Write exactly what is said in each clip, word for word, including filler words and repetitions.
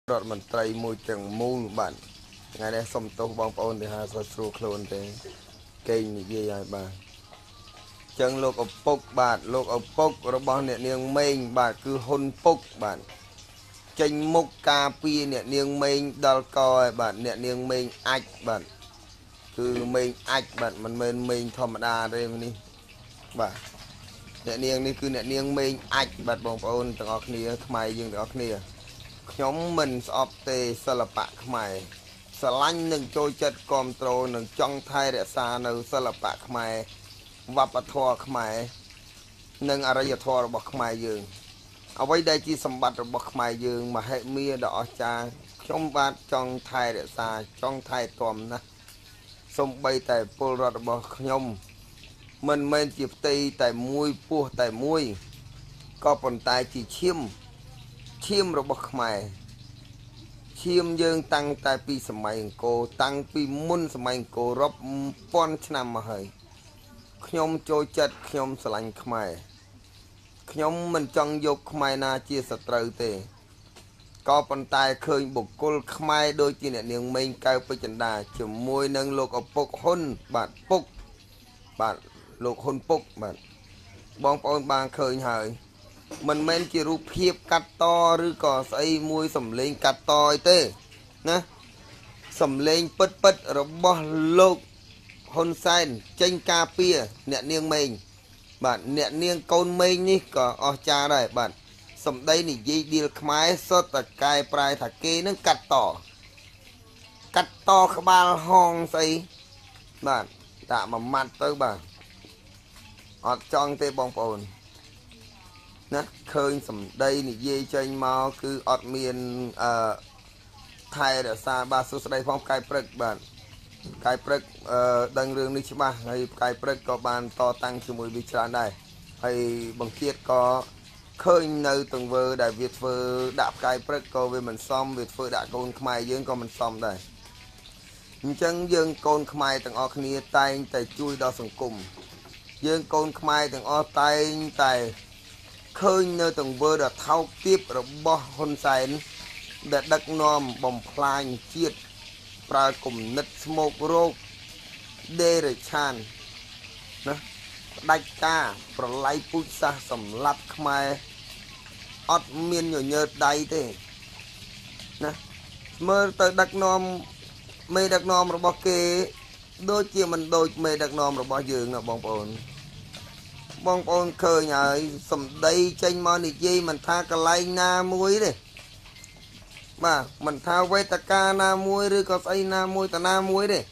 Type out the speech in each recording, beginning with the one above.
រដ្ឋមន្ត្រីមួយទាំងមូលបាទថ្ងៃនេះសុំទោសបងប្អូនដែលហាសស្រួលខ្លួនទេគេនិយាយឲ្យបាទចឹងលោកឪពុកបាទលោកឪពុករបស់អ្នកនាងម៉េងបាទគឺហ៊ុនពុកបាទចេញមុខការពារអ្នកនាងម៉េងដល់កឲ្យបាទអ្នកនាងម៉េងអាចបាទគឺម៉េងអាចបាទមិនមែនម៉េងធម្មតាទេនេះបាទអ្នកនាងនេះគឺអ្នកនាងម៉េងអាចបាទបងប្អូនទាំងអស់គ្នាខ្មែរយើងទាំងអស់គ្នាខ្ញុំមិនស្អប់ទេសិល្បៈខ្មែរស្រឡាញ់នឹងចូលចិត្តគ្រប់គ្រងនឹងចង់ថែរក្សានៅសិល្បៈខ្មែរវប្បធម៌ខ្មែរនិងអរិយធម៌របស់ខ្មែរយើងអ្វីដែលជាសម្បត្តិរបស់ខ្មែរយើងមហិមាដ៏អស្ចារ្យខ្ញុំបាទចង់ថែរក្សាចង់ថែទាំណាស់សូម្បីតែពលរដ្ឋរបស់ខ្ញុំមិនមែនជាផ្ទៃតែមួយពោះតែមួយក៏ប៉ុន្តែជាឈាមឈាមរបស់ខ្មែរឈាមយើងតាំងតែពីសម័យអង្គរតាំងពីមុនសម័យអង្គររាប់ពាន់ឆ្នាំមកហើយខ្ញុំចូលចិត្តខ្ញុំស្រឡាញ់ខ្មែរខ្ញុំមិនចង់យកខ្មែរណាជាសត្រូវទេក៏ប៉ុន្តែឃើញបុគ្គលខ្មែរដូចជាអ្នកនាងម៉េងកៅពេជ្រចិន្តាជាមួយនឹងលោកឪពុកហ៊ុនបាទពុកបាទលោកហ៊ុនពុកបាទបងប្អូនបានឃើញហើយមិនមែនជារូបភាពកាត់តឬក៏ស្អីមួយសំលេងកាត់តអីទេណាសំលេងពិតពិតរបស់លោកហ៊ុនសែនចេញការពារអ្នកនាងម៉េងបាទអ្នកនាងកូនម៉េងនេះក៏អស្ចារ្យដែរបាទសម្ដីនិយាយឌីលខ្មែរសុទ្ធតែកែប្រែថាគេនឹងកាត់តកាត់តក្បាលហងស្អីបាទដាក់មួយម៉ាត់ទៅបាទអត់ចង់ទេបងប្អូនណាឃើញសម្ដីនិយាយចេញមកគឺអត់មានអឺថែរក្សាបាទសួស្ដីផងផ្កាយព្រឹកបាទផ្កាយព្រឹកអឺដឹងរឿងនេះច្បាស់ហើយផ្កាយព្រឹកក៏បានតតាំងជាមួយវាច្រើនដែរហើយបង្គាតក៏ឃើញនៅទង្វើដែលវាធ្វើដាក់ផ្កាយព្រឹកក៏វាមិនសមវាធ្វើដាក់កូនខ្មែរយើងក៏មិនសមដែរអញ្ចឹងយើងកូនខ្មែរទាំងអស់គ្នាតែងតែជួយដល់សង្គមយើងកូនខ្មែរទាំងអស់តែងតែឃើញនៅទង្វើដ៏ថោកទាបរបស់ហ៊ុនសែនដែលដឹកនាំបំផ្លាញជាតិប្រើគំនិតស្មោករោគដេរឆានណាផ្ដាច់ការប្រឡាយពូជសាសសម្លាប់ខ្មែរអត់មានញញើតដៃទេណាមើលទៅដឹកនាំមេដឹកនាំរបស់គេដូចជាមិនដូចមេដឹកនាំរបស់យើងណាបងប្អូនបងប្អូនឃើញហើយសម្ដីចេញមកនិយាយមិនថាកន្លែងណាមួយទេបាទមិនថាវេទិកាណាមួយឬក៏ស្អីណាមួយតាណាមួយទេ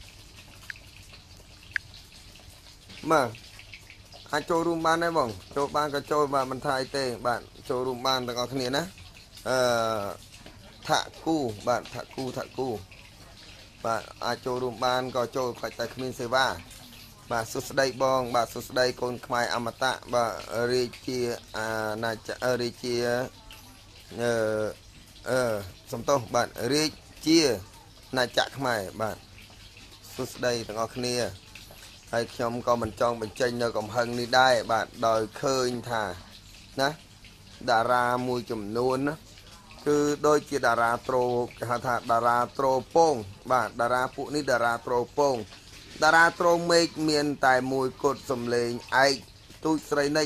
បាទអាចចូលរួមបានដែរបងចូលបានក៏ចូលបាទមិនថាអីទេបាទចូលរួមបានទាំងអស់គ្នាណាអឺថាគូបាទថាគូថាគូបាទអាចចូលរួមបានក៏ចូលខ្លាចតែគ្មានសេវាបាទសួស្ដីបងបាទសួស្ដីកូនខ្មែរអមតៈបាទរាជាអាណាចក្ររាជាអឺអឺសំទោសបាទរាជាណាចក្រខ្មែរបាទសួស្ដីទាំងអស់គ្នាហើយខ្ញុំក៏មិនចង់បញ្ចេញនៅកំហឹងនេះដែរបាទដោយឃើញថាណាតារាមួយចំនួនណាគឺដូចជាតារាត្រូគេហៅថាតារាត្រូពងបាទតារាពួកនេះតារាត្រូពងតារាត្រូមេឃមានតែមួយគត់សំលេងឯកទូចស្រីនិច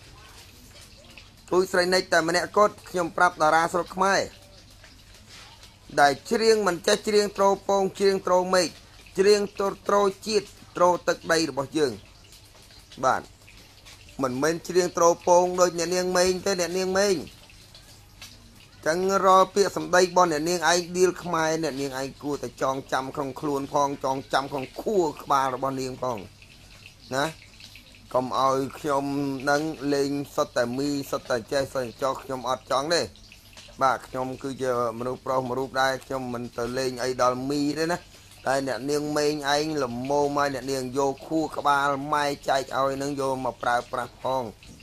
ទូចស្រីនិចតែម្នាក់គត់ខ្ញុំប្រាប់តារាស្រុកខ្មែរដែលច្រៀងមិនចេះច្រៀងត្រូពងច្រៀងត្រូមេឃច្រៀងត្រូជាតិត្រូទឹកដីរបស់យើងបាទមិនមែនច្រៀងត្រូពងដូចអ្នកនាងម៉េងទេអ្នកនាងម៉េងចឹងរកពាក្យសម្ដីរបស់អ្នកនាងឯងឌីលខ្មែរអ្នកនាងឯងគួរតែចងចាំក្នុងខ្លួនផងចងចាំក្នុងខួរក្បាលរបស់នាងផងណាកុំឲ្យខ្ញុំនឹងលេងសុទ្ធតែមីសុទ្ធតែចេះសុទ្ធតែចោះខ្ញុំអត់ចង់ទេបាទខ្ញុំគឺជាមនុស្សប្រុសមួយរូបដែរខ្ញុំមិនទៅលេងអីដល់មីទេណាតែអ្នកនាងម៉េងឯងលមោមកអ្នកនាងយកខួរក្បាលម៉ែចែកឲ្យនឹងយកមកប្រើប្រាស់ផង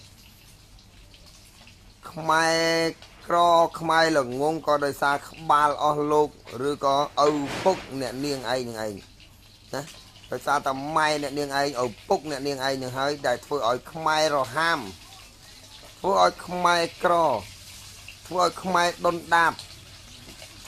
ខ្មែរក្រខ្មែរល្ងងក៏ដោយសារក្បាលអស់លោកឬក៏ឪពុកអ្នកនាងឯងនឹងឯងណាដោយសារតែម៉ែអ្នកនាងឯងឪពុកអ្នកនាងឯងនឹងហើយដែលធ្វើឲ្យខ្មែររហាមធ្វើឲ្យខ្មែរក្រធ្វើឲ្យខ្មែរដុនដាប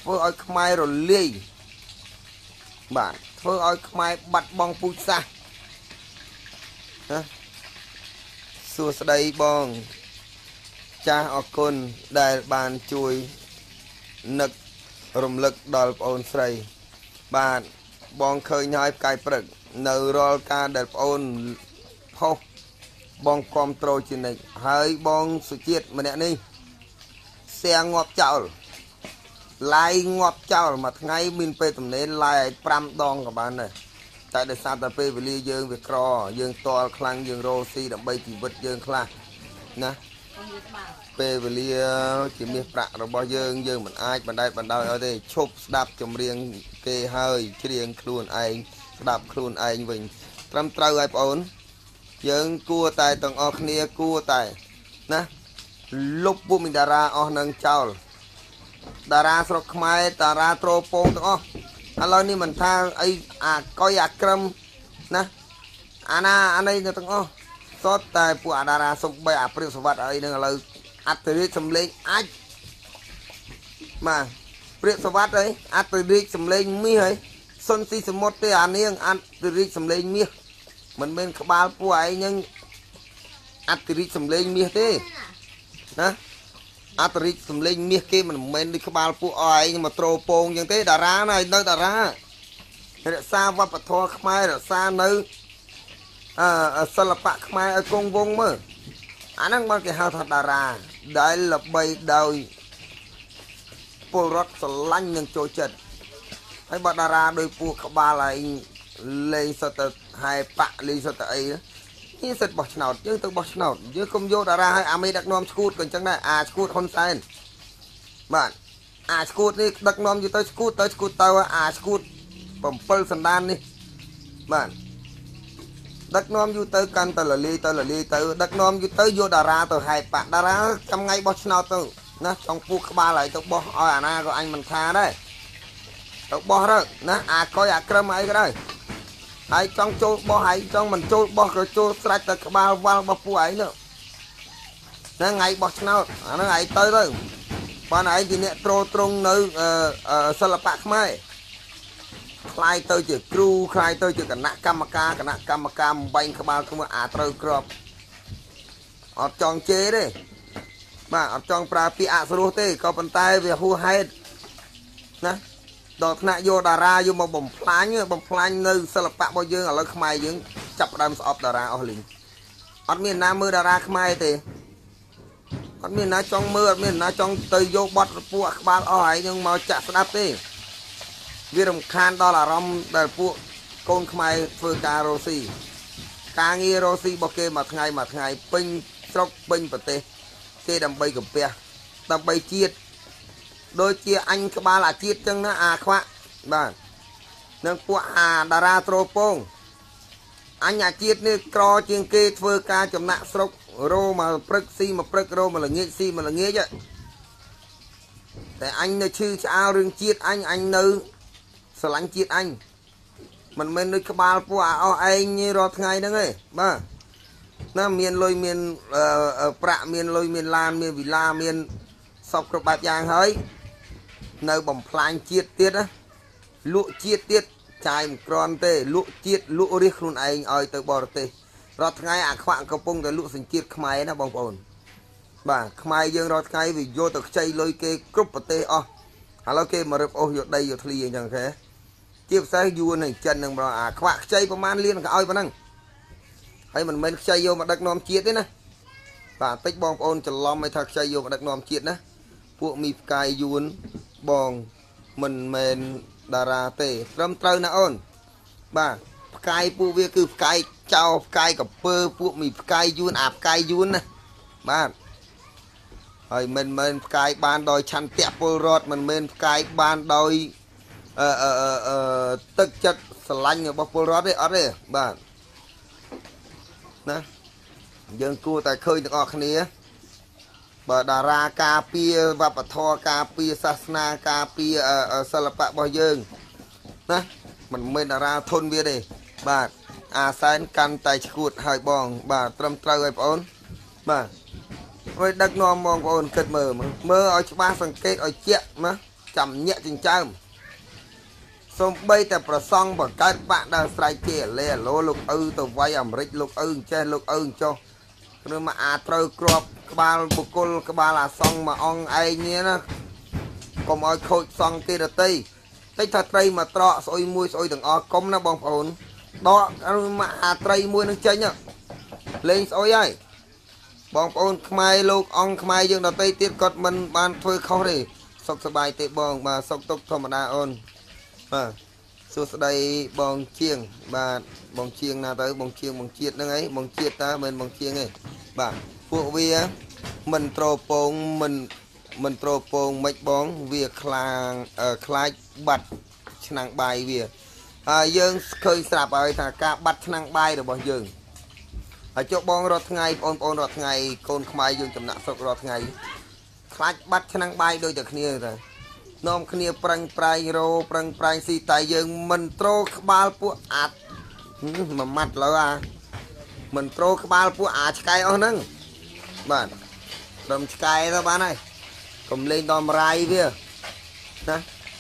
ធ្វើឲ្យខ្មែររលាយបាទធ្វើឲ្យខ្មែរបាត់បង់ពូជសាសន៍ណាសួស្ដីបងចាស់អរគុណដែលបានជួយនឹករំលឹកដល់ប្អូនស្រីបាទបងឃើញហើយផ្កាយព្រឹកនៅរាល់ការដែលប្អូនផុសបងគ្រប់ត្រូលជានិច្ចហើយបងសុជាតិម្នាក់នេះសៀងងាប់ចោលឡាយងាប់ចោលមួយថ្ងៃមានពេលទំនេរឡាយឲ្យប្រាំដងក៏បានដែរតែដោយសារតែពេលវេលាយើងវាក្រយើងតល់ខ្លាំងយើងរោស៊ីដើម្បីជីវិតយើងខ្លះណាពេលវេលាជាមាសប្រាក់របស់យើងយើងមិនអាចបណ្ដែតបណ្ដោយឲ្យទេឈប់ស្ដាប់ចម្រៀងគេហើយច្រៀងខ្លួនឯងស្ដាប់ខ្លួនឯងវិញត្រឹមត្រូវហើយបងអូនយើងគួរតែទាំងអស់គ្នាគួរតែណាលុបពួកមីតារាអស់នឹងចោលតារាស្រុកខ្មែរតារាត្រូពងទាំងអស់ឥឡូវនេះមិនថាអីអាកុយអាក្រឹមណាអាណាអានេះទាំងអស់សតតែពួកអាតារាសុំបីអាព្រាបសវត្តអីនឹងឥឡូវអត្តរិទ្ធសំលេងអាចបាទព្រាបសវត្តអីអត្តរិទ្ធសំលេងមាសអីសុនស៊ីសមុទ្រទេអានាងអត្តរិទ្ធសំលេងមាសមិនមែនក្បាលពួកឯងនឹងអត្តរិទ្ធសំលេងមាសទេណាអត្តរិទ្ធសំលេងមាសគេមិនមែនដូចក្បាលពួកអឯងមកត្រូពងអញ្ចឹងទេតារាណានៅតារារក្សាវប្បធម៌ខ្មែររក្សានៅអឺសិល្បៈខ្មែរឲ្យគង់វង្សមើលអាហ្នឹងមកគេហៅថាតារាដែលល្បីដោយពលរដ្ឋស្រឡាញ់និងចូលចិត្តហើយបើតារាដោយពួកក្បាលឯងលេងសិតទៅហែប៉ាក់លេងសិតទៅអីនេះសិតបោះឆ្នោតយើងទៅបោះឆ្នោតយើងកុំយកតារាឲ្យអាមេដឹកនាំឈួតក៏អញ្ចឹងដែរអាឈួតហ៊ុនសែនបាទអាឈួតនេះដឹកនាំយទៅឈួតទៅឈួតទៅអាឈួតbảyសណ្ដាននេះបាទដឹកនាំយូរទៅកាន់តែលលីទៅលលីទៅដឹកនាំយូរទៅយកតារាទៅហែប៉ាក់តារាចាំថ្ងៃបោះឆ្នោតទៅណាចង់ពូក្បាលហើយទៅបោះឲ្យអាណាក៏អញមិនថាដែរទៅបោះទៅណាអាកុយអាក្រឹមអីក៏ដែរហើយចង់ចូលបោះហើយចង់មិនចូលបោះក៏ចូលស្រាច់ទៅក្បាលវល់របស់ពួកឯងនោះណាថ្ងៃបោះឆ្នោតអាហ្នឹងឯងទៅទៅបានឯងជាអ្នកត្រូត្រង់នៅសិល្បៈខ្មែរខ្លាយទៅជាគ្រូខ្លាយទៅជាគណៈកម្មការគណៈកម្មការបំបែងក្បាលខ្លួនអាត្រូវក្របអត់ចង់ជេរទេបាទអត់ចង់ប្រើពាក្យអសុរោះទេក៏ប៉ុន្តែវាហួសហេតុណាដល់ថ្នាក់យកតារាយកមកបំផ្លាញបំផ្លាញនៅសិល្បៈរបស់យើងឥឡូវខ្មែរយើងចាប់ផ្ដើមស្អប់តារាអស់លីងអត់មានណាមើលតារាខ្មែរទេអត់មានណាចង់មើលអត់មានណាចង់ទៅយកបទពួកក្បាលអស់ហើយនឹងមកចាក់ស្ដាប់ទេវារំខានដល់អារម្មណ៍ដែលពួកកូនខ្មែរធ្វើការរស់ស៊ីការងាររស់ស៊ីរបស់គេមួយថ្ងៃមួយថ្ងៃពេញស្រុកពេញប្រទេសគេដើម្បីកាពះដើម្បីជាតិដូចជាអញក្បាលអាជាតិចឹងណាអាខ្វាក់បាទនឹងពួកអាតារាត្រូពងអញអាជាតិនេះក្រជាងគេធ្វើការចំណាក់ស្រុករោមកព្រឹកស៊ីមកព្រឹករោមកល្ងាចស៊ីមកល្ងាចតែអញនៅឈឺឆ្អាលរឿងជាតិអញអញនៅស្រឡាញ់ជាតិអញមិនមែនដូចក្បាលពួកអាអស់ឯងរាល់ថ្ងៃហ្នឹងទេបាទណាមានលុយមានប្រាក់មានលុយមានឡានមានវិឡាមានសពគ្រប់បែបយ៉ាងហើយនៅបំផ្លាញជាតិទៀតណាលក់ជាតិទៀតចាយមិនក្រន់ទេលក់ជាតិលក់រាសខ្លួនឯងឲ្យទៅបរទេសរាល់ថ្ងៃអាខ្វាក់កំពុងតែលក់សញ្ជាតិខ្មែរណាបងប្អូនបាទខ្មែរយើងរាល់ថ្ងៃវាយកទៅខ្ចីលុយគេគ្រប់ប្រទេសអស់ឥឡូវគេមករឹបអូសយកដីយកធ្លីអញ្ចឹងគេជាពិសេសយួននឹងចិននឹងបងអាខ្វាក់ខ្ចីប្រហែលលានក៏ឲ្យប៉ុណ្ណឹងហើយមិនមែនខ្ចីយកមកដឹកនាំជាតិទេណាបាទតិចបងប្អូនច្រឡំឲ្យថាខ្ចីយកមកដឹកនាំជាតិណាពួកមីផ្កាយយួនបងមិនមែនតារាទេត្រឹមត្រូវណាអូនបាទផ្កាយពួកវាគឺផ្កាយចោផ្កាយកពើពួកមីផ្កាយយួនអាផ្កាយយួនណាបាទហើយមិនមែនផ្កាយបានដោយឆន្ទៈពលរដ្ឋមិនមែនផ្កាយបានដោយអឺអឺទឹកចិត្តស្រឡាញ់របស់ពលរដ្ឋទេអត់ទេបាទណាយើងគួរតែឃើញទាំងអស់គ្នាបើតារាការពារវប្បធម៌ការពារសាសនាការពារសិល្បៈរបស់យើងណាមិនមែនតារាធនវាទេបាទអាសែនកាន់តែឈួតហើយបងបាទត្រឹមត្រូវហើយបងអូនបាទហើយដឹកនាំបងប្អូនគិតមើលមើលឲ្យច្បាស់សង្កេតឲ្យជាក់ណា chầm nhẹ chừng chăm xong bây taប្រសងបង្កើតបាក់ដល់ស្រ័យជាលេឡូលោកឪទៅវាយអាមេរិកលោកឪចេះលោកឪចុះឬមកអាត្រូវគ្រាប់ក្បាលបុគ្គលក្បាលអាសងមួយអង្គឯងនេះណាកុំឲ្យខូចសង្ឃគេដតីតិចថាត្រីមកត្រកស្អុយមួយស្អុយទាំងអស់កុំណាបងប្អូនដកមកអាត្រីមួយនឹងចេញលេងស្អុយហើយបងប្អូនខ្មែរលោកអង្គខ្មែរយើងដតីទៀតគាត់មិនបានធ្វើខុសទេសុខសប្បាយទេបងបាទសុខទុក្ខធម្មតាអូនបាទសួស្ដីបងជាងបាទបងជាងណាទៅបងជាងបងជាតិហ្នឹងអីបងជាតិតើមិនបងជាងទេបាទពួកវាមិនត្រពងមិនមិនត្រពងមិនបងវាខ្លាងខ្លាចបាត់ឆ្នាំងបាយវាហើយយើងឃើញស្រាប់ហើយថាការបាត់ឆ្នាំងបាយរបស់យើងហើយចុះបងរាល់ថ្ងៃបងប្អូនរាល់ថ្ងៃកូនខ្មែរយើងចំណាក់ស្រុករាល់ថ្ងៃខ្លាចបាត់ឆ្នាំងបាយដូចតែគ្នាទៅនាំគ្នាប្រឹងប្រែងរោប្រឹងប្រែងស៊ីតែយើងមិនត្រោក្បាលពួកអាតមួយម៉ាត់លើអាមិនត្រោក្បាលពួកអាឆ្កែអស់ហ្នឹងបាទត្រឹមឆ្កែទៅបានហើយកុំលេងដល់រាយវាណា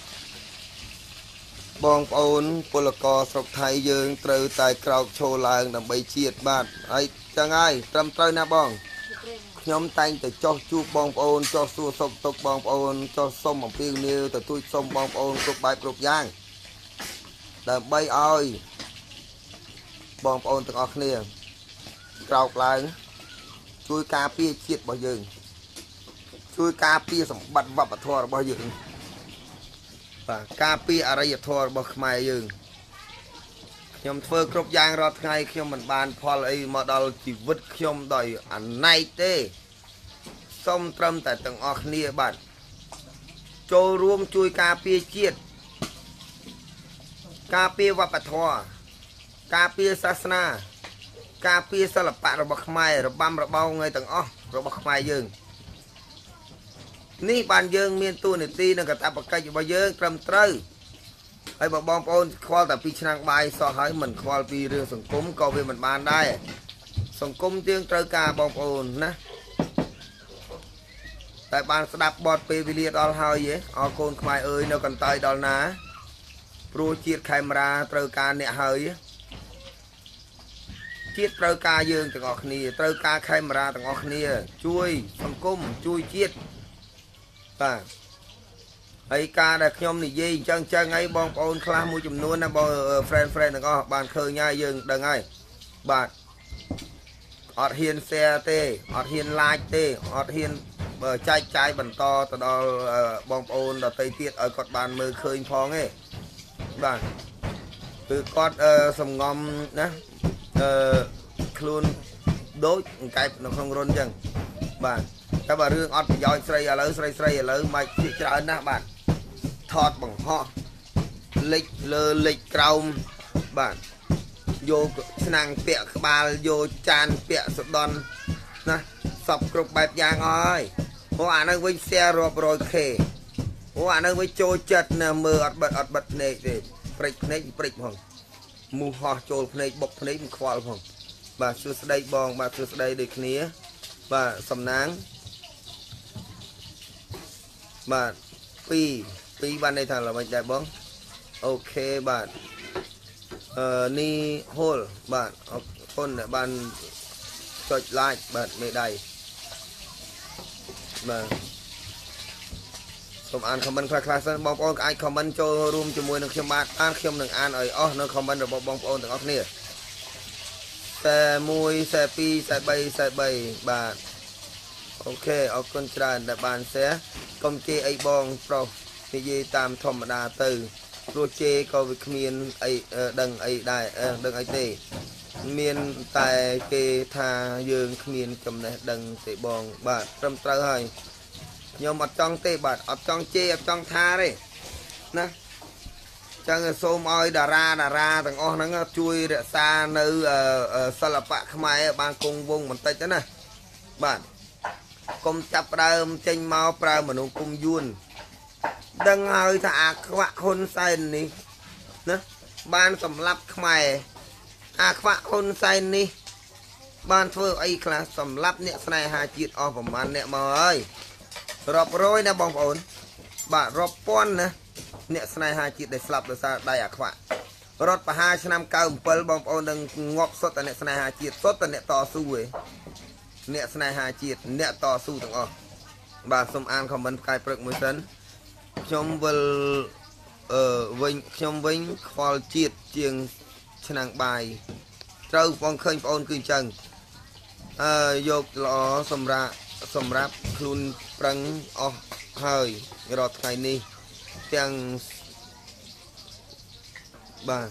បងប្អូនពលករស្រុកថៃយើងត្រូវតែក្រោកឈរឡើងដើម្បីជាតិបាទហើយចឹងហើយត្រឹមត្រូវណាបងខ្ញុំតែងតែចោះជួបបងប្អូនចោះសួរសុខទុក្ខបងប្អូនចោះសុំអំពាវនាវទៅទូចសុំបងប្អូនគ្រប់បែបគ្រប់យ៉ាងដើម្បីឲ្យបងប្អូនទាំងអស់គ្នាក្រោកឡើងជួយការពារជាតិរបស់យើងជួយការពារសម្បត្តិវប្បធម៌របស់យើងបាទការពារអរិយធម៌របស់ខ្មែរយើងខ្ញុំធ្វើគ្រប់យ៉ាងរាល់ថ្ងៃខ្ញុំមិនបានផលអីមកដល់ជីវិតខ្ញុំដោយអណែកទេសូមត្រឹមតែទាំងអស់គ្នាបាទចូលរួមជួយការពារជាតិការពារវប្បធម៌ការពារសាសនាការពារសិល្បៈរបស់ខ្មែររបាំរបងឯទាំងអស់របស់ខ្មែរយើងនេះបានយើងមានតួនាទីនិងកាតព្វកិច្ចរបស់យើងត្រឹមត្រូវហើយបើបងប្អូនខ្វល់តែពីឆ្នាំងបាយសោះហើយមិនខ្វល់ពីរឿងសង្គមក៏វាមិនបានដែរសង្គមយើងត្រូវការបងប្អូនណាតែបានស្ដាប់បទពេលវេលាដល់ហើយអរកូនខ្មែរអើយនៅកន្តើយដល់ណាព្រោះជាតិខេមរាត្រូវការអ្នកហើយជាតិត្រូវការយើងទាំងអស់គ្នាត្រូវការខេមរាទាំងអស់គ្នាជួយសង្គមជួយជាតិបាទហើយការដែលខ្ញុំនិយាយអញ្ចឹងចឹងហើយបងប្អូនខ្លះមួយចំនួនណាបង friend friend ទាំងអស់បានឃើញហើយយើងដឹងហើយបាទអត់ហ៊ាន share ទេអត់ហ៊ាន like ទេអត់ហ៊ានចែកចាយបន្តទៅដល់បងប្អូនដទៃទៀតឲ្យគាត់បានមើលឃើញផងទេបាទគឺគាត់សំងំណាអឺខ្លួនដូចអង្កែបនៅក្នុងរុនអញ្ចឹងបាទតែបើរឿងអត់ប្រយោជន៍ស្រីឥឡូវស្រីស្រីឥឡូវមកជាច្រើនណាស់បាទថតបង្ហោះលិចលើលិចក្រោមបាទយកឆ្នាំងពាក់ក្បាលយកចានពាក់សដន់ណាសពគ្រប់បែបយ៉ាងអស់ហើយព្រោះអានឹងវិញ share រាប់រយ K ព្រោះអានឹងវិញចូលចិត្តណាមើលអត់បិទអត់បិទភ្នែកទេព្រិចភ្នែកព្រិចផងមូសហោះចូលភ្នែកបុកភ្នែកមិនខ្វល់ផងបាទសួស្ដីបងបាទសួស្ដីដូចគ្នាបាទសំណាងបាទពីរពីរបានន័យថាល្មិចដែរបងអូខេបាទអឺនេះហូលបាទអរគុណដែលបានចុច like បាទមេដៃបាទសូមអាន comment ខ្លះៗសិនបងប្អូនអាច comment ចូលរួមជាមួយនឹងខ្ញុំបាទអានខ្ញុំនឹងអានឲ្យអស់នៅ comment របស់បងប្អូនទាំងអស់គ្នាតែមួយតែពីរតែបីតែបីបាទអូខេអរគុណច្រើនដែលបាន share កុំជេរអីបងប្រុសនិយាយតាមធម្មតាទៅព្រោះជេរក៏វាគ្មានអីដឹងអីដែរដឹងអីទេមានតែគេថាយើងគ្មានចំណេះដឹងទេបងបាទត្រឹមត្រូវហើយខ្ញុំអត់ចង់ទេបាទអត់ចង់ជេរអត់ចង់ថាទេណាចឹងសូមឲ្យតារាតារាទាំងអស់ហ្នឹងជួយរក្សានៅសិល្បៈខ្មែរបានគង់វង្សបន្តិចទៅណាបាទកុំចាប់ដើមចេញមកប្រើមនុស្សគុំយួនដឹងហើយថាអាខ្វាក់ហ៊ុនសែននេះណាបានសម្លាប់ខ្មែរអាខ្វាក់ហ៊ុនសែននេះបានធ្វើអីខ្លះសម្លាប់អ្នកស្នេហាជាតិអស់ប្រមាណអ្នកមកហើយរាប់រយណាបងប្អូនបាទរាប់ពាន់ណាអ្នកស្នេហាជាតិដែលស្លាប់ដោយសារដៃអាខ្វាក់រដ្ឋបហាឆ្នាំเก้าสิบเจ็ดបងប្អូននឹងងាប់សុទ្ធតែអ្នកស្នេហាជាតិសុទ្ធតែអ្នកតស៊ូឯងអ្នកស្នេហាជាតិអ្នកតស៊ូទាំងអស់បាទសូមអានខមមិនផ្កាយព្រឹកមួយសិនខ្ញុំវិលអឺវិញខ្ញុំវិញខ្វល់ជាតិជាងឆ្នាំងបាយត្រូវបងឃើញបងអូនគឺអញ្ចឹងអឺយកល្អសម្រាប់សម្រាប់ខ្លួនប្រឹងអស់ហើយរាល់ថ្ងៃនេះទាំងបាទ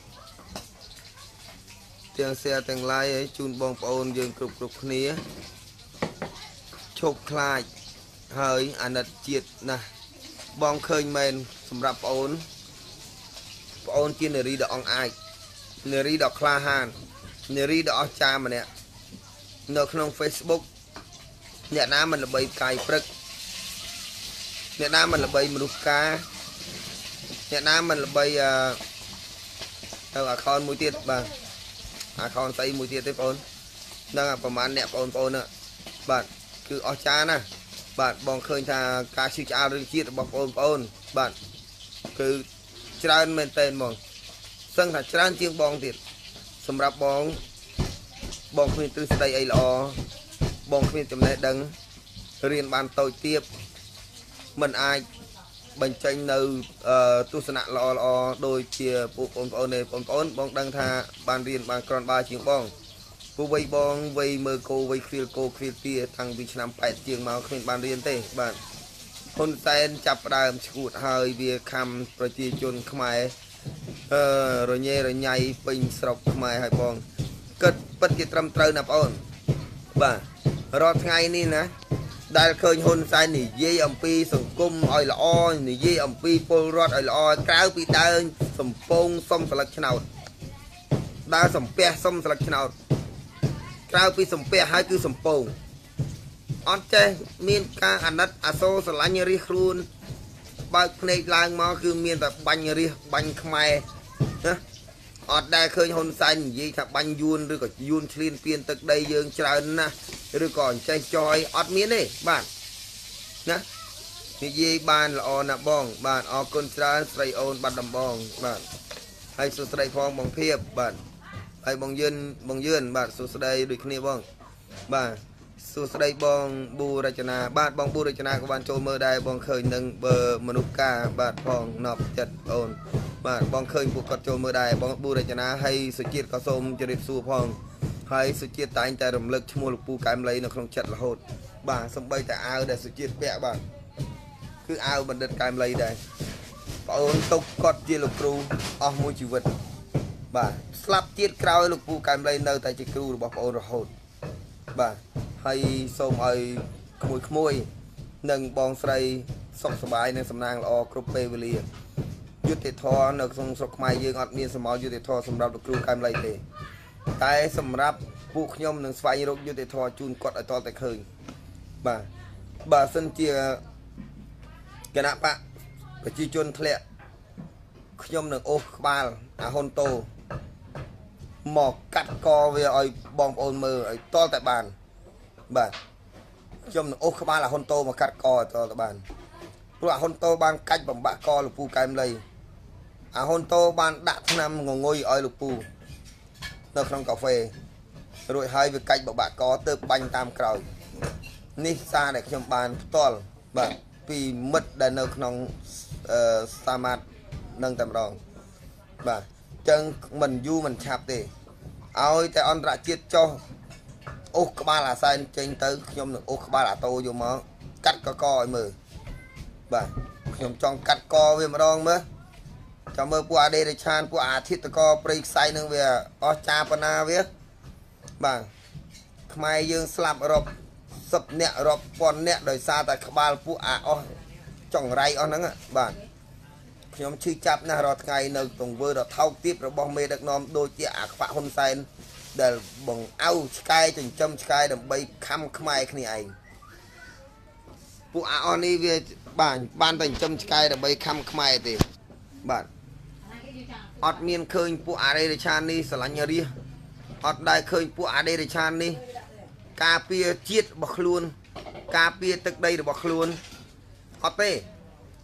ទាំងแชร์ទាំង like ឲ្យជូនបងប្អូនយើងគ្រប់គ្រប់គ្នាឈប់ខ្លាចហើយអាណិតជាតិណាស់បងឃើញមែនសម្រាប់បងអូនបងអូនជានារីដ៏អង្អាចនារីដ៏ក្លាហាននារីដ៏អស្ចារ្យម្នាក់នៅក្នុង Facebook អ្នកណាមិនល្បីផ្កាយព្រឹកអ្នកណាមិនល្បីមនុស្សការអ្នកណាមិនល្បីអឺទៅអាខនមួយទៀតបាទអាខនស្អីមួយទៀតទេបងអូននឹងប្រហែលអ្នកបងប្អូនហ្នឹងបាទគឺអស្ចារ្យណាស់បាទបងឃើញថាការឈឺឆ្អាលរឿងជាតិរបស់បងប្អូនបាទគឺច្រើនមែនតើហ្មងសឹងថាច្រើនជាងបងទៀតសម្រាប់បងបងគ្មានទ្រឹស្ដីអីល្អបងគ្មានចំណេះដឹងរៀនបានតូចទាបមិនអាចបញ្ចេញនៅទស្សនៈល្អល្អដូចជាពួកបងប្អូនទេបងប្អូនបងដឹងថាបានរៀនបានក្រនបាជាងបងពួកវ័យបងវ័យមើលគោវ័យគ្រាលគោគ្រាលទាតាំងពីឆ្នាំแปดជាងមកគ្មានបានរៀនទេបាទហ៊ុនសែនចាប់ផ្ដើមឈួតហើយវាខំប្រជាជនខ្មែរអឺរញ៉េរញ៉ៃពេញស្រុកខ្មែរហើយបងគិតពិតជាត្រឹមត្រូវណាបងអូនបាទរាល់ថ្ងៃនេះណាដែលឃើញហ៊ុនសែននិយាយអំពីសង្គមឲ្យល្អនិយាយអំពីពលរដ្ឋឲ្យល្អក្រៅពីដើរសំពងសុំស្លឹកឆ្នោតដើរសំពះសុំស្លឹកឆ្នោតក្រៅពីសំពះហើយគឺសំពងអត់ចេះមានការអាណិតអាសូរស្រឡាញ់រាជខ្លួនបើកភ្នែកឡើងមកគឺមានតែបាញ់រាជបាញ់ខ្មែរណាអត់ដែលឃើញហ៊ុនសែននិយាយថាបាញ់យួនឬក៏យួនឆ្លៀនពៀនទឹកដីយើងច្រើនណាស់ឬក៏អញ្ចេះចយអត់មានទេបាទណានិយាយបានល្អណាស់បងបាទអរគុណច្រើនស្រីអូនបាត់ដំបងបាទហើយសួស្ដីផងបងភៀបបាទហើយបងយឿនបងយឿនបាទសួស្ដីដូចគ្នាបងបាទសួស្ដីបងប៊ូរចនាបាទបងប៊ូរចនាក៏បានចូលមើលដែរបងឃើញនឹងបើមនុស្សការបាទផងណប់ចិត្តអូនបាទបងឃើញពួកគាត់ចូលមើលដែរបងប៊ូរចនាហើយសុជាតិក៏សូមជម្រាបសួរផងហើយសុជាតិតែងតែរំលឹកឈ្មោះលោកពូកែមលីនៅក្នុងចិត្តរហូតបាទសំបីតែអាវដែលសុជាតិពាក់បាទគឺអាវបណ្ឌិតកែមលីដែរបងអូនទុកគាត់ជាលោកគ្រូអស់មួយជីវិតបាទស្លាប់ជាតិក្រោយលោកពូកែមលីនៅតែជាគ្រូរបស់បងអូនរហូតបាទហើយសូមឲ្យក្មួយក្មួយនិងបងស្រីសុខសប្បាយនិងសំណាងល្អគ្រប់ពេលវេលាយុទ្ធធរនៅក្នុងស្រុកខ្មែរយើងអត់មានសម័យយុទ្ធធរសម្រាប់លោកគ្រូកែមលីទេតែសម្រាប់ពួកខ្ញុំនឹងស្វែងរកយុទ្ធធរជូនគាត់ឲ្យតតែឃើញបាទបើសិនជាគណៈបកប្រជាជនធ្លាក់ខ្ញុំនឹងអូសក្បាលអាហ៊ុនតូមកកាត់កវាឲ្យបងប្អូនមើលឲ្យតតែបានបាទខ្ញុំនឹងអូសក្បាលអាហ៊ុនតូមកកាត់កឲ្យតតែបានព្រោះអាហ៊ុនតូបានកាច់បំបាក់កលោកពូកែមលីអាហ៊ុនតូបានដាក់ថ្នាំងងុយឲ្យលោកពូនៅក្នុងកាហ្វេរួចហើយវាកាច់បបាក់កទៅបាញ់តាមក្រោយនេះសារដែលខ្ញុំបានផ្ទាល់បាទពីមិត្តដែលនៅក្នុងអឺសាមាតនឹងតែម្ដងបាទចឹងមិនយូរមិនឆាប់ទេឲ្យតែអន្តរជាតិចុះអូសក្បាលអាសែនចេញទៅខ្ញុំនឹងអូសក្បាលអាតូយកមកកាត់កកឲ្យមើលបាទខ្ញុំចង់កាត់កវាម្ដងមើលចាំមើលពួកអាដេរឆានពួកអាធិតកព្រៃខ្សែនឹងវាអស់ចាប៉ុណ្ណាវាបាទខ្មែរយើងស្លាប់រាប់សិបអ្នករាប់ពាន់អ្នកដោយសារតែក្បាលពួកអាអស់ចង្រៃអស់ហ្នឹងបាទខ្ញុំឈឺចាប់ណាស់រាល់ថ្ងៃនៅទង្វើដ៏ថោកទាបរបស់មេដឹកនាំដូចជាអាខ្វាក់ហ៊ុនសែនដែលបង្អៅឆ្កែចិញ្ចឹមឆ្កែដើម្បីខំខ្មែរគ្នាឯងពួកអាអស់នេះវាបានបានតែចិញ្ចឹមឆ្កែដើម្បីខំខ្មែរទេបាទអត់មានឃើញពួកអាដេរឆាននេះស្រឡាញ់រាជអត់ដែលឃើញពួកអាដេរឆាននេះការពារជាតិរបស់ខ្លួនការពារទឹកដីរបស់ខ្លួនអត់ទេ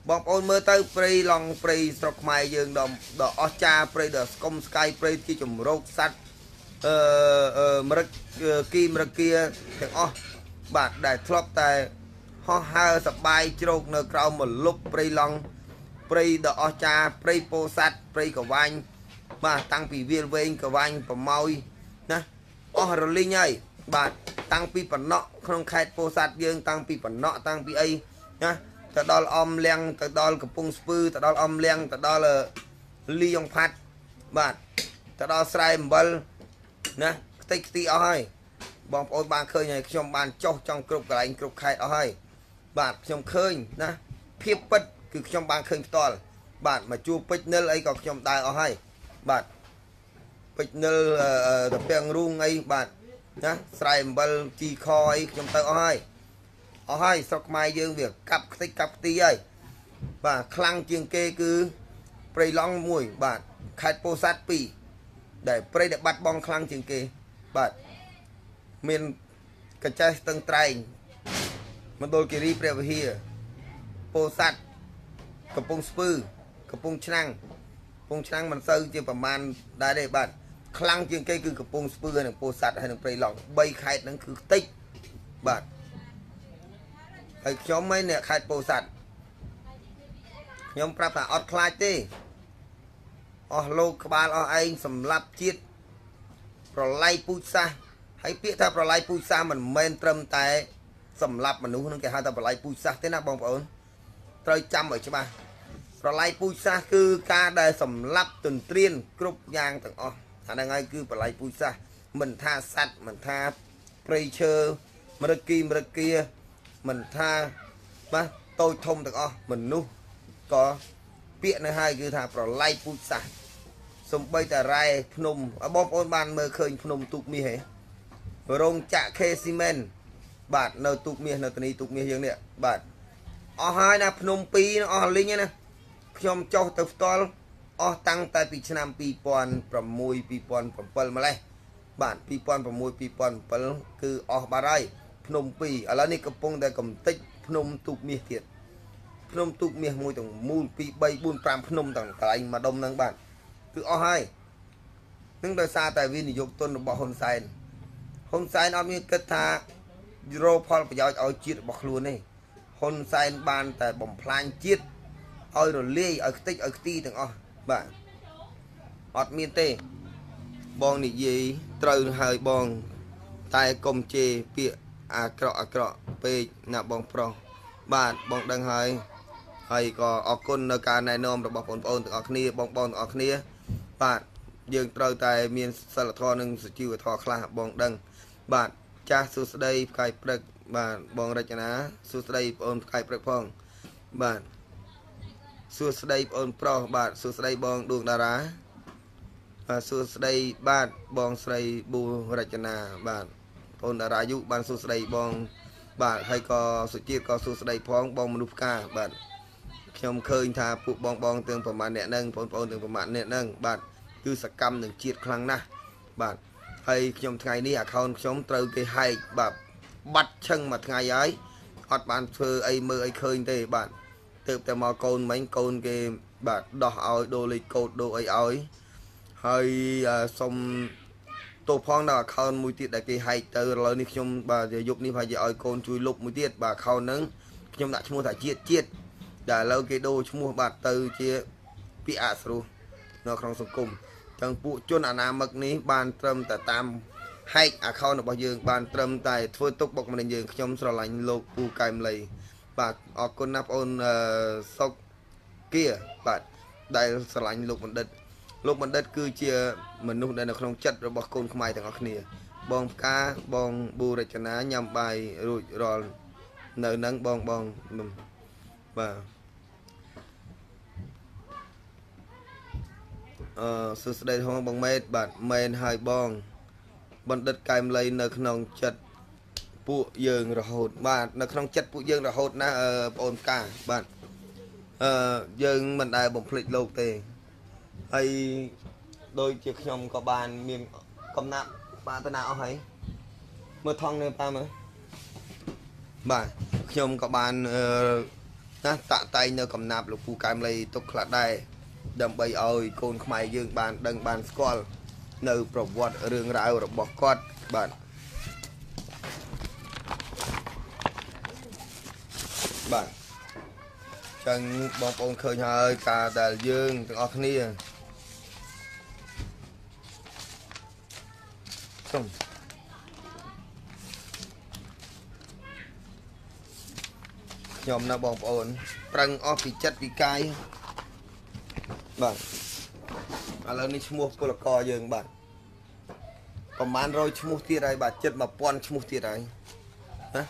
បងប្អូនមើលទៅព្រៃឡង់ព្រៃស្រុកខ្មែរយើងដល់ដល់អស្ចារ្យព្រៃដល់ស្គមស្កាយព្រៃជាជំរកសัตว์អឺមរឹកគីមរគាទាំងអស់បាទដែលធ្លាប់តែហោះហើរសបាយជ្រោកនៅក្រោមមលុបព្រៃឡង់ព្រៃដ៏អស្ចារ្យព្រៃពោធិ៍សាត់ព្រៃកវាញ់បាទតាំងពីវាលវែងកវាញ់ប្រម៉ោយណាអស់រលីងហើយបាទតាំងពីបណ្ណក់ក្នុងខេត្តពោធិ៍សាត់យើងតាំងពីបណ្ណក់តាំងពីអីណាទៅដល់អំលៀងទៅដល់កំពង់ស្ពឺទៅដល់អំលៀងទៅដល់លីយ៉ុងផាត់បាទទៅដល់ស្រែអំបិលណាខ្ទេចខ្ទីអស់ហើយបងប្អូនបានឃើញហើយខ្ញុំបានចុះចង់គ្រប់កន្លែងគ្រប់ខេត្តអស់ហើយបាទខ្ញុំឃើញណាភាពពិតគឺខ្ញុំបានឃើញផ្ទាល់បាទមកជួបពេជ្រនិលអីក៏ខ្ញុំដើរអស់ហើយបាទពេជ្រនិលតាពាំងរូងអីបាទណាស្រែអំបិលជីខអីខ្ញុំទៅអស់ហើយអស់ហើយស្រុកខ្មែរយើងវាកាប់ខ្ទេចកាប់ខ្ទីហើយបាទខ្លាំងជាងគេគឺព្រៃឡង់មួយបាទខេត្តពោធិ៍សាត់ពីរដែលព្រៃដែលបាត់បង់ខ្លាំងជាងគេបាទមានកញ្ចេះស្ទឹងត្រែងមណ្ឌលគិរីព្រះវិហារពោធិ៍សាត់កំពង់ស្ពឺកំពង់ឆ្នាំងកំពង់ឆ្នាំងមិនសូវជាប្រមាណដែរទេបាទខ្លាំងជាងគេគឺកំពង់ស្ពឺហើយនិងពោធិ៍សាត់ហើយនិងព្រៃឡង់បីខេត្តហ្នឹងគឺខ្ទេចបាទហើយខ្ញុំឯអ្នកខេត្តពោធិ៍សាត់ខ្ញុំប្រាប់ថាអត់ខ្លាចទេអស់លោកក្បាលអស់ឯងសម្លាប់ជាតិប្រឡ័យពូជសាសហើយពាក្យថាប្រឡ័យពូជសាសមិនមែនត្រឹមតែសម្លាប់មនុស្សនឹងគេហៅថាប្រឡ័យពូជសាសទេណាបងប្អូនត្រូវចាំឲ្យច្បាស់ប្រឡ័យពូជសាសគឺការដែលសម្លាប់ទន្ទ្រានគ្រប់យ៉ាងទាំងអស់អាហ្នឹងហើយគឺប្រឡ័យពូជសាសមិនថាសត្វមិនថាព្រៃឈើមរឹកគីមរឹកគាមិនថាបាទតូចធំទាំងអស់មនុស្សក៏ពាក្យនៅហើយគឺថាប្រឡ័យពូជសាសសំបីតែរ៉ែភ្នំបងប្អូនបានមើលឃើញភ្នំទូកមាសហ៎រោងចក្រខេស៊ីមែនបាទនៅទូកមាសនៅធានីទូកមាសយើងនេះបាទអស់ហើយណាភ្នំពីរអស់លីងណាខ្ញុំចុះទៅផ្ទាល់អស់តាំងតែពីឆ្នាំពីរពាន់ប្រាំមួយ ពីរពាន់ប្រាំbảyម្លេះបាទពីរពាន់ប្រាំមួយ ពីរពាន់ប្រាំbảyគឺអស់បាត់ហើយភ្នំពីរឥឡូវនេះកំពុងតែកំទេចភ្នំទូកមាសទៀតភ្នំទូកមាសមួយទាំងមូលពីរ បី បួន ប្រាំភ្នំទាំងកន្លែងម្ដុំហ្នឹងបាទគឺអស់ហើយនឹងដោយសារតែវិនិយោគទុនរបស់ហ៊ុនសែនហ៊ុនសែនអត់មានគិតថារកផលប្រយោជន៍ឲ្យជាតិរបស់ខ្លួនទេហ៊ុនសែនបានតែបំផ្លាញជាតិឲ្យរលាយឲ្យខ្ទេចឲ្យខ្ទីទាំងអស់បាទអត់មានទេបងនិយាយត្រូវហើយបងតែកុំជេរពាក្យអាក្រក់អាក្រក់ពេកណាបងប្រុសបាទបងដឹងហើយហើយក៏អរគុណនៅការណែនាំរបស់បងប្អូនទាំងអស់គ្នាបងប្អូនទាំងអស់គ្នាបាទយើងត្រូវតែមានសិលធម៌និងសុជីវធម៌ខ្លះបងដឹងបាទចាស់សួស្ដីផ្កាយព្រឹកបាទបងរចនាសួស្ដីបងអូនផ្កាយព្រឹកផងបាទសួស្ដីបងអូនប្រុសបាទសួស្ដីបងដួងតារាបាទសួស្ដីបាទបងស្រីប៊ូរចនាបាទបងអូនតារាយុបានសួស្ដីបងបាទហើយក៏សុជាតិក៏សួស្ដីផងបងមនុស្សផ្កាបាទខ្ញុំឃើញថាពួកបងបងទាំងប្រមាណអ្នកហ្នឹងបងប្អូនទាំងប្រមាណអ្នកហ្នឹងបាទគឺសកម្មនឹងជាតិខ្លាំងណាស់បាទហើយខ្ញុំថ្ងៃនេះ account ខ្ញុំត្រូវគេហែកបាទបាត់ឈឹងមួយថ្ងៃហើយអត់បានធ្វើអីមើលអីឃើញទេបាទទើបតែមកកូនមិញកូនគេបាទដោះឲ្យដូរលេខកូដដូរអីឲ្យហើយសុំទោសផងដល់ account មួយទៀតដែលគេហែកទៅឥឡូវនេះខ្ញុំបាទយប់នេះប្រហែលជាឲ្យកូនជួយលុបមួយទៀតបាទ account ហ្នឹងខ្ញុំដាក់ឈ្មោះថាជាតិជាតិដែលឥឡូវគេដូរឈ្មោះបាទទៅជាពាក្យអសរោះនៅក្នុងសង្គមទាំងពួកជនអនាមិកនេះបានត្រឹមតែតាមហែក account របស់យើងបានត្រឹមតែធ្វើទុកបុកម្នេញយើងខ្ញុំស្រឡាញ់លោកពូកែមលីបាទអរគុណណាស់បងអូនសុកគៀបាទដែលស្រឡាញ់លោកបណ្ឌិតលោកបណ្ឌិតគឺជាមនុស្សដែលនៅក្នុងចិត្តរបស់កូនខ្មែរទាំងអស់គ្នាបងផ្កាបងប៊ូរចនាញ៉ាំបាយរួចរាល់នៅនឹងបងបងបាទអឺសួស្ដីផងបងមេតបាទមែនហើយបងបណ្ឌិតកែមលីនៅក្នុងចិត្តពួកយើងរហូតបាទនៅក្នុងចិត្តពួកយើងរហូតណាបងអូនផ្កាបាទអឺយើងមិនដែលបំភ្លេចលោកទេហើយដូចជាខ្ញុំក៏បានមានកំណាប់បាតនាអស់ហើយមើលថងនេះប៉ាមើលបាទខ្ញុំក៏បានអឺណាតាក់តែងនៅកំណាប់លោកពូកែមលីទុកខ្លះដែរដើម្បីឲ្យកូនខ្មែរយើងបានដឹងបានស្គាល់នៅប្រវត្តិរឿងរ៉ាវរបស់គាត់បាទបាទចឹងបងប្អូនឃើញហើយការដែលយើងទាំងអស់គ្នាសូមខ្ញុំណាបងប្អូនប្រឹងអស់ពីចិត្តពីកាយបាទឥឡូវនេះឈ្មោះពលករយើងបាទប្រហែលរយឈ្មោះទៀតហើយបាទជិតមួយពាន់ឈ្មោះទៀតហើយណា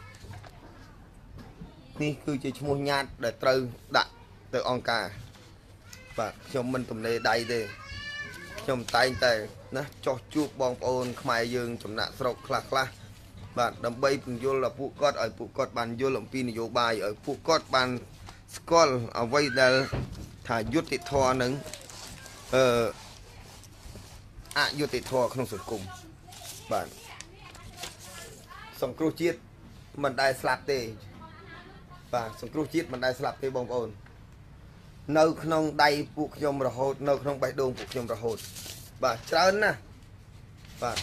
នេះគឺជាឈ្មោះញាតដែលត្រូវដាក់ទៅអង្គការបាទខ្ញុំមិនទំនេរដៃទេខ្ញុំតែងតែណាចោះជួបបងប្អូនខ្មែរយើងចំណាក់ស្រុកខ្លះខ្លះបាទដើម្បីពន្យល់ដល់ពួកគាត់ឲ្យពួកគាត់បានយល់អំពីនយោបាយឲ្យពួកគាត់បានស្គាល់អ្វីដែលថាយុត្តិធម៌នឹងអឺអយុត្តិធម៌ក្នុងសង្គមបាទសង្គ្រោះជាតិមិនដែលស្លាប់ទេបាទសង្គ្រោះជាតិមិនដែលស្លាប់ទេបងប្អូននៅក្នុងដៃពួកខ្ញុំរហូតនៅក្នុងបេះដូងពួកខ្ញុំរហូតបាទច្រើនណាស់បាទ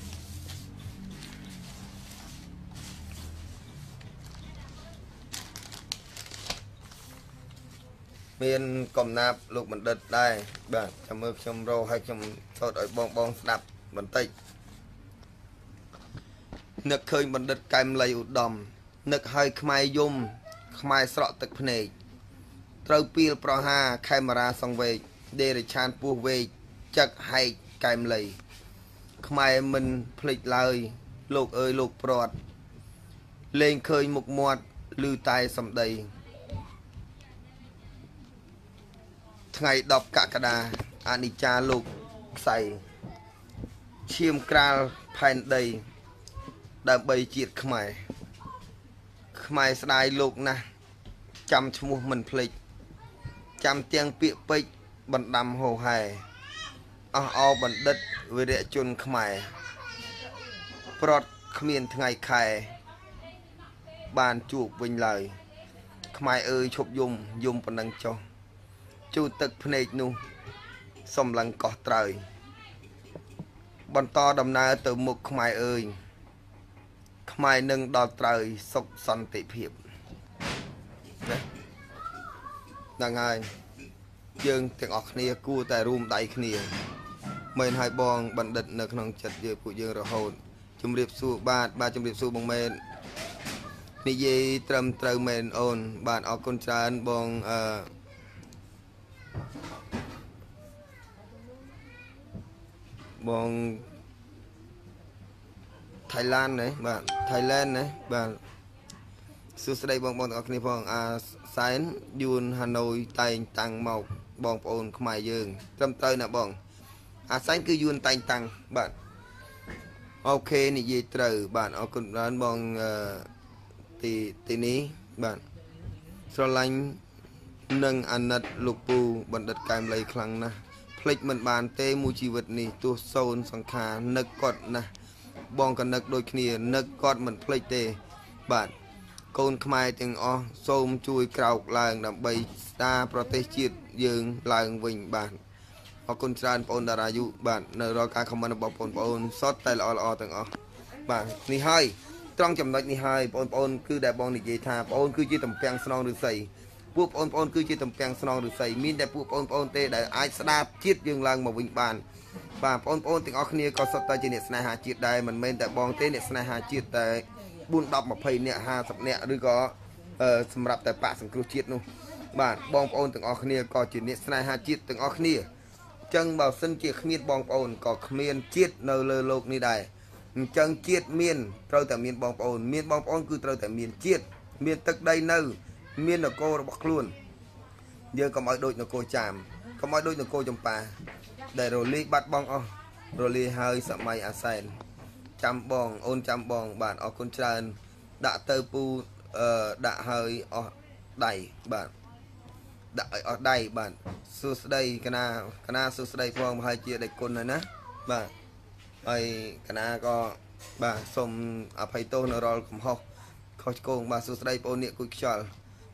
មានកំណាប់លោកបណ្ឌិតដែរបាទចាំមើលខ្ញុំរកឲ្យខ្ញុំសូត្រឲ្យបងបងស្ដាប់បន្តិចនឹកឃើញបណ្ឌិតកែមលីឧត្តមនឹកឲ្យខ្មែរយំខ្មែរស្រក់ទឹកភ្នែកត្រូវពីលប្រហាខេមរាសង្វេកដេរឆានពោះវេកចឹកហែកកែមលីខ្មែរមិនភ្លេចឡើយលោកអើយលោកព្រាត់លេងឃើញមុខមាត់ឮតែសម្ដីថ្ងៃដប់កក្កដាអនិច្ចាលោកខ្សែឈាមក្រាលផែនដីដើម្បីជាតិខ្មែរខ្មែរស្ដាយលោកណាស់ចាំឈ្មោះមិនភ្លេចចាំទាំងពាក្យពេចបណ្ដាំហោហែអស់អោបណ្ឌិតវីរៈជនខ្មែរប្រត់គ្មានថ្ងៃខែបានជួបវិញឡើយខ្មែរអើយឈប់យំយំប៉ុណ្ណឹងចុះជូតទឹកភ្នែកនោះសំឡឹងកោះត្រើយបន្តដំណើរទៅមុខខ្មែរអើយខ្មែរនឹងដល់ត្រើយសុខសន្តិភាពណាហ្នឹងហើយយើងទាំងអស់គ្នាគួរតែរួមដៃគ្នាមែនហើយបងបណ្ឌិតនៅក្នុងចិត្តយើងពួកយើងរហូតជំរាបសួរបាទបាទជំរាបសួរបងមែននិយាយត្រឹមត្រូវមែនអូនបាទអរគុណច្រើនបងអឺបងថៃឡានណាបាទថៃឡែនណាបាទសួស្តីបងប្អូនទាំងអស់គ្នាផងអាសែនយួនហាណូយតែងតាំងមកបងប្អូនខ្មែរយើងត្រឹមត្រូវណាបងអាសែនគឺយួនតែងតាំងបាទអូខេនិយាយត្រូវបាទអរគុណច្រើនបងទីទីនេះបាទស្រឡាញ់និងអាណិតលោកពូបណ្ឌិតកែមលីខ្លាំងណាស់ភ្លេចមិនបានទេមួយជីវិតនេះទោះសូនសង្ខារនឹកគាត់ណាស់បងក៏នឹកដូចគ្នានឹកគាត់មិនភ្លេចទេបាទកូនខ្មែរទាំងអស់សូមជួយក្រោកឡើងដើម្បីស្ដារប្រទេសជាតិយើងឡើងវិញបាទអរគុណច្រើនបងតារាយុបាទនៅរាល់ការខមមិនរបស់បងប្អូនសុទ្ធតែល្អល្អទាំងអស់បាទនេះហើយត្រង់ចំណុចនេះហើយបងប្អូនគឺដែលបងនិយាយថាបងប្អូនគឺជាតំពាំងស្នងឫស្សីពួកបងប្អូនគឺជាតំពាំងស្នងឫស្សីមានតែពួកបងប្អូនទេដែលអាចស្ដារជាតិយើងឡើងមកវិញបានបាទបងប្អូនទាំងអស់គ្នាក៏សុទ្ធតែជាអ្នកស្នេហាជាតិដែរមិនមែនតែបងទេអ្នកស្នេហាជាតិតែបួន ដប់ ยี่สิบ នាក់ ห้าสิบ នាក់ឬក៏សម្រាប់តែបកសង្គ្រោះជាតិនោះបាទបងប្អូនទាំងអស់គ្នាក៏ជាអ្នកស្នេហាជាតិទាំងអស់គ្នាអញ្ចឹងបើសិនជាគ្មានបងប្អូនក៏គ្មានជាតិនៅលើโลกនេះដែរអញ្ចឹងជាតិមានត្រូវតែមានបងប្អូនមានបងប្អូនគឺត្រូវតែមានជាតិមានទឹកដីនៅមាននគររបស់ខ្លួនយើងកុំឲ្យដូចនគរចាមកុំឲ្យដូចនគរចម្ប៉ាដែលរលាយបាត់បង់អស់រលាយហើយសម័យអាសែនចាំបងអូនចាំបងបាទអរគុណច្រើនដាក់ទៅពូអឺដាក់ហើយអស់ដៃបាទដាក់ឲ្យអស់ដៃបាទសួស្ដីកណាកណាសួស្ដីផងមហាជាដេគុណហើយណាបាទហើយកណាក៏បាទសូមអភ័យទោសនៅរាល់កំហុសខុសឆ្គងបាទសួស្ដីបងអ្នកគួយខ្យល់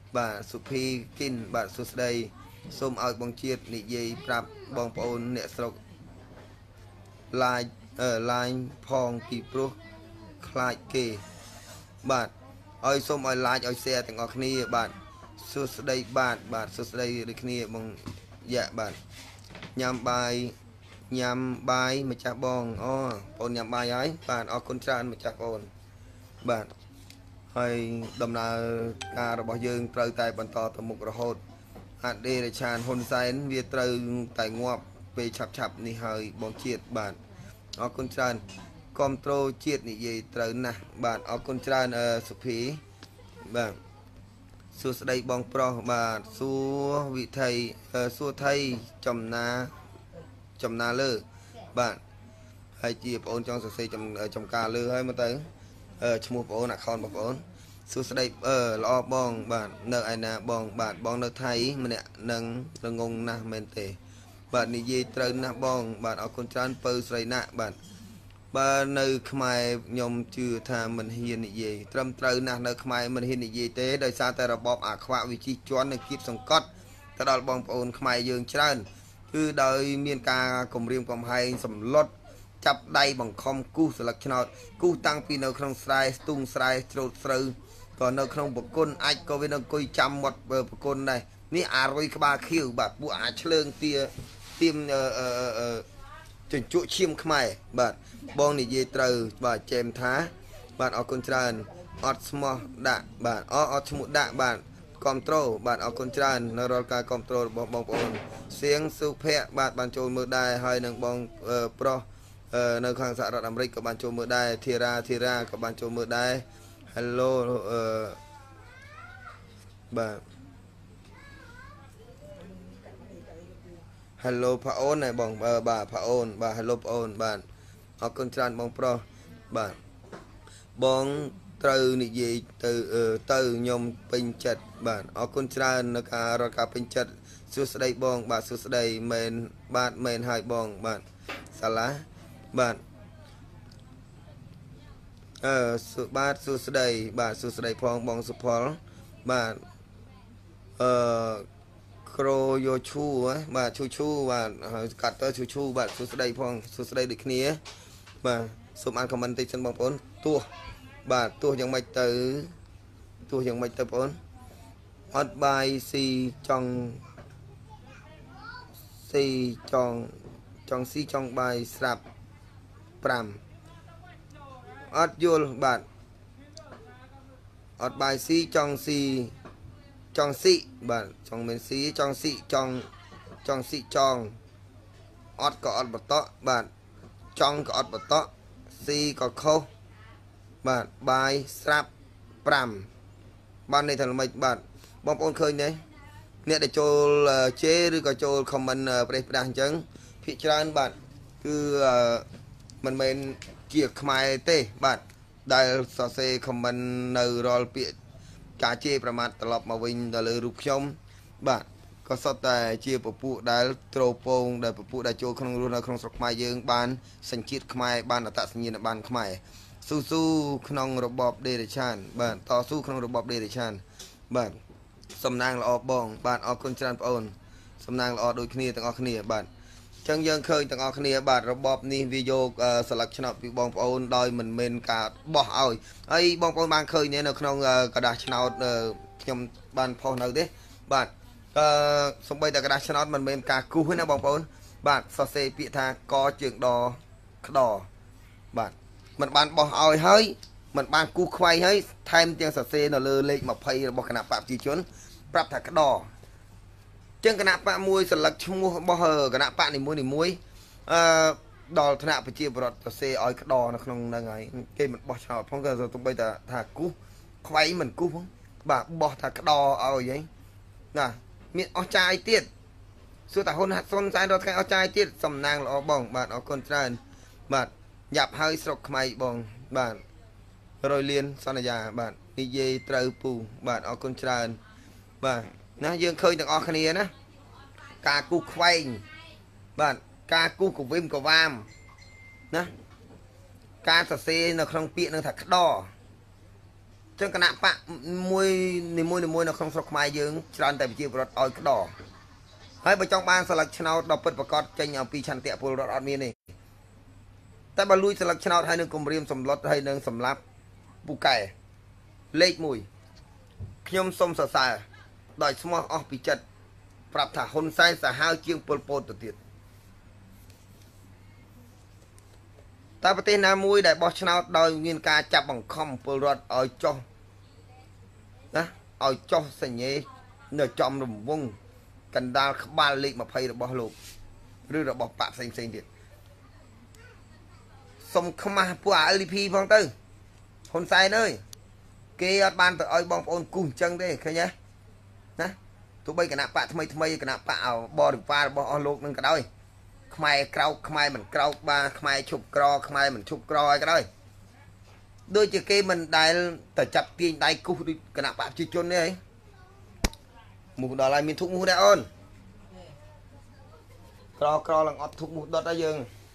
បាទសុភីគិនបាទសួស្ដីសូមឲ្យបងជាតិនិយាយប្រាប់បងប្អូនអ្នកស្រុកឡាយអឺឡាញផងពីព្រោះខ្លាចគេបាទឲ្យសូមឲ្យឡាយឲ្យ share ទាំងអស់គ្នាបាទសួស្ដីបាទបាទសួស្ដីដូចគ្នាបងយ៉ាបាទញ៉ាំបាយញ៉ាំបាយម្ចាស់បងអូបងញ៉ាំបាយហើយបាទអរគុណច្រើនម្ចាស់បងបាទហើយដំណើរការរបស់យើងត្រូវតែបន្តទៅមុខរហូតអដេរឆានហ៊ុនសែនវាត្រូវតែងាប់ពេលឆាប់ឆាប់នេះហើយបងជាតិបាទអរគុណច្រើនគ្រប់ត្រូលជាតិនិយាយត្រូវណាស់បាទអរគុណច្រើនអឺសុភីបាទសួស្ដីបងប្រុសបាទសួវិថីសួថៃចំណាចំណាលើបាទហើយជាបងអូនចង់សរសេរចំចំការលើហើយមើលទៅឈ្មោះបងអូន account បងប្អូនសួស្ដីអឺល្អបងបាទនៅឯណាបងបាទបងនៅថៃម្នាក់នឹងរងងណាស់មែនទេបាទនិយាយត្រូវណាស់បងបាទអរគុណច្រើនពៅស្រីណាក់បាទបើនៅខ្មែរខ្ញុំជឿថាមិនហ៊ាននិយាយត្រឹមត្រូវណាស់នៅខ្មែរមិនហ៊ាននិយាយទេដោយសារតែរបបអាខ្វាក់វិជីជន់និងគៀបសង្កត់ទៅដល់បងប្អូនខ្មែរយើងច្រើនគឺដោយមានការគម្រាមកំហែងសម្លុតចាប់ដៃបង្ខំគូសស្លឹកឆ្នោតគូតាំងពីនៅក្នុងស្រែស្ទូងស្រែច្រូតស្រូវក៏នៅក្នុងបគុណអាចក៏វានៅអង្គុយចាំមាត់បគុណដែរនេះអារុយក្បាលខៀវបាទពួកអាចឆ្លើងទាទៀមអឺជញ្ជក់ឈាមខ្មែរបាទបងនិយាយត្រូវបាទចែមថាបាទអរគុណច្រើនអត់ស្មោះដាក់បាទអអត់ឈ្មោះដាក់បាទគ្រប់ត្រូលបាទអរគុណច្រើននៅរាល់ការគ្រប់ត្រូលរបស់បងប្អូនសៀងសុភ័ក្របាទបានចូលមើលដែរហើយនឹងបងប្រុសនៅខាងសហរដ្ឋអាមេរិកក៏បានចូលមើលដែរធីរ៉ាធីរ៉ាក៏បានចូលមើលដែរ Hello អឺបាទ Hello ផាអូនណាបងបាទផាអូនបាទ Hello ផាអូនបាទអរគុណច្រើនបងប្រុសបាទបងត្រូវនិយាយទៅទៅខ្ញុំពេញចិត្តបាទអរគុណច្រើននៅការរកការពេញចិត្តសួស្ដីបងបាទសួស្ដីមែនបាទមែនហើយបងបាទសាឡាបាទអឺសុបាទសួស្ដីបាទសួស្ដីផងបងសុផលបាទអឺក្រូយោឈូបាទឈូឈូបាទកាត់ទៅឈូឈូបាទសួស្ដីផងសួស្ដីដូចគ្នាបាទសូមអានខមមិនតិចសិនបងប្អូនទោះបាទទោះយ៉ាងម៉េចទៅទោះយ៉ាងម៉េចទៅបងប្អូនអត់បាយស៊ីចង់ស៊ីចង់ចង់ស៊ីចង់បាយស្រាប់ប្រាំអត់យល់បាទអត់បាយស៊ីចង់ស៊ីចង់ស៊ីបាទចង់មិនស៊ីចង់ស៊ីចង់ចង់ស៊ីចង់អត់ក៏អត់បតក់បាទចង់ក៏អត់បតក់ស៊ីក៏ខុសបាទបាយស្រាប់ប្រាំបានន័យថាល្មិចបាទបងប្អូនឃើញទេអ្នកដែលចូលជេឬក៏ចូល comment ប្រេះផ្ដាស់អញ្ចឹងភាគច្រើនបាទគឺមិនមែនជាខ្មែរទេបាទដែលសរសេរ comment នៅរាល់ពាក្យការជេរប្រមាថត្រឡប់មកវិញទៅលើរូបខ្ញុំបាទក៏សុទ្ធតែជាពពួកដែលត្រោពងដែលពពួកដែលចូលក្នុងរស់នៅក្នុងស្រុកខ្មែរយើងបានសញ្ជាតិខ្មែរបានអត្តសញ្ញាណប័ណ្ណខ្មែរស៊ូស៊ូក្នុងរបបដេរឆានបាទតស៊ូក្នុងរបបដេរឆានបាទសំណាងល្អបងបាទអរគុណច្រើនបងអូនសំណាងល្អដូចគ្នាទាំងអស់គ្នាបាទចឹងយើងឃើញទាំងអស់គ្នាបាទរបបនេះវាយកស្លឹកឆ្នោតពីបងប្អូនដោយមិនមែនការបោះឲ្យហើយបងប្អូនបានឃើញនៅក្នុងกระดาษឆ្នោតខ្ញុំបានផុសនៅទេបាទអឺសំបីតែกระดาษឆ្នោតមិនមែនការគូសទេណាបងប្អូនបាទសរសេរពាក្យថាកជើងដក្ដបាទมันបានបោះឲ្យហើយมันបានគូសខ្វៃហើយថែមទាំងសរសេរនៅលើលេខยี่สิบរបស់គណៈបកប្រជាជនប្រាប់ថាក្តរចឹងគណៈបកមួយស្លឹកឈ្មោះរបស់គណៈបកនីមួយនីមួយអឺដល់ថ្នាក់ប្រជាពលរដ្ឋសរសេរឲ្យក្តរនៅក្នុងហ្នឹងហើយគេមិនបោះឆ្នោតផងក៏ទោះបីថាថាគូសខ្វៃមិនគូសផងបាទបោះថាក្តរឲ្យហីណាមានអស់ចាយទៀតសួរតាហ៊ុនហាត់សុនសែនរត់ថ្ងៃអស់ចាយទៀតសំណាងល្អបងបាទអរគុណច្រើនបាទញាប់ហើយស្រុកខ្មែរបងបាទរយលានសន្យាបាទនិយាយត្រូវពូបាទអរគុណច្រើនបាទណាយើងឃើញទាំងអស់គ្នាណាការគូសខ្វែងបាទការគូសកវិមកវាមណាការសរសេរនៅក្នុងពាក្យនឹងថាក្តរចឹងគណៈបកមួយនីមួយនីមួយនៅក្នុងស្រុកខ្មែរយើងច្រើនតែប្រជាពលរដ្ឋឲ្យក្តរហើយបើចង់បានស្លឹកឆ្នោតដល់ពិតប្រកបចេញអំពីឆន្ទៈពលរដ្ឋអត់មានទេតែបើលួចស្លឹកឆ្នោតហើយនឹងគម្រាមសម្លុតហើយនឹងសម្លាប់ពូកែលេខមួយខ្ញុំសូមសរសើរដោយស្មោះអស់ពីចិត្តប្រាប់ថាហ៊ុនសែនសាហាវជាងពលពតទៅទៀតតែប្រទេសណាមួយដែលបោះឆ្នោតដោយមានការចាប់បង្ខំពលរដ្ឋឲ្យចុះណាឲ្យចុះសញ្ញេនៅចំរង្វង់កណ្ដាលក្បាលលេខยี่สิบរបស់លោកឬរបស់បកផ្សេងផ្សេងទៀតសុំខ្មាស់ពួក แอล ดี พี ផងទៅហ៊ុនសែនអើយគេអត់បានទៅឲ្យបងប្អូនគូសអញ្ចឹងទេឃើញទេណាទោះបីគណៈបកថ្មីថ្មីគណៈបកបរិវាររបស់អស់លោកនឹងក៏ដោយខ្មែរក្រោកខ្មែរមិនក្រោកបាខ្មែរឈប់ក្រខ្មែរមិនឈប់ក្រឲ្យក៏ដោយដូចជាគេមិនដែលទៅចាប់ទាញដៃគូសដូចគណៈបកប្រជាជននេះហីមូសដល់ហើយមានធុកមូសដែរអូនក្រក្រឡើងអត់ធុកមូសដុតហើយយើង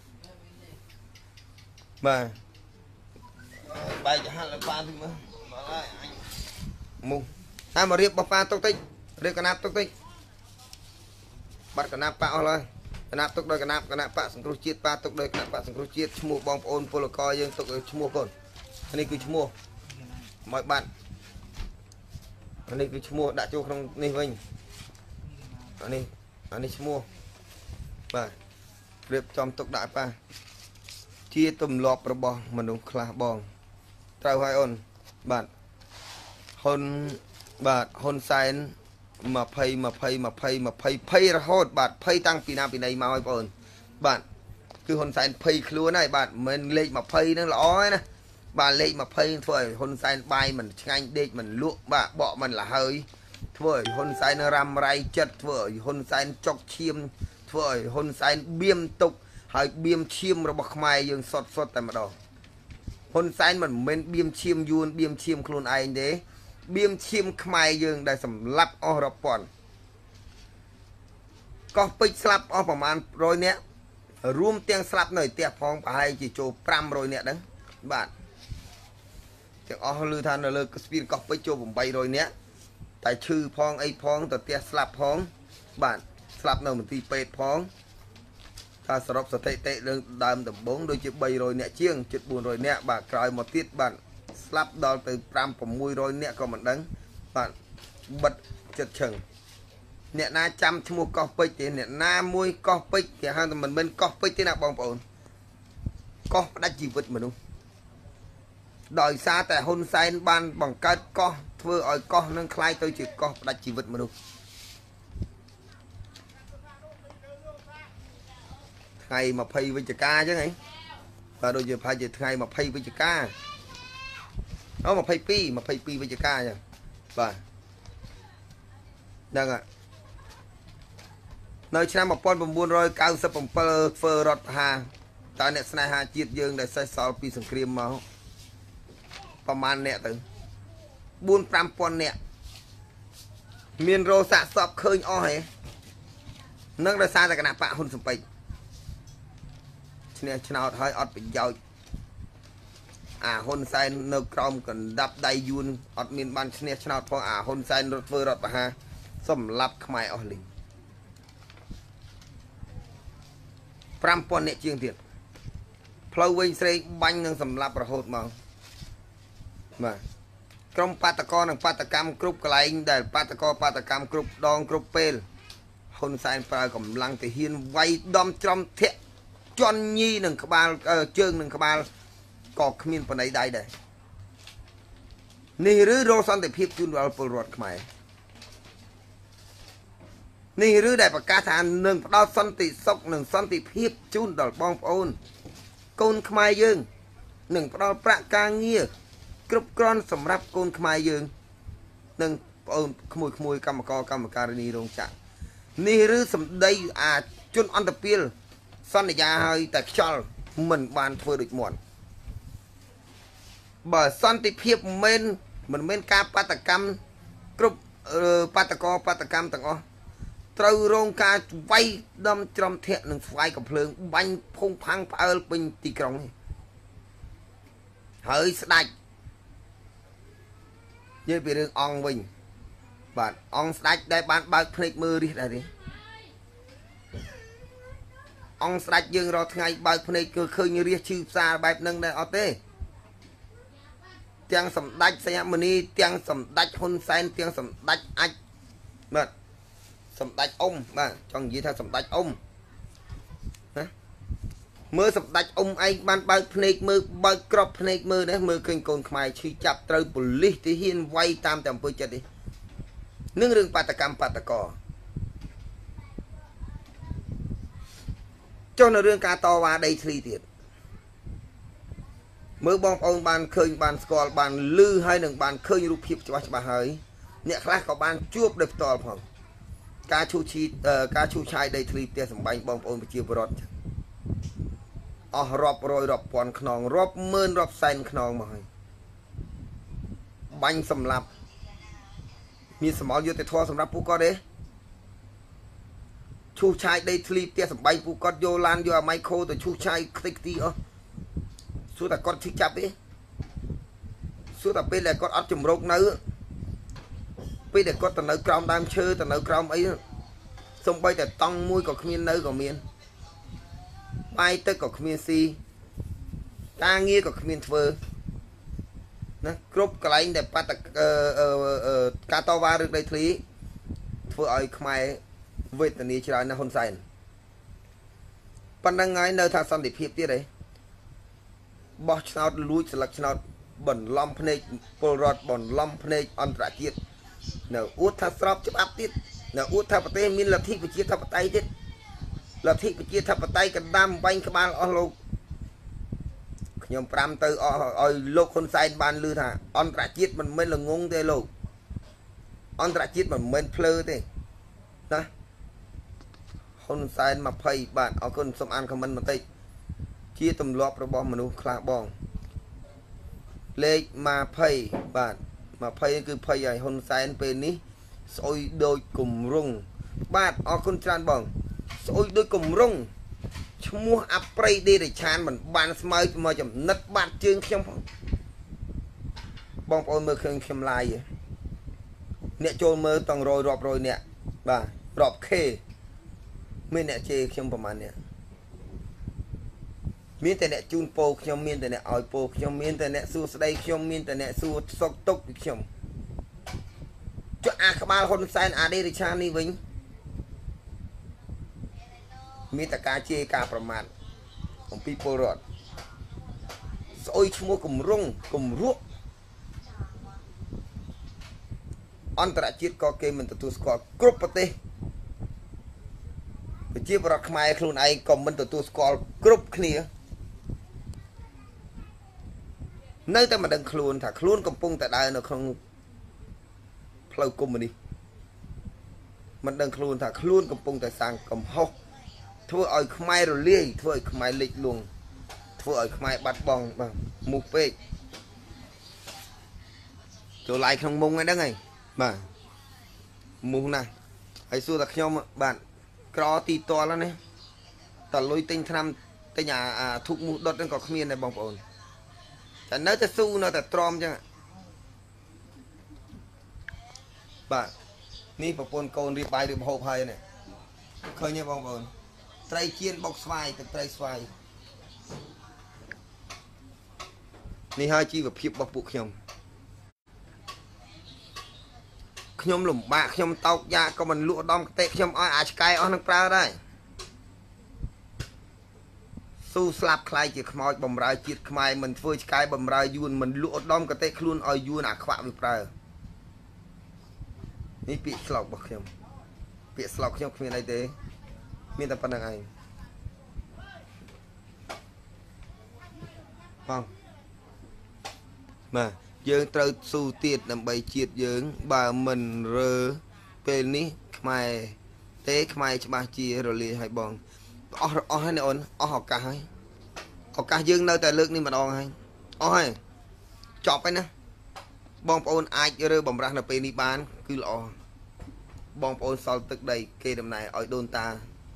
បាទបែកហាត់ឲ្យប៉ាទីមើលបាទហើយអញមូសតាមមករៀបបប៉ាទុកតិចរៀបកណាប់ទុកតិចបាត់កណាប់ប៉ាអស់ហើយកណាប់ទុកដោយកណាប់កណាប់ប៉ាសង្គ្រោះជាតិប៉ាទុកដោយកណាប់ប៉ាសង្គ្រោះជាតិឈ្មោះបងប្អូនពលករយើងទុកឲ្យឈ្មោះកូននេះគឺឈ្មោះមកបាត់នេះគឺឈ្មោះដាក់ចូលក្នុងនេះវិញអានេះអានេះឈ្មោះបាទរៀបចំទុកដាក់ប៉ាជាទម្លាប់របស់មនុស្សខ្លះបងត្រូវហើយអូនបាទហ៊ុនបាទហ៊ុនសែន20 20 20 20ភ័យរហូតបាទភ័យតាំងពីណាពីណីមកហើយបងអូនបាទគឺហ៊ុនសែនភ័យខ្លួនហើយបាទមិនលេខ20ហ្នឹងល្អហើយណាបាទលេខ20ធ្វើឲ្យហ៊ុនសែនបាយមិនឆ្ងាញ់ដេកមិនលក់បាទបកមិនលហើយធ្វើឲ្យហ៊ុនសែនរ៉ាំរៃចិត្តធ្វើឲ្យហ៊ុនសែនចុកឈាមធ្វើឲ្យហ៊ុនសែនបៀមទុកហើយបៀមឈាមរបស់ខ្មែរយើងសុតសុតតែម្ដងហ៊ុនសែនមិនមែនបៀមឈាមយួនបៀមឈាមខ្លួនឯងទេបៀមឈាមខ្មែរយើងដែលសម្លាប់អស់រាប់ពាន់កោះពេជ្រស្លាប់អស់ប្រមាណរយនាក់រួមទាំងស្លាប់នៅផ្ទះផងប្រហែលជាចូល500នាក់ហ្នឹងបាទទាំងអស់ឮថានៅលើស្ពានកោះពេជ្រចូល800នាក់តែឈឺផងអីផងទៅផ្ទះស្លាប់ផងបាទស្លាប់នៅមន្ទីរពេទ្យផងថាសរុបស្ថិតិរឿងដើមដំបូងដូចជា300នាក់ជាងជិត400នាក់បាទក្រោយមកទៀតបាទស្លាប់ដល់ទៅ5 600នាក់ក៏មិនដឹងបាទបិទចិត្តឈឹងអ្នកណាចាំឈ្មោះកោះពេជ្រទេអ្នកណាមួយកោះពេជ្រគេហៅថាមិនមែនកោះពេជ្រទេណាបងប្អូនកោះផ្ដាច់ជីវិតមនុស្សដោយសារតែហ៊ុនសែនបានបង្កើតកោះធ្វើឲ្យកោះនឹងคล้ายទៅជាកោះផ្ដាច់ជីវិតមនុស្សថ្ងៃ20វិច្ឆិកាអញ្ចឹងហីបាទដូចជាប្រហែលជាថ្ងៃ20វិច្ឆិកាអូ22 22វិច្ឆិកាអញ្ចឹងបាទហ្នឹងហើយនៅឆ្នាំ1997ធ្វើរដ្ឋប្រហារតើអ្នកស្នេហាជាតិយើងដែលសេះសល់ពីសង្គ្រាមមកប្រហែលអ្នកទៅ4 5ពាន់អ្នកមានរោសាកសពឃើញអស់ហ៎នឹងដោយសារតែគណៈបកហ៊ុនសំពេចឈ្នះឆ្នោតហើយអត់ប្រយោជន៍អាហ៊ុនសែននៅក្រោមកណ្ដាប់ដៃយួនអត់មានបានឈ្នះឆ្នោតផងអាហ៊ុនសែនរត់ធ្វើរដ្ឋប្រហារសម្លាប់ខ្មែរអស់លីង5ពាន់អ្នកជាងទៀតផ្លូវវិញស្រេកបាញ់នឹងសម្លាប់រហូតមកបាទក្រុមបាតកោនិងបាតកម្មគ្រប់កន្លែងដែលបាតកោបាតកម្មគ្រប់ដងគ្រប់ពេលហ៊ុនសែនប្រើកម្លាំងទាហានវាយដំច្រំធាក់ជន់ញីនឹងក្បាលជើងនឹងក្បាលក៏គ្មានបណៃដៃដែរនេះឬរកសន្តិភាពជូនដល់ពលរដ្ឋខ្មែរនេះឬដែលប្រកាសថានឹងផ្ដល់សន្តិសុខនិងសន្តិភាពជូនដល់បងប្អូនកូនខ្មែរយើងនឹងផ្ដល់ប្រាក់ការងារគ្រប់គ្រាន់សម្រាប់កូនខ្មែរយើងនិងបងប្អូនក្មួយៗកម្មករកម្មការិនីរោងចក្រនេះឬសម្ដីអាជនអន្តរពាលសន្យាឲ្យតែខ្យល់មិនបានធ្វើដូចមុនបើសន្តិភាពមិនមិនមែនការបាតកម្មគ្រប់បាតកោបាតកម្មទាំងអស់ត្រូវរងការវាយដំច្រំធាក់នឹងស្វាយកំភ្លើងបាញ់ភុងផាំងផ្អើលពេញទីក្រុងនេះហើយស្ដាច់និយាយពីរឿងអង្គវិញបាទអង្គស្ដេចដែលបានបើកភ្នែកមើលរិះដែរទេអង្គស្ដេចយើងរាល់ថ្ងៃបើកភ្នែកគឺឃើញរិះឈឺផ្សារបែបហ្នឹងដែរអត់ទេទាំងសម្ដេចសញ្ញាមនីទាំងសម្ដេចហ៊ុនសែនទាំងសម្ដេចអាចបាទសម្ដេចអ៊ុំបាទចង់និយាយថាសម្ដេចអ៊ុំណាមើលសម្ដេចអ៊ុំឯងបានបើកភ្នែកមើលបើកក្របភ្នែកមើលដែរមើលឃើញកូនខ្មែរឈឺចាប់ត្រូវប៉ូលីសទីហ៊ានវាយតាមតែអំពើចិត្តនេះនឹងរឿងបាតកម្មបាតកោចុះនៅរឿងការតវ៉ាដីធ្លីទៀតមើលបងប្អូនបានឃើញបានស្គាល់បានឮហើយនឹងបានឃើញរូបភាពច្បាស់ច្បាស់ហើយអ្នកខ្លះក៏បានជួបដោយផ្ទាល់ផងការឈូសឆាយការឈូសឆាយដីធ្លីផ្ទះសម្បែងបងប្អូនប្រជាពលរដ្ឋអស់រាប់រយរាប់ពាន់ខ្នងរាប់ម៉ឺនរាប់សែនខ្នងមកហើយបាញ់សម្លាប់មានសមលយុទ្ធធម៌សម្រាប់ពួកគាត់ទេឈូសឆាយដីធ្លីផ្ទះសម្បែងពួកគាត់យកឡានយកអាម៉ៃខូទៅឈូសឆាយខ្ទេចខ្ទីអស់សួរតែគាត់ឈឺចាប់ទេសួរតែពេលដែលគាត់អត់ជំរកនៅពេលដែលគាត់ទៅនៅក្រោមដើមឈើទៅនៅក្រោមអីសំបីតែតង់មួយក៏គ្មាននៅក៏មានបាយទឹកក៏គ្មានស៊ីការងារក៏គ្មានធ្វើណាគ្រប់កន្លែងដែលបាត់ការតវ៉ារឿងដីធ្លីធ្វើឲ្យខ្មែរវេទនាច្រើនណាស់ហ៊ុនសែនប៉ុណ្ណឹងហើយនៅថាសន្តិភាពទៀតទេបោះឆ្នោតលួចស្លឹកឆ្នោតបន្លំភ្នែកពលរដ្ឋបន្លំភ្នែកអន្តរជាតិនៅអួតថាស្របច្បាប់ទៀតនៅអួតថាប្រទេសមានលទ្ធិប្រជាធិបតេយ្យទៀតលទ្ធិប្រជាធិបតេយ្យកណ្ដាំបាញ់ក្បាលអស់លោកខ្ញុំប្រាំទៅអស់ឲ្យលោកហ៊ុនសែនបានឮថាអន្តរជាតិមិនមែនល្ងងទេលោកអន្តរជាតិមិនមែនភ្លើទេណាហ៊ុនសែនยี่สิบបាទអរគុណសូមអានខមមិនបន្តិចជាទម្លាប់របស់មនុស្សខ្លះបងលេខยี่สิบបាទยี่สิบគឺភ័យឲ្យហ៊ុនសែនពេលនេះស្អុយដូចគម្រងបាទអរគុណច្រើនបងស្អុយដូចគម្រងឈ្មោះអប្រៃដេរឆានមិនបានស្មើមកចំណិតបាត់ជើងខ្ញុំផងបងប្អូនមើលឃើញខ្ញុំឡាយអ្នកចូលមើលតង់រយរាប់រយអ្នកបាទរាប់ខេមានអ្នកជេរខ្ញុំប្រហែលអ្នកមានតែអ្នកជូនពោខ្ញុំមានតែអ្នកឲ្យពោខ្ញុំមានតែអ្នកសួរស្ដីខ្ញុំមានតែអ្នកសួរសុកទុកពីខ្ញុំចុះអាក្បាលហ៊ុនសែនអាដេរឆាននេះវិញមានតែការជេរការប្រមាថអំពីពលរដ្ឋស្អុយឈ្មោះគម្រងគម្រក់អន្តរជាតិក៏គេមិនទទួលស្គាល់គ្រប់ប្រទេសប្រជាពលរដ្ឋខ្មែរខ្លួនឯងក៏មិនទទួលស្គាល់គ្រប់គ្នានៅតែមិនដឹងខ្លួនថាខ្លួនកំពុងតែដើរនៅក្នុងផ្លូវកុម្មុយនីសមិនដឹងខ្លួនថាខ្លួនកំពុងតែសាងកំហុសធ្វើឲ្យខ្មែររលាយធ្វើឲ្យខ្មែរលិចលង់ធ្វើឲ្យខ្មែរបាត់បង់បាទមុខពេកចូលឡាយក្នុងមុងហ្នឹងហើយបាទមុខណាស់ហើយសួរតែខ្ញុំបាទក្រទីតលណាតលុយទិញថ្នាំទិញអាធុកមូសដុតហ្នឹងក៏គ្មានដែរបងប្អូនតែនៅតែស៊ូនៅតែទ្រាំអញ្ចឹងបាទនេះប្រពន្ធកូនរៀបបាយរៀបហូបហើយនេះឃើញទេបងប្អូនត្រីចៀនបុកស្វាយទឹកត្រីស្វាយនេះហើយជីវភាពរបស់ពួកខ្ញុំខ្ញុំលំបាកខ្ញុំតោកយ៉ាក៏មិនលក់ឧត្តមកតេខ្ញុំឲ្យអាចឆ្កែអស់នឹងប្រើដែរស៊ូស្លាប់ខ្លាយជាខ្មោចបំរើជាតិខ្មែរមិនធ្វើឆ្កែបំរើយួនមិនលក់ឧត្តមកតេខ្លួនឲ្យយួនអាខ្វាក់វាប្រើនេះពាក្យស្លោករបស់ខ្ញុំពាក្យស្លោកខ្ញុំគ្មានអីទេមានតែប៉ុណ្្នឹងឯងបងបាទយើងត្រូវស៊ូទៀតដើម្បីជាតិយើងបើមិនរើពេលនេះខ្មែរទេខ្មែរច្បាស់ជារលាយឲ្យបងអស់អស់ហើយអូនអស់ឱកាសហើយឱកាសយើងនៅតែលើកនេះម្ដងហើយអស់ហើយចប់ហើយណាបងប្អូនអាចរើបំរាស់នៅពេលនេះបានគឺល្អបងប្អូនសល់ទឹកដីគេដំណើរឲ្យដូនតា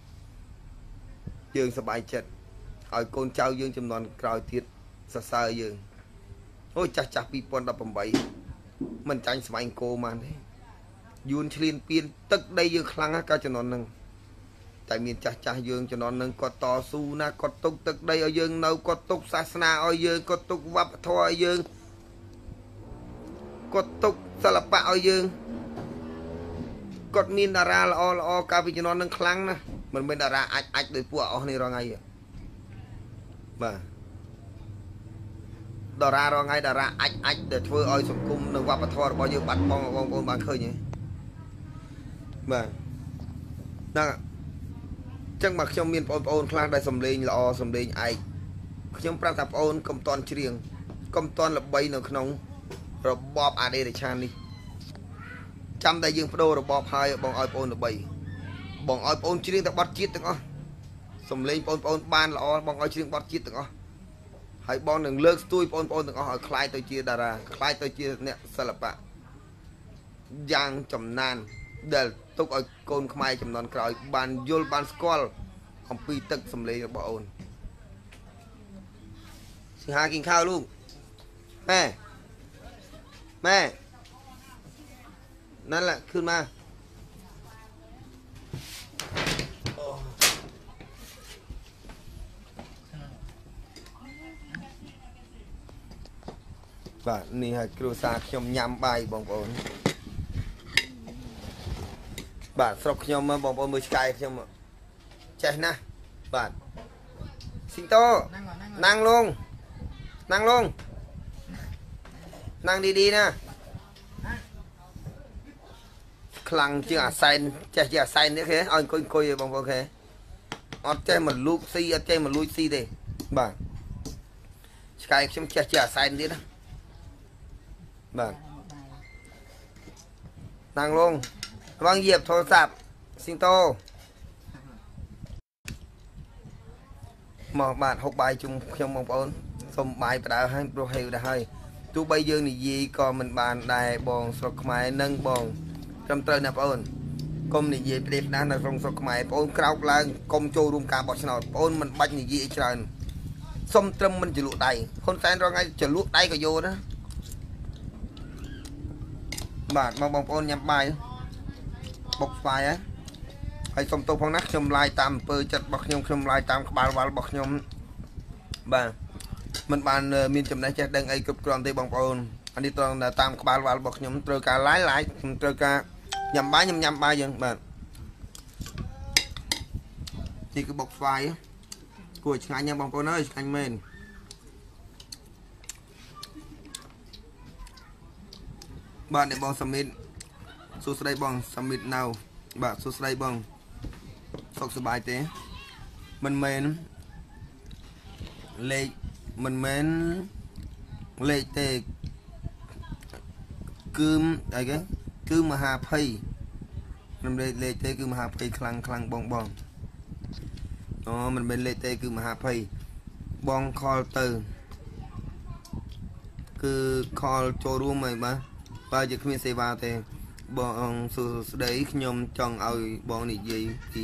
យើងសប្បាយចិត្តឲ្យកូនចៅយើងចំនួនក្រោយទៀតសរសើរយើងអូចាស់ចាស់ยี่สิบสิบแปด mình tranh sầm anh cô mà đấy yun chilin pin tức đây dương khăng á cả cho nó nâng tại miền chả chả dương cho nó nâng có to su na có tục tức đây ở dương nâu có tục sasana ở dương có tục vấp thoi ở dương có tục salapa ở dương có miền đà ra là o là o cả vì cho nó nâng khăng nè mình bên đà ra ạch ạch để phụ ở này rồi ngay mà đà ra rồi ngay đà ra ạch ạch để thôi ơi sụp cung nâng vấp thoi bao nhiêu bắt bong con con bạn khơi nhỉ mà đang chẳng mặc trong miền ôn ôn khang đại sầm lên là o sầm lên ai trong prang tập ôn công toàn riêng công toàn là bay nó không rồi bóp à đây để chan đi trăm đại dương đô rồi bóp hai bong oi ôn là bay bong oi ôn riêng tập bắt chết từng ó sầm lên ôn ôn ban là o bong oi riêng bắt chết từng ó hãy bong đừng lơ tôi ôn ôn từng ó hỏi khai tôi chia đà ra khai tôi chia nè sao là bạn giang chầm nan để tục ở côn khai chấm non còi bàn vô bàn squall không pi tức sầm lê bỏ ôn xin hai kinh khao luôn mẹ mẹนั่นแหละขึ้นมาបាទនេះហើយគ្រូសាខ្ញុំញ៉ាំបាយបងប្អូនបាទស្រុកខ្ញុំបងប្អូនមើលឆ្កែខ្ញុំចេះណាស់បាទស៊ីងតូนั่งลงนั่งลงนั่งดีๆนะខ្លាំងជាងអាសែនចេះជាអាសែននេះគេឲ្យអង្គុយអង្គុយបងប្អូនគេអត់ចេះមកលូកស៊ីអត់ចេះមកលួចស៊ីទេបាទឆ្កែខ្ញុំចេះជាអាសែនទៀតណាបាទนั่งลงระวังเหยียบโทรศัพท์สิงโตหมอบาดหกใบจุ่มขยมมองปอนสมใบประดาให้โปรเฮลได้ตู้ใบยืนนี่ยีก็มันบานได้บองสกไม้นั่งบองจำเตือนนะปอนกลมนี่ยีเปรียบนั้นนะตรงสกไม้ปอนกราวกลางกลมโจรุมกาบอชนอปอนมันบัดนี่ยีจานส้มตรมมันจะลุได้คนแสนรองไงจะลุได้ก็โยนะบาดมาบองปอนยำใบบกไฟáให้สมตัวพองนักชมลายตามเปิดจัดบักยมชมลายตามบาลวาลบักยมบ่ามันบานมีจำนวนจะดังไอ้กรุบกรอนที่บางปอนอันนี้ตรงตามบาลวาลบักยมเจอการไล่ไล่เจอการยำบ้ายยำยำบ้ายยังบ่าที่คือบกไฟกูช่างยังบางปอนเอ้ยช่างเมนบ้านในบองสมิธสุดใดบองสมิธนาวบ่าสุดใดบองสกสบายเต้มันเมนเล็กมันเมนเล็กเตะคืมอะไรกันคืมมหาภัยมันเล็กเล็กเตะคืมมหาภัยคลังคลังบองบองอ๋อมันเป็นเล็กเตะคืมมหาภัยบองคอลเตอร์คือคอลโจรูมไหมบ้าบ้าจะขึ้นเซวาเต้บองสุดใดขยมจังเอาบองนี่ยีปี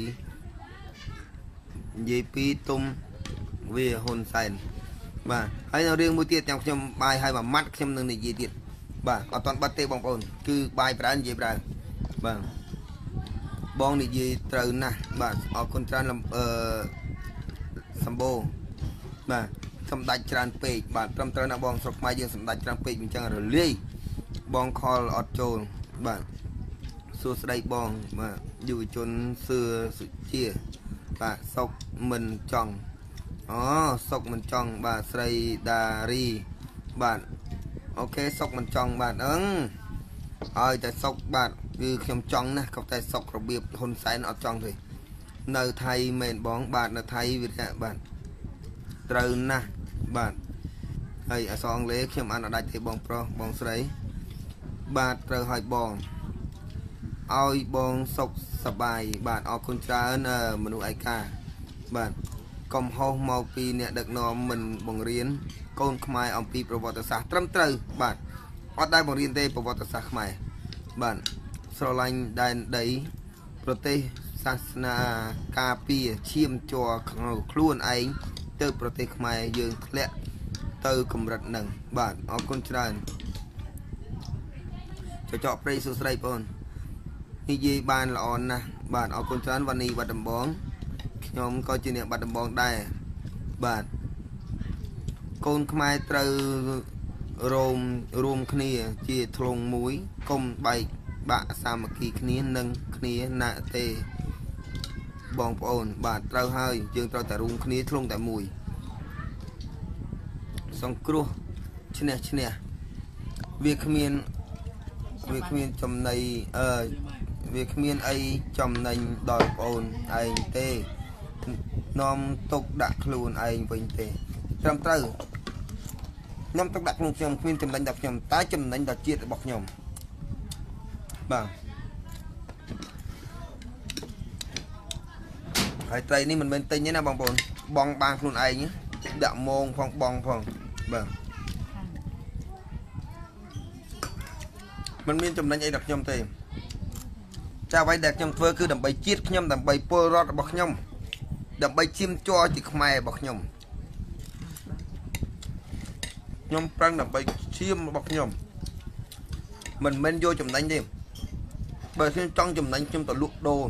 ยีปีตุ้มเวียฮอนไซน์บ่าให้เราเรื่องมือเตี้ยจังขยมใบให้แบบมัดขยมหนึ่งนี่ยีเตี้ยบ่าเอาตอนบัตเต้บองปนคือใบปลายีปลาบ่าบองนี่ยีตรึนะบ่าเอาคนจานลำเอ่อสัมโบบ่าสำดัดจานเปกบ่าตรำตรนะบองสกมายังสำดัดจานเปกมีจังหรือเลี้ยบองคอลอดโจนบ่าสุดใดบองมาอยู่จนเสือสุดเชี่ยบ่าศกมันจังอ๋อศกมันจังบ่าใส่ดารีบ่าโอเคศกมันจังบ่าเอิงเอาแต่ศกบ่าคือขยมจังนะเขาแต่ศกระเบียบคนใส่เอาจังเลยในไทยเมนบองบ่าในไทยวิทยาบ่าตรึนะบ่าไอ้ซองเล็กขยมอันอะไรที่บองโปรบองใส่บ่าตรึหอยบองเอาบองสกสบายบาดออกคนจ้าเออมนุษย์ไอกาบาดกอมห้องเมาปีเนี่ยเด็กน้องมันบังเรียนโกนขมายเอาปีประวัติศาสตร์ตรำตรึบาดอดได้บังเรียนเตประวัติศาสตร์ขมายบาดสโลลันได้ได้ประเทศศาสนากาปีเชี่ยมจัวคล้วนไอเติบประเทศขมายยืนเคละเติบกำรัดหนึ่งบาดออกคนจ้า cho chọn prey số sấy bọn như gì bàn là on nè bạn ở con trán và nì bật đầm bóng nhóm coi chuyện niệm bật đầm bóng đây bạn con mai từ rôm rôm kia chia thùng muối công bay bạ sao mà kỳ kia nâng kia nạ tê bong ổn bạn trâu hơi dương trâu tại rung kia thùng tại mùi xong cua chứ nè chứ nè việc miền việc miền trong này ờ việc miền ấy trong này đòi ổn anh tê nom tục đặt luôn anh vinh tê trong tư năm tục đặt luôn trong miền trong đánh đặt nhầm tái chùm đánh đặt chia bọc nhầm bà phải tây ní mình bên tây nhé nào bằng bồn bong bang luôn anh nhé đạo môn phong bong phong bà mình miền trong đánh ấy đặt nhầm tê cha vai đẹp nhầm phơi cứ đầm bay chiết nhầm đầm bay pô rót bọc nhầm đầm bay chim cho chỉ mày bọc nhầm nhom prang đầm bay chim bọc nhầm mình men vô chùm đánh đi bởi khi trong chùm đánh chùm tàu lụa đồ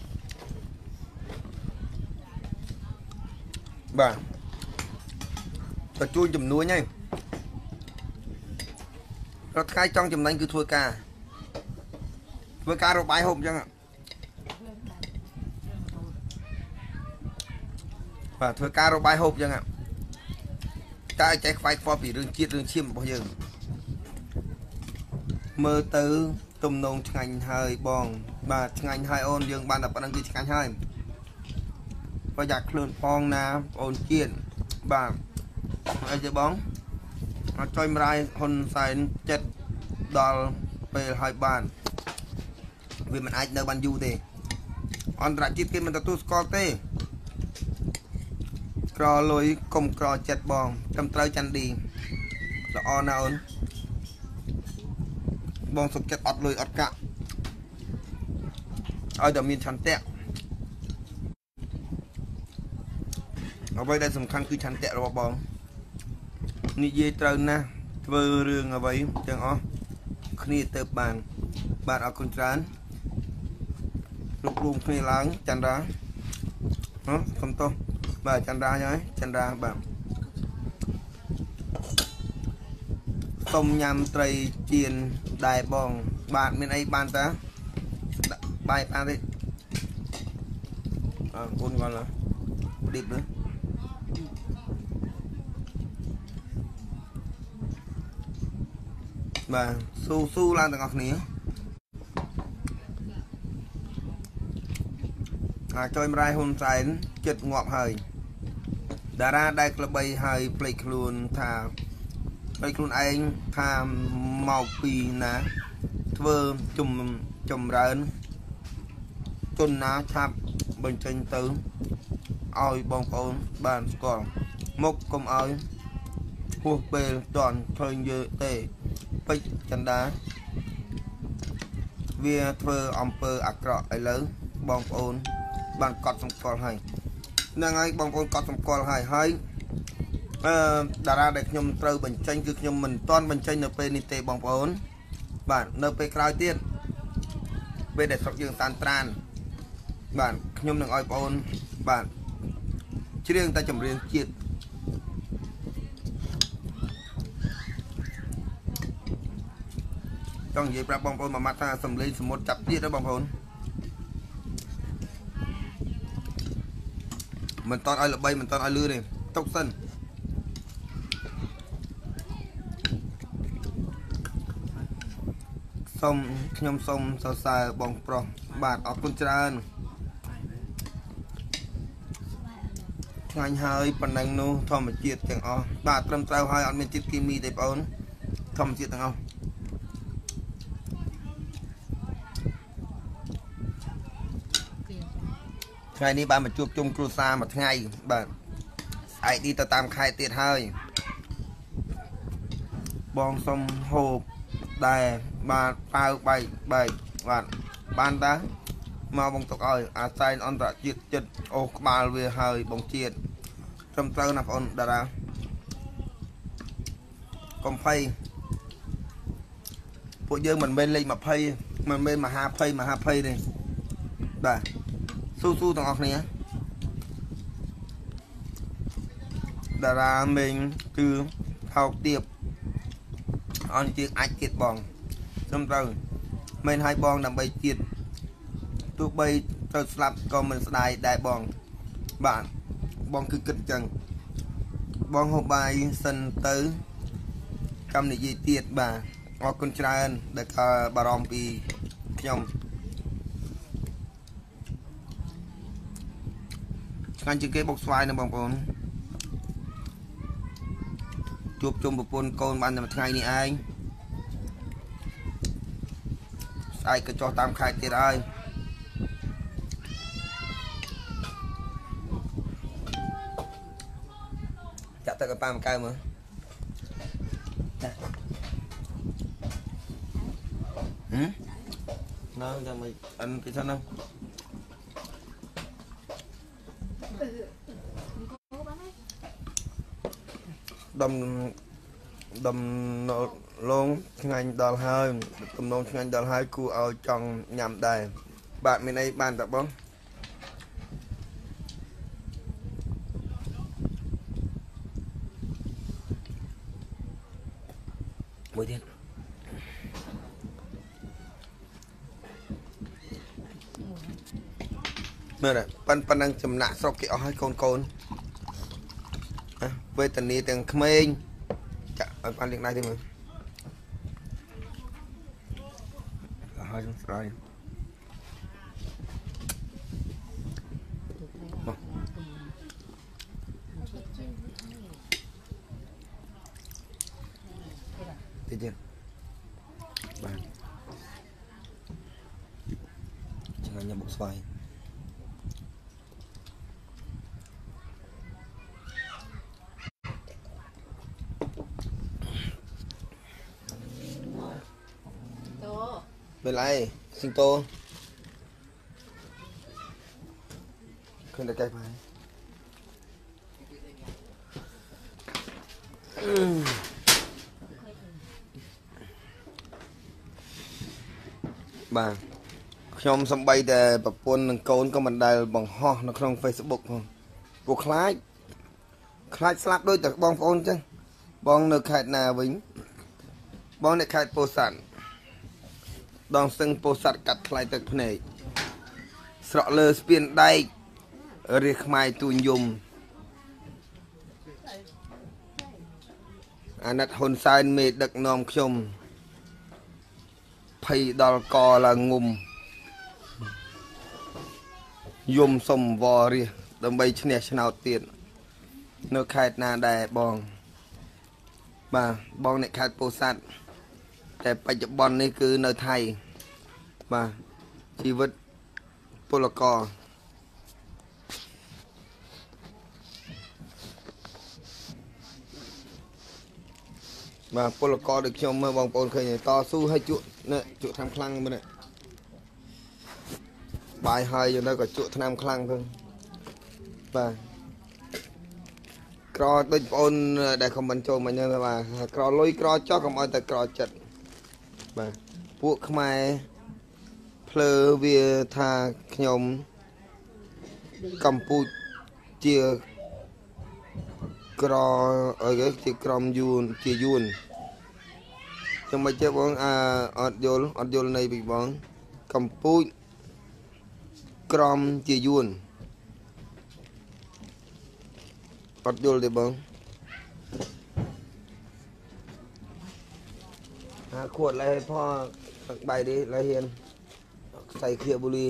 bà tàu chui chùm núi nhá nó khai trong chùm đánh cứ thua ca với cá rồi bãi hộp chăng ạ và thưa cá rồi bãi hộp chăng ạ ta chạy phải phò bị rừng chiết rừng chim bao giờ mơ từ tùm nông ngành hơi bòn mà ngành hai ôn dương ban đập đăng ký ngành hai và giặc lượn phong na ôn chiên bà ai chơi bóng nó chơi mai hôn xài chết đòn về hai bàn vì mình ai nơi ban du thì on ra chiết kia mình ta tu score tê cò lôi cùng cò chặt bòn trong trái chăn đi là on nào bong sụp chặt ọt lôi ọt cạn ở đầm miền chăn tẹo ở đây đây sầm khăn cứ chăn tẹo rồi bong như dây trơn na vơ rương ở vậy chẳng ó khi tập bàn bạn ở con trán lúc luôn khi láng chăn ra nó không to bà chăn ra nhá chăn ra bạn tôm nhằm tây chiên đài bong bạn bên ấy ban ta bài ta đi à, con gọi là điệp nữa và su su lan từ ngọc nía à chơi mai hôm nay chật ngọt hơi đà ra đây là bay hơi play luôn thà play luôn anh thà màu pì nè thưa chùm chùm rợn chun ná chạp bên trên tứ oi bông ôn bàn còn một công oi cuộc bề toàn thời như tệ bích chân đá vì thưa ông pơ ạc rõ ấy lớn bông ôn bàn cọt trong con hay nên ai bông ôn cọt trong con hay hay đà ra để nhom trâu bình tranh cứ nhom mình toàn bình tranh np nít bông ôn bạn np cài tiên về để sọc dương tan tran bạn nhom đừng oi ôn bạn chứ riêng ta chồng riêng chiết trong gì ra bông ôn mà mặt ta sầm lên một chặt tiết đó bông ôn mình toàn ai là bay mình toàn ai lư này tốc sân xong nhom xong sao sao bông pro bạn ở con trơn ngành hơi phần năng nu thom mà chiết chẳng ó bà trâm trao hai ăn miếng chiết kim mi để ôn thom chiết chẳng không ngày ní bạn mà chuột chung cru sa một ngày bạn ai đi tao tam khai tiệt hơi bong sông hồ đài bà bao bay bay bạn ban ta mà bông tộc ơi à sai on đã chiết chật ô ba về hơi bông chiết trong trâu nạp on đã ra còn phay ពួកយើងមិនមែនលេខยี่สิบមិនមែនមហាភ័យមហាភ័យទេបាទស៊ូស៊ូទាំងអស់គ្នាតារាមេងគឺថោកទៀបអនជាអាចទៀតបងត្រឹមត្រូវមិនឲ្យបងដើម្បីទៀតទោះបីទៅស្លាប់ក៏មិនស្ដាយដែរបងបាទបងគឺគិតចឹងបងហូបបាយសិនទៅកម្មនិយាយទៀតបាទអរគុណច្រើនដែលក៏បារម្ភពីខ្ញុំឆ្ងាញ់ជាងគេបុកស្វាយណាបងប្អូនជួបជុំប្រពន្ធកូនបានតែមួយថ្ងៃនេះឯងស្អែកក៏ចោះតាមខេត្តទៀតហើយចាក់ទឹកឲ្យប៉ាមកៅមើលចាហឹមនៅចាំមិនអិនគេសិនណាដំដំឡងឆ្ងាញ់ដល់ហើយដំណងឆ្ងាញ់ដល់ហើយគូឲ្យចង់ញ៉ាំដែរបាទមានអីបានតើបងមួយទៀតមើលប៉ិនប៉ណ្ណឹងចំណាក់ស្រុកគេអស់ហើយកូនកូនវេទនាទាំងក្មេងចាក់ឲ្យបានលេងដៃទេមើលហើយស្រ័យតិចទៀតបានឆ្ងាញ់ញ៉ាំបុកស្វាយเป็นไรสิงโตขึ้นตะไคร้ไปបាទខ្ញុំសំបីតែប្រពន្ធនិងកូនក៏មិនដែលបង្ហោះនៅក្នុង Facebook ផងពួកខ្លាចខ្លាចស្លាប់ដូចតែបងប្អូនអញ្ចឹងបងនៅខេត្តណាវិញបងនៅខេត្តពោធិ៍សាត់ដងស្ទឹងពោធិ៍សាត់កាត់ថ្លៃទឹកភ្នែកស្រក់លើស្ពានដែករាជខ្មែរទួញយំអាណិតហ៊ុនសែនមេដឹកនាំខ្ញុំភ័យដល់កឡើងងុំយំសុំវរិះដើម្បីឈ្នះឆ្នោតទៀតនៅខេត្តណាដែរបងបាទបងនៅខេត្តពោធិ៍សាត់តែបច្ចុប្បន្ននេះគឺនៅថៃបាទជីវិតពលករបាទពលករដូចខ្ញុំមើលបងប្អូនឃើញតស៊ូឲ្យជក់នេះជក់ថ្នាំខ្លាំងមើលនេះបាយហើយយកនៅក៏ជក់ថ្នាំខ្លាំងទៅបាទក្រដូចបងប្អូនដែលខមមិនចូលមិញហ្នឹងបាទក្រលុយក្រចោះកុំឲ្យតែក្រចិត្តបាទពួកខ្មែរភ្លើវាថាខ្ញុំកម្ពុជាក្រអីគេជាក្រមយួនជាយួនចាំមិនចេះបងអាអត់យល់អត់យល់នៃពីបងកម្ពុជាក្រមជាយួនអត់យល់ទេបងអាខួតលេផទឹកបាយនេះលេហ៊ានใส่เคลียบุรี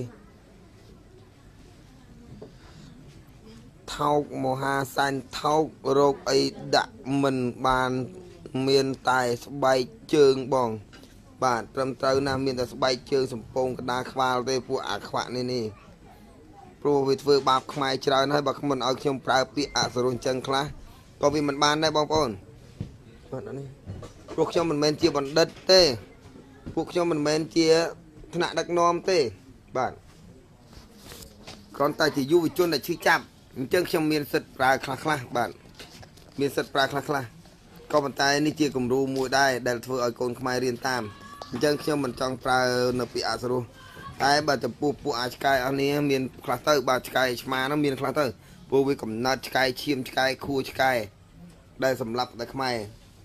ថោកមហាសានថោករោគអីដាក់មិនបានមានតែស្បែកជើងបងបាទត្រឹមត្រូវណាស់មានតែស្បែកជើងសំពងកដាខ្វាលទេពួកអាខ្វាក់នេះនេះព្រោះវាធ្វើបាបខ្មែរច្រើនហើយបើមិនឲ្យខ្ញុំប្រើពាក្យអសរុញចឹងខ្លះក៏វាមិនបានដែរបងប្អូនបាទនេះព្រោះខ្ញុំមិនមែនជាបណ្ឌិតទេពួកខ្ញុំមិនមែនជាថ្នាក់ដឹកនាំទេបាទគ្រាន់តែជាយុវជនដែលឈឺចាប់អញ្ចឹងខ្ញុំមានសិទ្ធិប្រើខ្លះខ្លះបាទមានសិទ្ធិប្រើខ្លះខ្លះក៏ប៉ុន្តែនេះជាគំរូមួយដែរដែលធ្វើឲ្យកូនខ្មែររៀនតាម chân khi mình trong pra nó bị ác rồi ai bà tập pu pu ác cái anh ấy miền cluster bà cái mà nó miền cluster pu với cầm nát cái chim cái khu cái đây sầm lập tại mai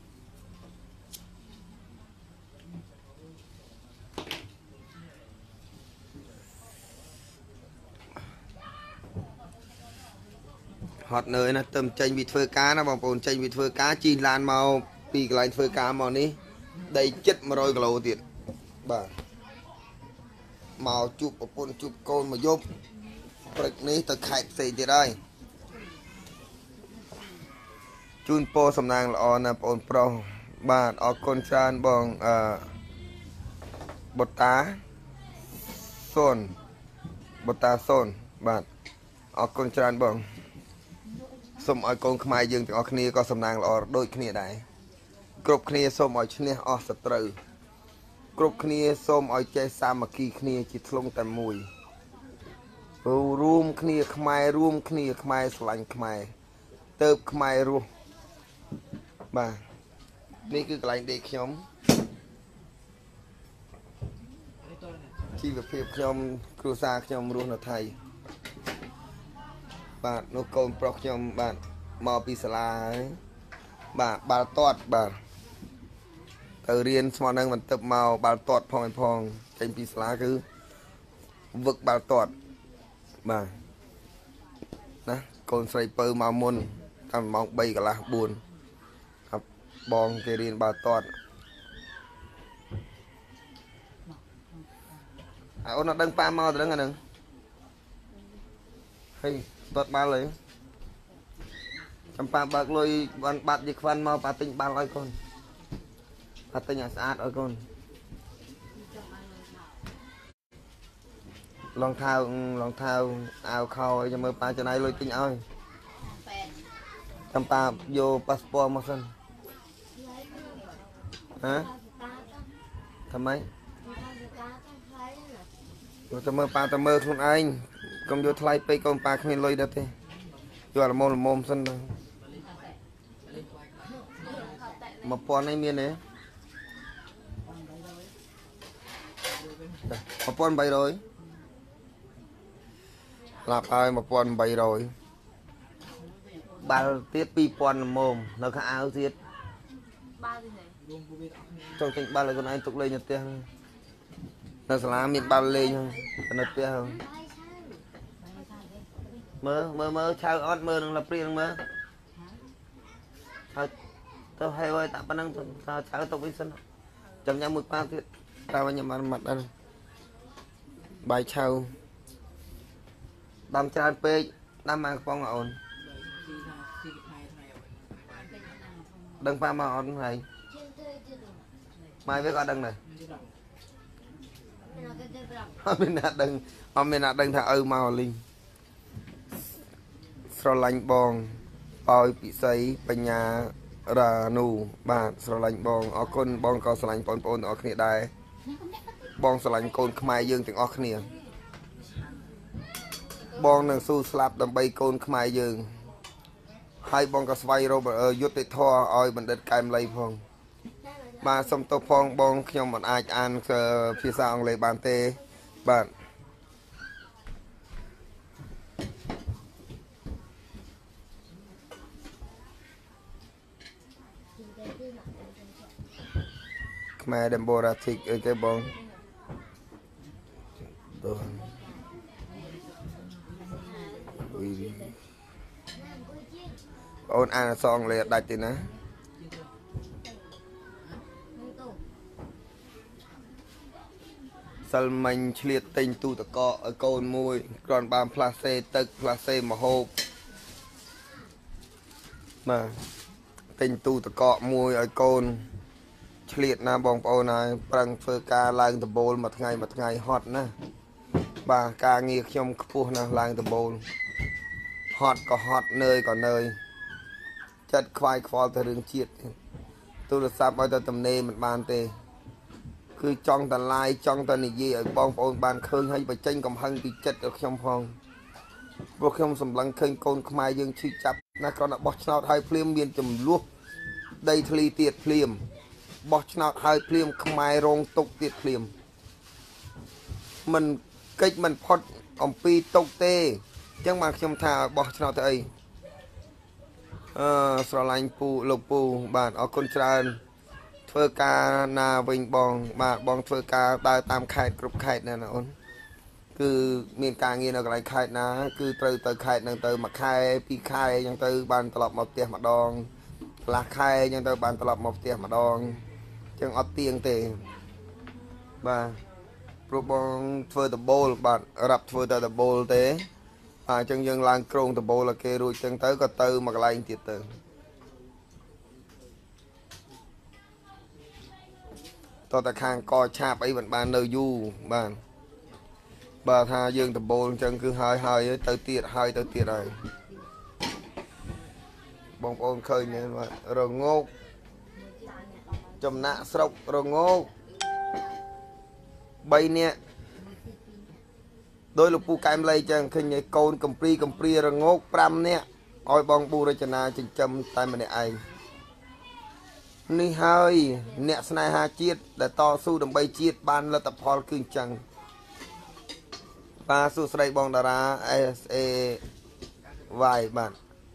hot nơi nó tầm tranh bị phơi cá nó bằng bồn tranh bị phơi cá chi lan màu vì cái phơi cá màu ní đây chất mà rồi gầu tiền bà màu chụp một con chụp con mà giúp bịch ní ta khai xây thì đây chun po sầm nang là on là on pro bà ở con san bằng bột tá son bột tá son bà ở con san bằngสมออยกองขมายยังถึงออกนี้ก็สำนางรอโดยนี้ได้กรุบนี้สมออยชนะออกสตรูกรุบนี้สมออยใจสามัคคีนี้จิตลงแต่มวยรวมนี้ขมายรวมนี้ขมายสลังขมายเติบขมายรวมบ่านี่คือกลายเด็กขยมชีวิตเพียบขยมครูซาขยมรวมในไทยบาทนกโกนปลอกยมบาทมอปีศาจบาทบาทตอดบาทเตอเรียนสมอนังมันเติบเมาบาทตอดพองไอพองใจปีศาจคือvựcบาทตอดบาทนะโกนใส่เปิลมามุนทำมองใบกะละบุญครับบองเกเรียนบาทตอดอ่ะโอ้นัดดังปลาเมาแต่ดังอันหนึ่งเฮ้ยตอดบาเลยจำปาบากลอยวันบาดยิกฟันมาปาติงบาลอยคนปาติงสะอาดอยคนลองเท้าลองเท้าเอาเข้าจะมือปลาจะไหนลอยติงอ้อยจำปาโยพาสปอร์ตมาสิฮะทำไมจะมือปลาจะมือคนไอ้กำโยทลายไปกองปลาขมิ้นลอยเด็ดเลยโยละโมละโมมสิมาปอนในเมียเนี่ยมาปอนใบrồi lạp ai mà pon bay rồi ba tiết pi pon mồm nó khá áo tiết trong tình ba là con anh tục lên nhật tiền nó sẽ làm miền ba lên nó tiền không mơ mơ mơ sao ót mơ đừng lập riêng mơ thôi tôi hay ơi tạm ban năng tôi cháu tôi với sân chồng nhau một ba tiết tao với nhà mặt đây bài chào đam tràn pe đam mang phong ổn đừng pha mà ổn này mai với con đừng này mình nạt đừng ông mình nạt đừng thà ư màu linh sờ lạnh bong oi bị sấy bên nhà ra nụ bà sờ lạnh bong ở con bong có sờ lạnh bong bong ở kia đây bong sờ lạnh con khai dương tiếng ở kiaบองนังสู้สลับดำใบโกนขมายยืงให้บองกับสไวโรบยุติท่ออ้อยบันเด็ดไก่มเลยพองมาสมตพองบองขยมมันอาจอ่านเจอพิซาองเลยบานเตบ้านขมายเดมโบราติกเอเจบองโอนอ่านซองเลยได้จีนะสัลมันเฉลี่ยติงตูตะเกาะโกนมวยกรอนบามพลาเซตึกพลาเซมาโฮบมาติงตูตะเกาะมวยไอโกนเฉลี่ยนาบองเปานาปรังเฟอร์กาลางตะโบลมาไงมาไงฮอตนะบากาเงียขยมพูนะลางตะโบลฮอตก็ฮอตเนยก็เนยจัดควายควายแต่เรื่องเชียดตัวละซับเอาแต่ตำเนมันบานเตคือจ้องแต่ลายจ้องแต่นี่ยี่ไอ้บองโอนบานเคยให้ไปเจนกำพังตีจัดเอาขยมพองพวกขยมสำลังเคยโกนขมายยังชี้จับนะก็นักบอสนาไทยเพลียมเบียนจมลุกได้ทะเลเตียดเพลียมបោះឆ្នោតហើយភ្លាមខ្មែររងទុកទៀតភ្លាមមិនកិច្ចមិនផុតអំពីទុកទេអញ្ចឹងបានខ្ញុំថាបោះឆ្នោតទៅអីអឺស្រឡាញ់ពូលោកពូបាទអរគុណច្រើនធ្វើការណាវិញបងបាទបងធ្វើការដើរតាមខេត្តគ្រប់ខេត្តណាណាអូនគឺមានការងារនៅកន្លែងខេត្តណាគឺត្រូវទៅខេត្តហ្នឹងទៅមួយខែពីរខែអញ្ចឹងទៅបានត្រឡប់មកផ្ទះម្ដងកន្លះខែអញ្ចឹងទៅបានត្រឡប់មកផ្ទះម្ដងអញ្ចឹងអត់ទៀងទេបាទព្រោះបងធ្វើដបូលបាទរាប់ធ្វើតែដបូលទេបាទអញ្ចឹងយើងឡើងក្រងដបូលឲ្យគេរួចអញ្ចឹងទៅក៏ទៅមកកន្លែងទៀតទៅតតែខាងកឆាបអីមិនបាននៅយូរបាទបើថាយើងដបូលអញ្ចឹងគឺហើយហើយទៅទៀតហើយទៅទៀតហើយបងប្អូនឃើញរងោកចំណាក់ស្រុករងោកបីនាក់ដោយលោកពូកែមលៃចឹងឃើញកូនកំព្រីកំព្រីរងោកប្រាំនាក់ឲ្យបងប៊ូរចនាចិញ្ចឹមតែម្នាក់ឯងនេះហើយអ្នកស្នេហាជាតិដែលតស៊ូដើម្បីជាតិបានលទ្ធផលគឺអញ្ចឹងបាទសួស្តីបងតារា เอส เอ វ៉ៃ បាទ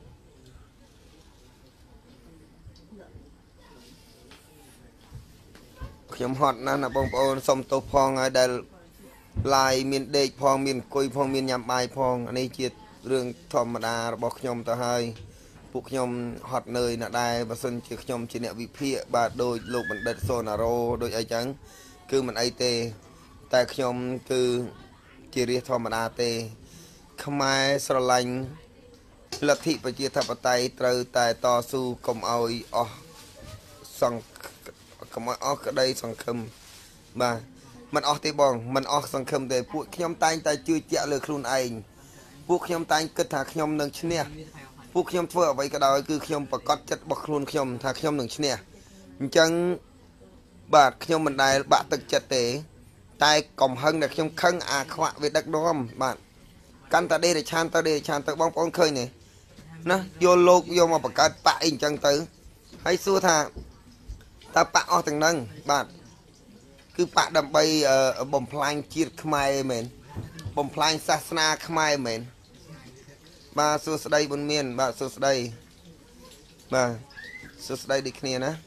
ខ្ញុំហត់ណាស់ណាបងប្អូនសុំទោសផងហើយដែលឡាយមានដេកផងមានអង្គុយផងមានញ៉ាំបាយផងអានេះជារឿងធម្មតារបស់ខ្ញុំទៅហើយពួកខ្ញុំហត់នឿយណាស់ដែរបើសិនជាខ្ញុំជាអ្នកវិភាគបាទដោយលោកបណ្ឌិតសូណារ៉ូដូចអីចឹងគឺមិនអីទេតែខ្ញុំគឺជារាជធម្មតាទេខ្មែរស្រឡាញ់លទ្ធិប្រជាធិបតេយ្យត្រូវតែតស៊ូកុំឲ្យអស់សង្ឃកុំឲ្យអស់ក្តីសង្ឃឹមបាទមិនអស់ទេបងមិនអស់សង្ឃឹមទេពួកខ្ញុំតែងតែជឿជាក់លើខ្លួនឯងពួកខ្ញុំតែងគិតថាខ្ញុំនឹងឈ្នះពួកខ្ញុំធ្វើអ្វីក៏ដោយគឺខ្ញុំប្រកាសចិត្តរបស់ខ្លួនខ្ញុំថាខ្ញុំនឹងឈ្នះអញ្ចឹងបាទខ្ញុំមិនដែលបាក់ទឹកចិត្តទេតែកំហឹងដែលខ្ញុំខឹងអាខ្វាក់វាដឹកនាំបាទកាន់តែដេរឆានទៅដេរឆានទៅបងប្អូនឃើញទេណាយកលោកយកមកបង្កើតបាក់អីអញ្ចឹងទៅហើយសួរថាតើបាក់អស់ទាំងហ្នឹងបាទគឺបាក់ដើម្បីបំផ្លាញជាតិខ្មែរមែនបំផ្លាញសាសនាខ្មែរមែនបាទសួស្តីបុនមានបាទសួស្តីបាទសួស្តីដូចគ្នាណា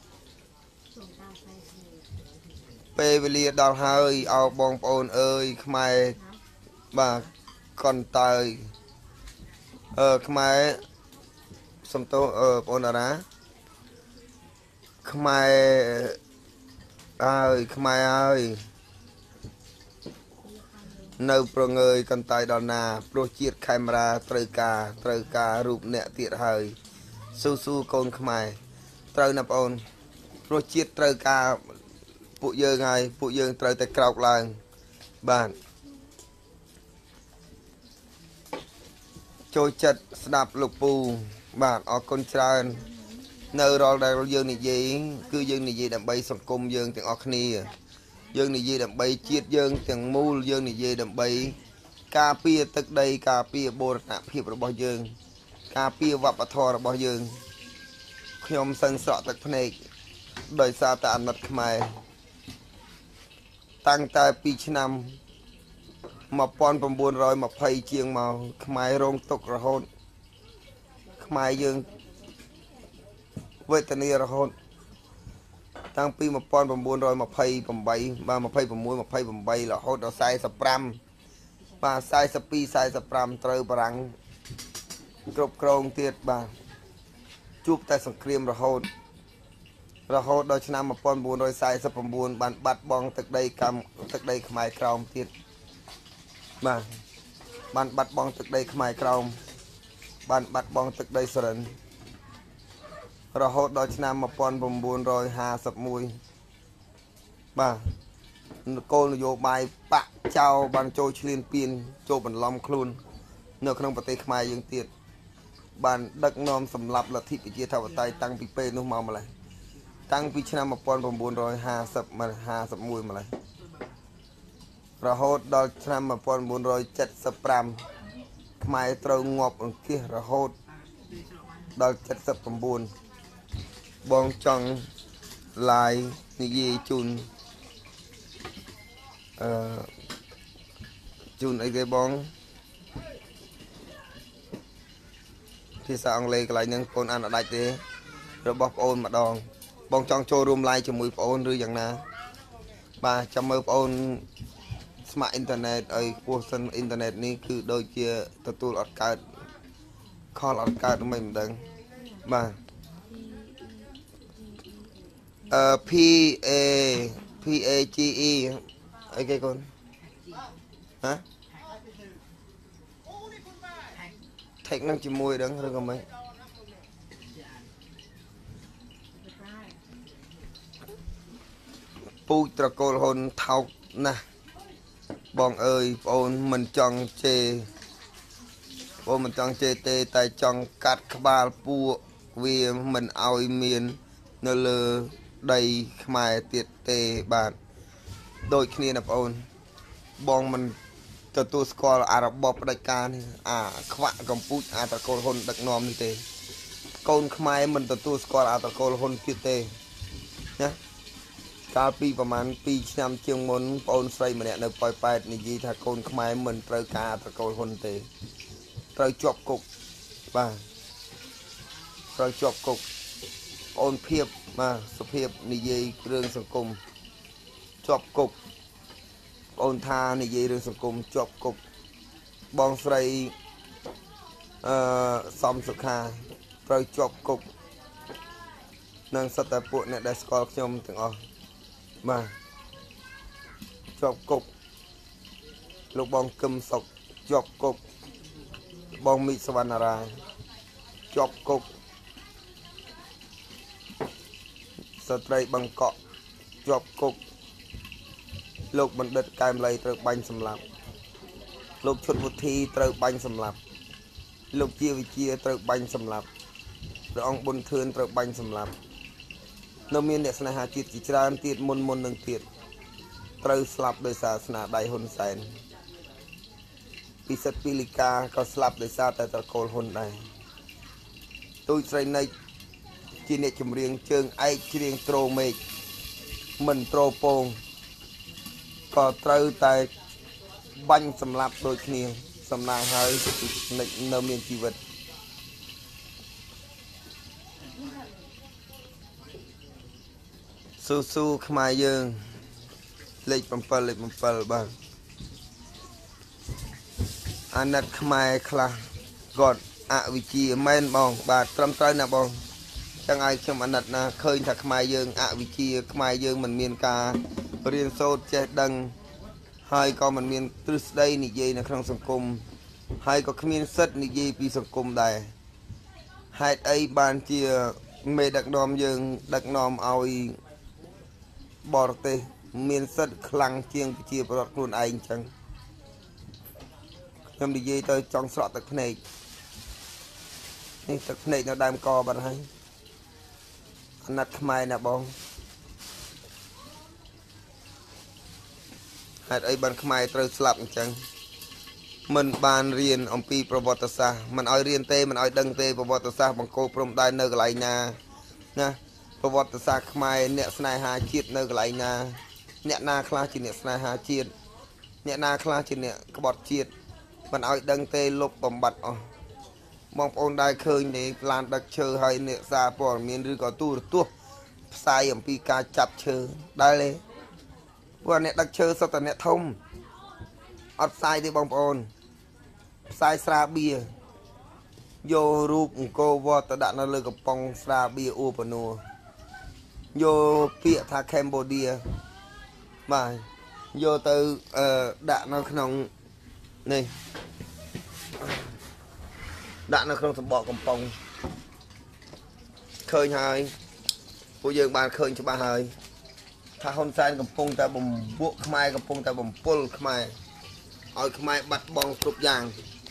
ពេលវេលាដល់ហើយអោបងប្អូនអើយខ្មែរបាទកនតើយអឺខ្មែរសំទោអឺបងប្អូនតារាខ្មែរអើយខ្មែរអើយនៅប្រងើយកន្តើយដល់ណាព្រោះជាតិខេមរាត្រូវការត្រូវការរូបអ្នកទៀតហើយស៊ូស៊ូកូនខ្មែរត្រូវណាបងអូនព្រោះជាតិត្រូវការពួកយើងហើយពួកយើងត្រូវតែក្រោកឡើងបាទចូលចិត្តស្ដាប់លោកពូបាទអរគុណច្រើននៅរាល់ដែលយើងនិយាយគឺយើងនិយាយដើម្បីសង្គមយើងទាំងអស់គ្នាយើងនិយាយដើម្បីជាតិយើងទាំងមូលយើងនិយាយដើម្បីការពារទឹកដីការពារបូរណភាពរបស់យើងការពារវប្បធម៌របស់យើងខ្ញុំសឹងស្រក់ទឹកភ្នែកដោយសារតែអាណិតខ្មែរតាំងតែពីឆ្នាំ1920ជាងមកខ្មែររងទុក្ខរហូតខ្មែរយើងវេទនារហូតតាំងពី1928បាទ26 28រហូតដល់45បាទ42 45ត្រូវបារាំងគ្រប់គ្រងទៀតបាទជួបតែសង្គ្រាមរហូតរហូតដល់ឆ្នាំ1949បានបាត់បង់ទឹកដីកម្ពុជាទឹកដីខ្មែរក្រោមទៀតបាទបានបាត់បង់ទឹកដីខ្មែរក្រោមបានបាត់បង់ទឹកដីសរិនរហូតដល់ឆ្នាំ1951បាទគោលនយោបាយបាក់ចោលបានចូលឈ្លានពានចូលបន្លំខ្លួននៅក្នុងប្រទេសខ្មែរយើងទៀតបានដឹកនាំសម្លាប់លទ្ធិប្រជាធិបតេយ្យតាំងពីពេលនោះមកម្ល៉េះតាំងពីឆ្នាំ1950 51ម្ល៉េះរហូតដល់ឆ្នាំ1975ខ្មែរត្រូវងាប់អង្គាសរហូតដល់79បងចង់ like និយាយជូនអឺជូនអីគេបងភាសាអង់គ្លេសកន្លែងហ្នឹងបងអានអត់ដាច់ទេរបស់បងអូនម្ដងបងចង់ចូលរួម live ជាមួយបងអូនឬយ៉ាងណាបាទចាំមើលបងអូនស្ម័គ្រអ៊ីនធឺណិតឲ្យពោះសិនអ៊ីនធឺណិតនេះគឺដូចជាទទួលអត់កើតខលអត់កើតមិនមិនដឹងបាទអឺ P A P A G E អីគេកូនហ៎ Take នឹងជាមួយដឹងឬក៏មិនពូជត្រកូលហ៊ុនថោកណាស់បងអើយបងអូនមិនចង់ជេរបងមិនចង់ជេរទេតែចង់កាត់ក្បាលពួកវាមិនឲ្យមាននៅលើដីខ្មែរទៀតទេបាទដូចគ្នាណាបងអូនបងមិនទទួលស្គាល់អារបបផ្ដាច់ការនេះអាខ្វាក់កម្ពុជាអាត្រកូលហ៊ុនដឹកនាំនេះទេកូនខ្មែរមិនទទួលស្គាល់អាត្រកូលហ៊ុនទៀតទេណាកាលពីប្រហែលពីរឆ្នាំជាងមុនបងអូនស្រីម្នាក់នៅប៉ោយប៉ែតនិយាយថាកូនខ្មែរមិនត្រូវការអាត្រកូលហ៊ុនទេត្រូវជាប់គុកបាទត្រូវជាប់គុកអូនភាពបាទសុភាពនិយាយរឿងសង្គមជាប់គុកអូនថានិយាយរឿងសង្គមជាប់គុកបងស្រីអឺសំសុខាត្រូវជាប់គុកនឹងសិតតែពួកអ្នកដែលស្គាល់ខ្ញុំទាំងអស់បាទជាប់គុកលោកបងគឹមសុកជាប់គុកបងមីសវណ្ណារាជាប់គុកស្ត្រីបង្កក់ជាប់គុកលោកបណ្ឌិតកែមលីត្រូវបាញ់សម្លាប់លោកឈុតវុធីត្រូវបាញ់សម្លាប់លោកជាវិជាត្រូវបាញ់សម្លាប់ព្រះអង្គប៊ុនធឿនត្រូវបាញ់សម្លាប់នៅមានអ្នកស្នេហាជាតិជាច្រើនទៀតមុនមុននឹងទៀតត្រូវស្លាប់ដោយសារស្នាដៃហ៊ុនសែនពិសិដ្ឋពីលីកាក៏ស្លាប់ដោយសារតែត្រកូលហ៊ុនដែរទូចស្រីនិចជាអ្នកចម្រៀងជើងឯកច្រៀងត្រូមេឃមិនត្រូពងក៏ត្រូវតែបាញ់សម្លាប់ដូចគ្នាសំណាងហើយនិចនៅមានជីវិតស៊ូស៊ូខ្មែរយើងលេខ7លេខ7បាទអាណិតខ្មែរខ្លះគាត់អវិជ្ជាមែនបងបាទត្រឹមត្រូវណាបងចឹងឲ្យខ្ញុំអាណិតណាឃើញថាខ្មែរយើងអវិជ្ជាខ្មែរយើងមិនមានការរៀនសូត្រចេះដឹងហើយក៏មិនមានទ្រឹស្ដីនិយាយនៅក្នុងសង្គមហើយក៏គ្មានសិទ្ធិនិយាយពីសង្គមដែរហេតុអីបានជាមេដឹកនាំយើងដឹកនាំឲ្យបរទេសមានសិទ្ធិខ្លាំងជាងប្រជាពលរដ្ឋខ្លួនឯងអញ្ចឹងខ្ញុំនិយាយទៅចង់ស្រក់ទឹកភ្នែកនេះទឹកភ្នែកនៅដើមកបាត់ហើយអាណិតខ្មែរណាបងហេតុអីបានខ្មែរត្រូវស្លាប់អញ្ចឹងមិនបានរៀនអំពីប្រវត្តិសាស្ត្រមិនឲ្យរៀនទេមិនឲ្យដឹងទេប្រវត្តិសាស្ត្របង្គោលព្រំដែននៅកន្លែងណាណាប្រវត្តិសាស្ត្រខ្មែរអ្នកស្នេហាជាតិនៅកន្លែងណាអ្នកណាខ្លះជាអ្នកស្នេហាជាតិអ្នកណាខ្លះជាអ្នកក្បត់ជាតិមិនឲ្យដឹងទេលុបបំបត្តិអស់បងប្អូនដែរឃើញទេឡានដឹកឈើហើយអ្នកសារព័ត៌មានឬក៏ទូរទស្សន៍ផ្សាយអំពីការចាប់ឈើដែរទេព្រោះអ្នកដឹកឈើសុទ្ធតែអ្នកធំអត់ផ្សាយទេបងប្អូនផ្សាយស្រាបៀរយករូបអង្គរវត្តទៅដាក់នៅលើកំប៉ុងស្រាបៀរអ៊ូបនួយកពាក្យថាកម្ពុជាបាទយកទៅអឺដាក់នៅក្នុងនេះដាក់នៅក្នុងសម្បកកំប៉ុងឃើញហើយពួកយើងបានឃើញច្បាស់ហើយថាហ៊ុនសែនកំពុងតែបំពួកខ្មែរកំពុងតែបំពុលខ្មែរឲ្យខ្មែរបាត់បង់គ្រប់យ៉ាង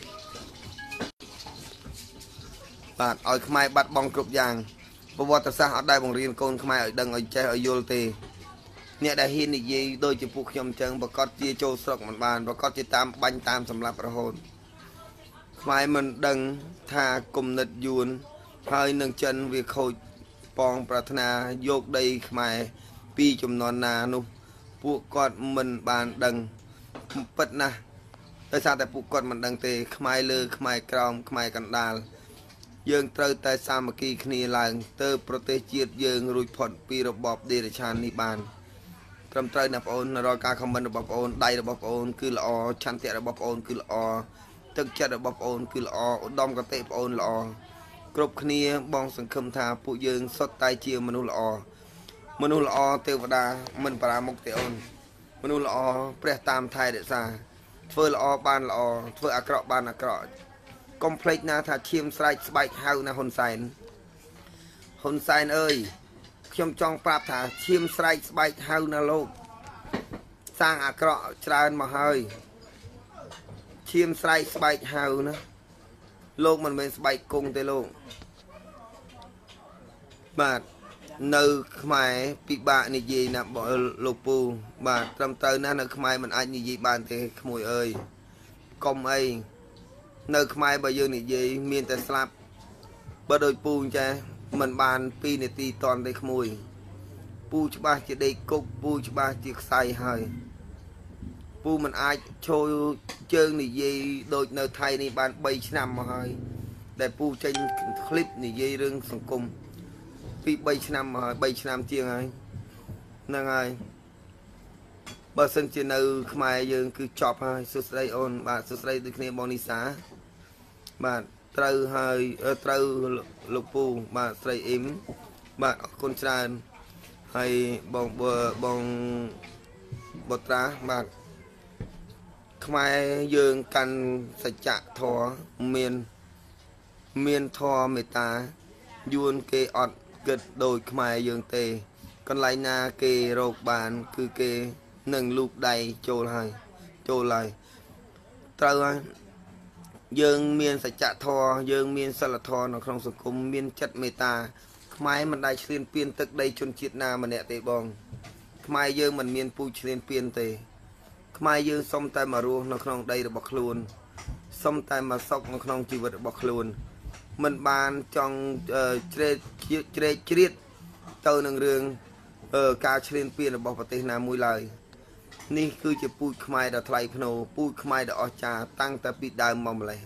បាទឲ្យខ្មែរបាត់បង់គ្រប់យ៉ាងប្រវត្តិសាស្ត្រអត់ដែលបង្រៀនកូនខ្មែរឲ្យដឹងឲ្យចេះឲ្យយល់ទេអ្នកដែលហ៊ាននិយាយដូចជាពួកខ្ញុំអញ្ចឹងប្រកាសជាចូលស្រុកមិនបានប្រកាសជាតាមបាញ់តាមសម្លាប់រហូតខ្មែរមិនដឹងថាគំនិតយួនហើយនឹងចិនវាខូចปองปรารถนาโยกได้ขมายปีจำนวนนานุพวกกอดมันบานดังปัดนะแต่ซาแต่พวกกอดมันดังเตะขมายเลือขมายกรอมขมายกันดาลยังเตยแต่สามัคคีคณีลางเตอโปรเตจีดยังรุยผลปีระบอบเดรชานนิบานตรำเตยนับโอนรอการคอมเมนต์ระบอบโอนได้ระบอบโอนคือละอชันเตะระบอบโอนคือละอตึกจัดระบอบโอนคือละอดอมกระเตะโอนละอกรบคณีบองสังคมทาผู้ยังสดตายเชียมนุษย์ละอมนุษย์ละอเทวดามันปรามกเตออนมนุษย์ละอเปรียตามไทยเดชาเฟื่อละอบานละอเฟื่ออักระบานอักระคอมเพล็กซ์นาถ้าเชียมสไลด์สบายเฮานะฮุนไซน์ฮุนไซน์เอ้ยขยมจองปราบถ้าเชียมสไลด์สบายเฮานะโลกสร้างอักระจรามาเฮยเชียมสไลด์สบายเฮานะโลกมันเป็นสบายกงแต่โลกบาดในขมายปีบะนี่ยีนะบอกโลกปูบาดจำเตอร์นั้นในขมายมันอาจนี่ยีบานแต่ขโมยเอ้ยกอมเอ้ยในขมายบางอย่างนี่ยีมีแต่สลับบ่โดยปูใช่มันบานปีในตีตอนได้ขโมยปูชบาจะได้กุกปูชบาจะใส่ให้ปูมันอาจโชว์เจิงนี่ยีโดยในไทยนี่บานใบชนำมาให้แต่ปูเชนคลิปนี่ยีเรื่องสังคมปีใบชนำมาให้ใบชนำเจียงไงนั่งไงบาสันเจนเอาขมายยังคือจอบให้สุดได้โอนบาสุดได้ด้วยเนี่ยบอนิสาบาเตาให้เตาลูกปูบาใส่เอ็มบาคนชราให้บองบองบตราบาขมายยังกันสัจจะทอเมียนเมียนทอเมตายูนเกออดเกิดโดยขมายยังเตกันไลนาเกโรคบานคือเกหนึ่งลูกใดโจลให้โจลเลยเตายังเมียนสัจจะทอยังเมียนสลัดทอในครองสังคมเมียนจัดเมตาขมายมันได้เชียนเปลี่ยนตึกใดชนจิตนามันเนี่ยเตบองขมายยังมันเมียนปูเชียนเปลี่ยนเตขมายยังส้มแต่มารู้ในครองใดระบบคลูนส้มแต่มาซอกในครองชีวิตระบบคลูนมันบานจองเอ่อเจรเจรเจริญเต่าหนึ่งเรื่องเอ่อการเชียนเปลี่ยนระบบปฏินามุยเลยนี่คือจะพูดขมายดาไทยพโนพูดขมายดาอจาตั้งแต่ปีดาวมาเลย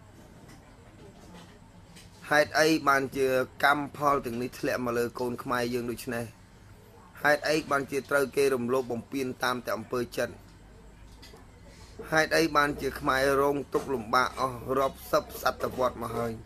ให้ไอ้บานเจอกำพอลถึงนี้แหลมมาเลยโกนขมายยังดูชนะให้ไอ้บานเจเตอร์เกรมโลบ่มเปลี่ยนตามแต่อำเภอจันให้ไอ้บานเจขมายรงตุกหลุมบะอ๋อรอบซับสัตว์วอดมาให้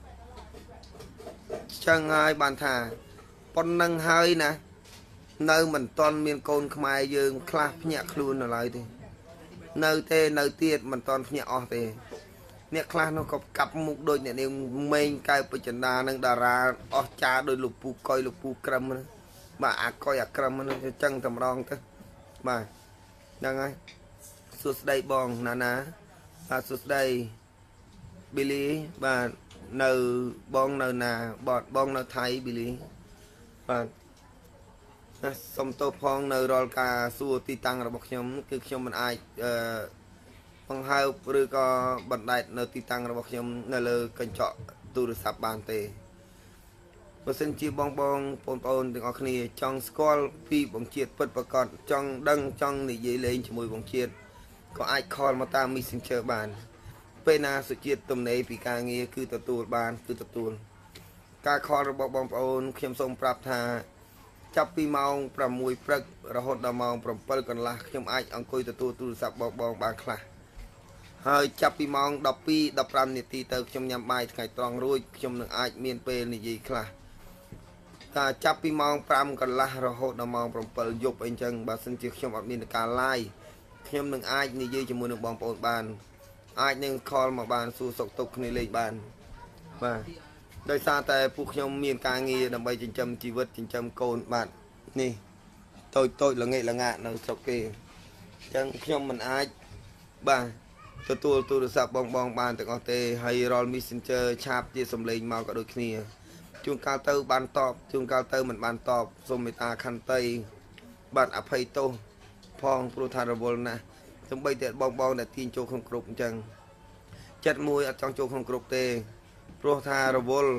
ช่างไงบานท่าปนนังให้นะเนื้อมันตอนเมียนโกนขมายยืงคลาพเนี่ยคลูนอะไรทีเนื้อเตเนื้อเตียดมันตอนเนี่ยออเตเนี่ยคลาnóกับกับมุกโดยเนี่ยเนี่ยเมงกายปัจจนานังดาราออจาโดยลูกปูก้อยลูกปูกรำนะมาอาก้อยอากรำมันจะจังทำรองเถอะมายังไงสุดได้บองนานาสุดได้บิลีบาเนื้อบองเนื้อนาบอดบองเนื้อไทยบิลีบาสมโตพองในรอลกาสู้ตีตังระบบขยมคือขยมมันไอบังเฮาหรือก็บันไดในตีตังระบบขยมในเลยกันเจาะตูรศัพท์บานเตเปอร์เซ็นต์จีบองบองปนปนถึงออกนี่จังสกอลปีบองเชียดเปิดประกอบจังดังจังนี่ยี่เลยจมูกบองเชียดก็ไอคอลมาตามมิสิงเชอร์บานเป็นนาสุจิตตุ่มในปีกาเงี้ยคือตัวตูบานคือตัวตูนการคอลระบบบองปนขยมทรงปรับทาจับปีมองประมวยปรักระหดดามองประเปิลกันละขยมไออังคุยตัวตัวตูสับบองบองบางคลาเฮ้ยจับปีมองดับปีดับรำนิตีเติร์ขยมยำใบไก่ตรองรุ่ยขยมหนึ่งไอเมียนเปนิยีคลาแต่จับปีมองปรำกันละระหดดามองประเปิลยบเองจังบาสันจิขยมอัดมีนการไล่ขยมหนึ่งไอนิยีจมูกหนึ่งบองปนบานไอหนึ่งคอลมาบานสู่สกตกในเลยบานมาโดยซาแต่พวกยมมีการเงียนำไปจินจำชีวิตจินจำโกนบาดนี่โตโตละเงยละงะในสกเกจังยมมันอายบ้าตัวตัวตัวสับบองบองบานแต่ก็เตะให้รอลมิสเซนเจอร์ชาบที่สำเร็จมาก็โดยขี้จุงกาเตอร์บานตอบจุงกาเตอร์มันบานตอบสมิตาคันเตยบานอภัยโตพองปรุธารบลนะจงไปเตะบองบองแต่ทีนโจของกรุบจังจัดมวยจังโจของกรุบเตโปรธาระบล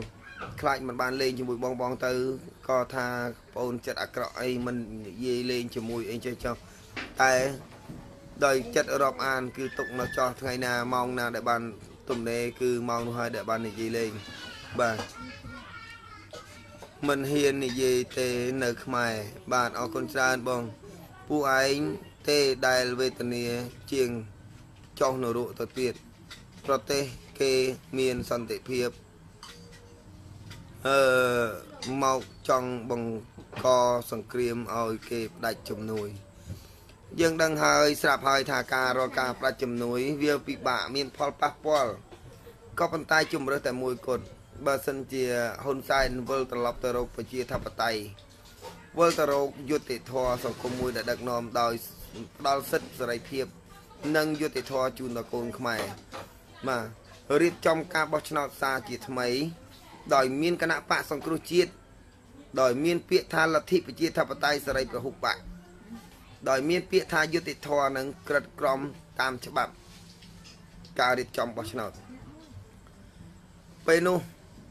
ខ្លាចមិនបានលេងជាមួយបងបងទៅក៏ថាបងអូនចិត្តអាក្រក់អីមិននិយាយលេងជាមួយអីចេះចោះតែដោយចិត្តរាប់អានគឺទុកនៅចោះថ្ងៃណាម៉ោងណាដែលបានទំនេរគឺម៉ោងនោះហើយដែលបាននិយាយលេងបាទមិនហ៊ាននិយាយទេនៅខ្មែរបាទអរគុណច្រើនបងពួកឯងទេដែលវេទនាជាងចោះនរកទៅទៀតប្រទេសគេមានសន្តិភាពអឺមកចង់បង្កសង្គ្រាមឲ្យគេផ្ដាច់ជំនួយយើងដឹងហើយស្រាប់ហើយថាការរកការផ្ដាច់ជំនួយវាពិបាកមានផលប៉ះពាល់ក៏ប៉ុន្តែជំរើសតែមួយគត់បើសិនជាហ៊ុនសែនវិលត្រឡប់ទៅរកប្រជាធិបតេយ្យវិលទៅរកយុត្តិធម៌សង្គមមួយដែលដឹកនាំដោយផ្ដល់សិទ្ធិសេរីភាពនិងយុត្តិធម៌ជូនដល់កូនខ្មែរបាទរៀបចំការបោះឆ្នោតសាជាថ្មីដោយមានគណៈបកសង្គ្រោះជាតិដោយមានពាក្យថាលទ្ធិប្រជាធិបតេយ្យសេរីពហុបកដោយមានពាក្យថាយុត្តិធម៌និងក្រិតក្រមតាមច្បាប់ការរៀបចំបោះឆ្នោតពេលនោះ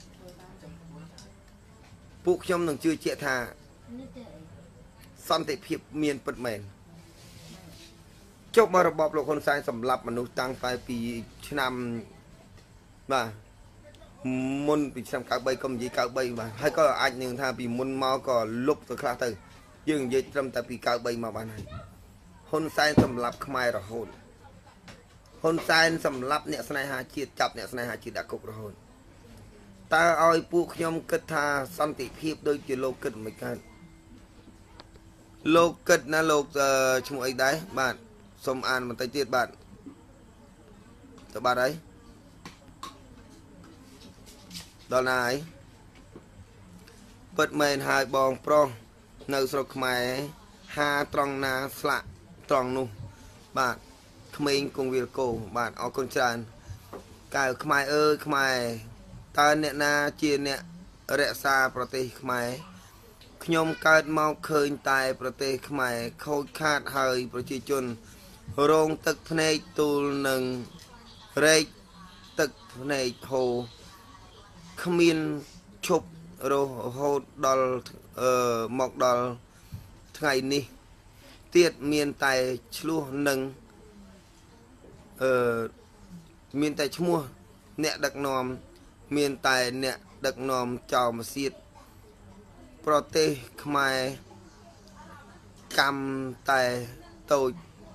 ពួកខ្ញុំនឹងជឿជាក់ថាសន្តិភាពមានពិតមែនចុះមករបបលោកហ៊ុនសែនសម្លាប់មនុស្សតាំងតែពីឆ្នាំបាទមុនពីឆ្នាំเก้าสิบสามក៏និយាយเก้าสิบสามបាទហើយក៏អាចនឹងថាពីមុនមកក៏លុបទៅខ្លះទៅយើងនិយាយត្រឹមតែពីเก้าสิบสามមកបានហើយហ៊ុនសែនសម្លាប់ខ្មែររហូតហ៊ុនសែនសម្លាប់អ្នកស្នេហាជាតិចាប់អ្នកស្នេហាជាតិដាក់គុករហូតតើឲ្យពួកខ្ញុំគិតថាសន្តិភាពដូចជាលោកគិតមិនកើតលោកគិតណាលោកឈ្មោះអីដែរបាទសូមអានបន្តិចទៀតបាទទៅបាទហើយដល់ណាហើយពិតមែនហើយបងប្រុសនៅស្រុកខ្មែរហាត្រង់ណាស្លាក់ត្រង់នោះបាទក្មេងគង្វាលគោបាទអរគុណច្រើនកៅខ្មែរអើយខ្មែរតើអ្នកណាជាអ្នករក្សាប្រទេសខ្មែរខ្ញុំកើតមកឃើញតែប្រទេសខ្មែរខូចខាតហើយប្រជាជនរងទឹកភ្នែកទូលនឹងរែកទឹកភ្នែកហូរគ្មានឈប់រហូតដល់អឺមកដល់ថ្ងៃនេះទៀតមានតែឆ្លោះនឹងអឺមានតែឈ្មោះអ្នកដឹកនាំមានតែអ្នកដឹកនាំចោលមកសៀតប្រទេសខ្មែរកម្មតែតូច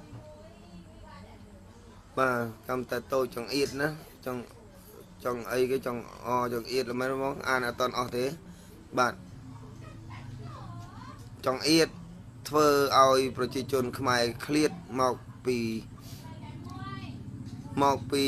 បាទកម្មតែតូចចង្អៀតណាចង់ចង់អីគេចង់អចង្អៀតមែនហ្មងអានអត់តន់អស់ទេបាទចង្អៀតធ្វើឲ្យប្រជាជនខ្មែរឃ្លាតមកពីមកពី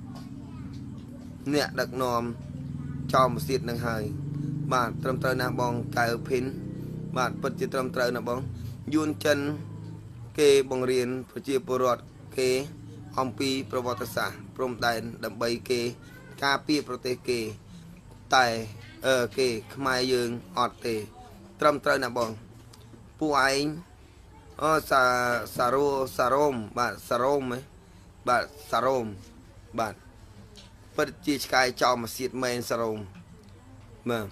អ្នកដឹកនាំចោលមកសៀតនឹងហើយបាទត្រឹមត្រូវណាស់បងកៅភិនបាទពិតជាត្រឹមត្រូវណាស់បងយួនចិនគេបង្រៀនប្រជាពលរដ្ឋគេអំពីប្រវត្តិសាស្ត្រព្រំដែនដើម្បីគេការពារប្រទេសគេតែអឺគេខ្មែរយើងអត់ទេត្រឹមត្រូវណាស់បងពួកឯងអូសាសារ៉ូសារ៉ូមបាទសារ៉ូមហ៎បាទសារ៉ូមបាទពិតជាឆ្កែចោលមកសៀតមែនសារ៉ូមបាទ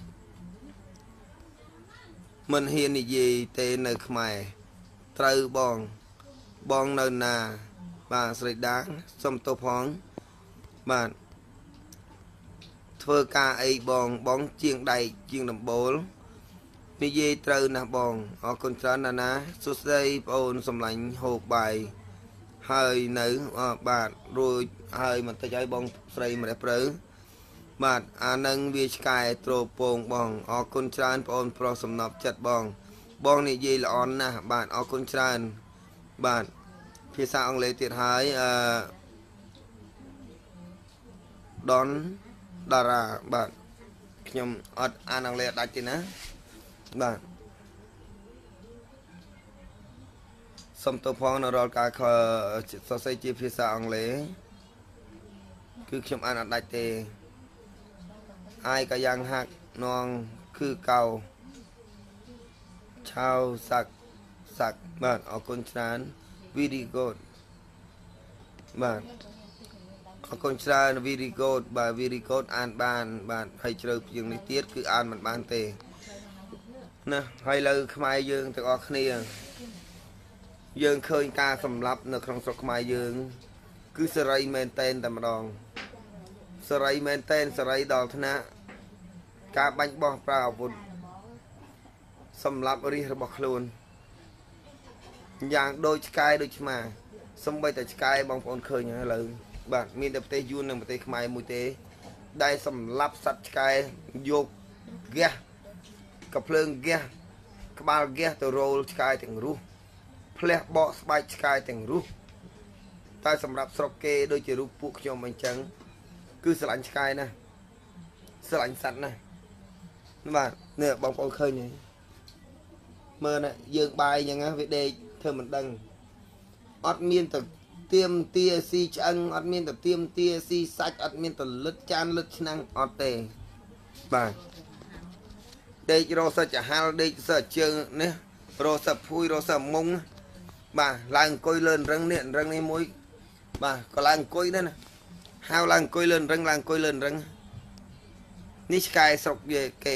មិនហ៊ាននិយាយទេនៅខ្មែរត្រូវបងបងនៅណាបាទស្រីដាសុំទោសផងបាទធ្វើការអីបងបងជាងដែកជាងដំបូលនិយាយត្រូវណាស់បងអរគុណច្រើនណាស់ណាសួស្តីបងអូនសំឡាញ់ហូបបាយហើយនៅបាទរួចហើយបន្តិចឲ្យបងស្រីម្លេះព្រៅបាទអានឹងវាឆ្កែត្រពងបងអរគុណច្រើនបងអូនប្រុសសំណប់ចិត្តបងបងនិយាយល្អណាស់បាទអរគុណច្រើនបាទភាសាអង់គ្លេសទៀតហើយអឺ Don Dara បាទខ្ញុំអត់អានអង់គ្លេសដាច់ទេណាបាទសុំទោសផងនៅរាល់ការសរសេរជាភាសាអង់គ្លេសគឺខ្ញុំអានអត់ដាច់ទេអាយក៏យ៉ាងហាក់នងគឺកៅឆៅសាក់សាក់បាទអរគុណច្រើន very good បាទអអរគុណច្រើន very good បាទ very good អានបានបាទហើយជ្រៅជាងនេះទៀតគឺអានមិនបានទេណាហើយលើខ្មែរយើងទាំងអស់គ្នាយើងឃើញការសម្លាប់នៅក្នុងស្រុកខ្មែរយើងគឺសេរីមែនតែនតែម្ដងសេរីមែនតែនសេរីដល់ថ្នាក់ការបាញ់បោះប្រើអាវុធសម្លាប់រាជរបស់ខ្លួនយ៉ាងដូចឆ្កែដូចឆ្មាសំបីតែឆ្កែបងប្អូនឃើញហើយឥឡូវបាទមានតែប្រទេសយួននិងប្រទេសខ្មែរមួយទេដែលសម្លាប់សត្វឆ្កែយកហ្គាសកំភ្លើងហ្គាសក្បាលហ្គាសទៅរោលឆ្កែទាំងរស់ផ្លះបកស្បែកឆ្កែទាំងរស់តែសម្រាប់ស្រុកគេដូចជារូបពួកខ្ញុំអញ្ចឹងគឺស្រឡាញ់ឆ្កែណាស់ស្រឡាញ់សត្វណាស់បាទនេះបងប្អូនឃើញទេមើលណាយើងបាយអញ្ចឹងណាវាដេកធ្វើមិនដឹងអត់មានទៅទៀមទាស៊ីឆ្អឹងអត់មានទៅទៀមទាស៊ីសាច់អត់មានទៅលឹតចានលឹតឆ្នាំងអត់ទេបាទដេករកសិចហាលដេកសិចជើងនេះរកសិភួយរកសិមុងបាទឡើងអង្គុយលើរឹងនេះរឹងនេះមួយបាទក៏ឡើងអង្គុយដែរណាហៅឡើងអង្គុយលើរឹងឡើងអង្គុយលើរឹងនេះឆ្កែស្រុកវាគេ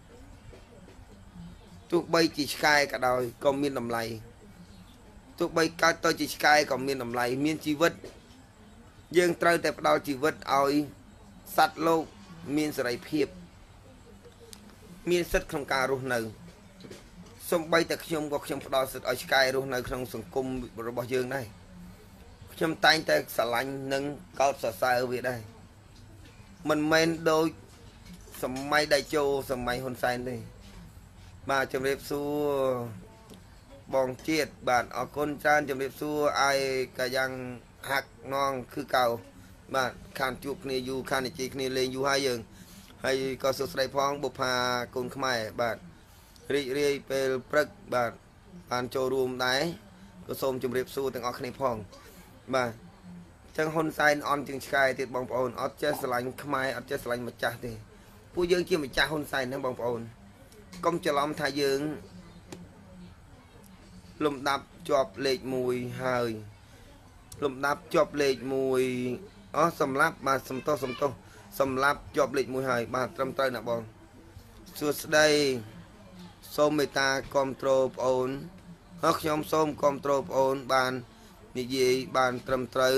ទោះបីជាឆ្កែក៏ដោយក៏មានតម្លៃទោះបីកើតទៅជាឆ្កែក៏មានតម្លៃមានជីវិតយើងត្រូវតែផ្ដល់ជីវិតឲ្យសត្វលោកមានសេរីភាពមានសិទ្ធិក្នុងការរស់នៅសូម្បីតែខ្ញុំក៏ខ្ញុំផ្ដល់សិទ្ធិឲ្យឆ្កែរស់នៅក្នុងសង្គមរបស់យើងដែរខ្ញុំតែងតែស្រឡាញ់និងកោតសរសើរវាដែរមិនមែនដូចសម័យដៃជោសម័យហ៊ុនសែនទេបាទជំរាបសួរបងជាតិបាទអរគុណច្រើនជំរាបសួរអាយកាយ៉ាងហាក់នងគឺកៅបាទខានជួបគ្នាយូរខាននិយាយគ្នាលេងយូរហើយយើងហើយក៏សួស្ដីផងបុប្ផាកូនខ្មែរបាទរីករាយពេលព្រឹកបាទបានចូលរួមដែរក៏សូមជម្រាបសួរទាំងអស់គ្នាផងបាទអញ្ចឹងហ៊ុនសែនអន់ជាងឆ្កែទៀតបងប្អូនអត់ចេះស្រឡាញ់ខ្មែរអត់ចេះស្រឡាញ់ម្ចាស់ទេពួកយើងជាម្ចាស់ហ៊ុនសែនហ្នឹងបងប្អូនកុំច្រឡំថាយើងលំដាប់ជាប់លេខមួយហើយលំដាប់ជាប់លេខមួយអស់សម្រាប់បាទសំទោសសំទោសសម្រាប់ជាប់លេខមួយហើយបាទត្រឹមត្រូវណាបងសួស្ដីសូមមេត្តាគាំទ្របងអូនហើយខ្ញុំសូមគាំទ្របងអូនបាននិយាយបានត្រឹមត្រូវ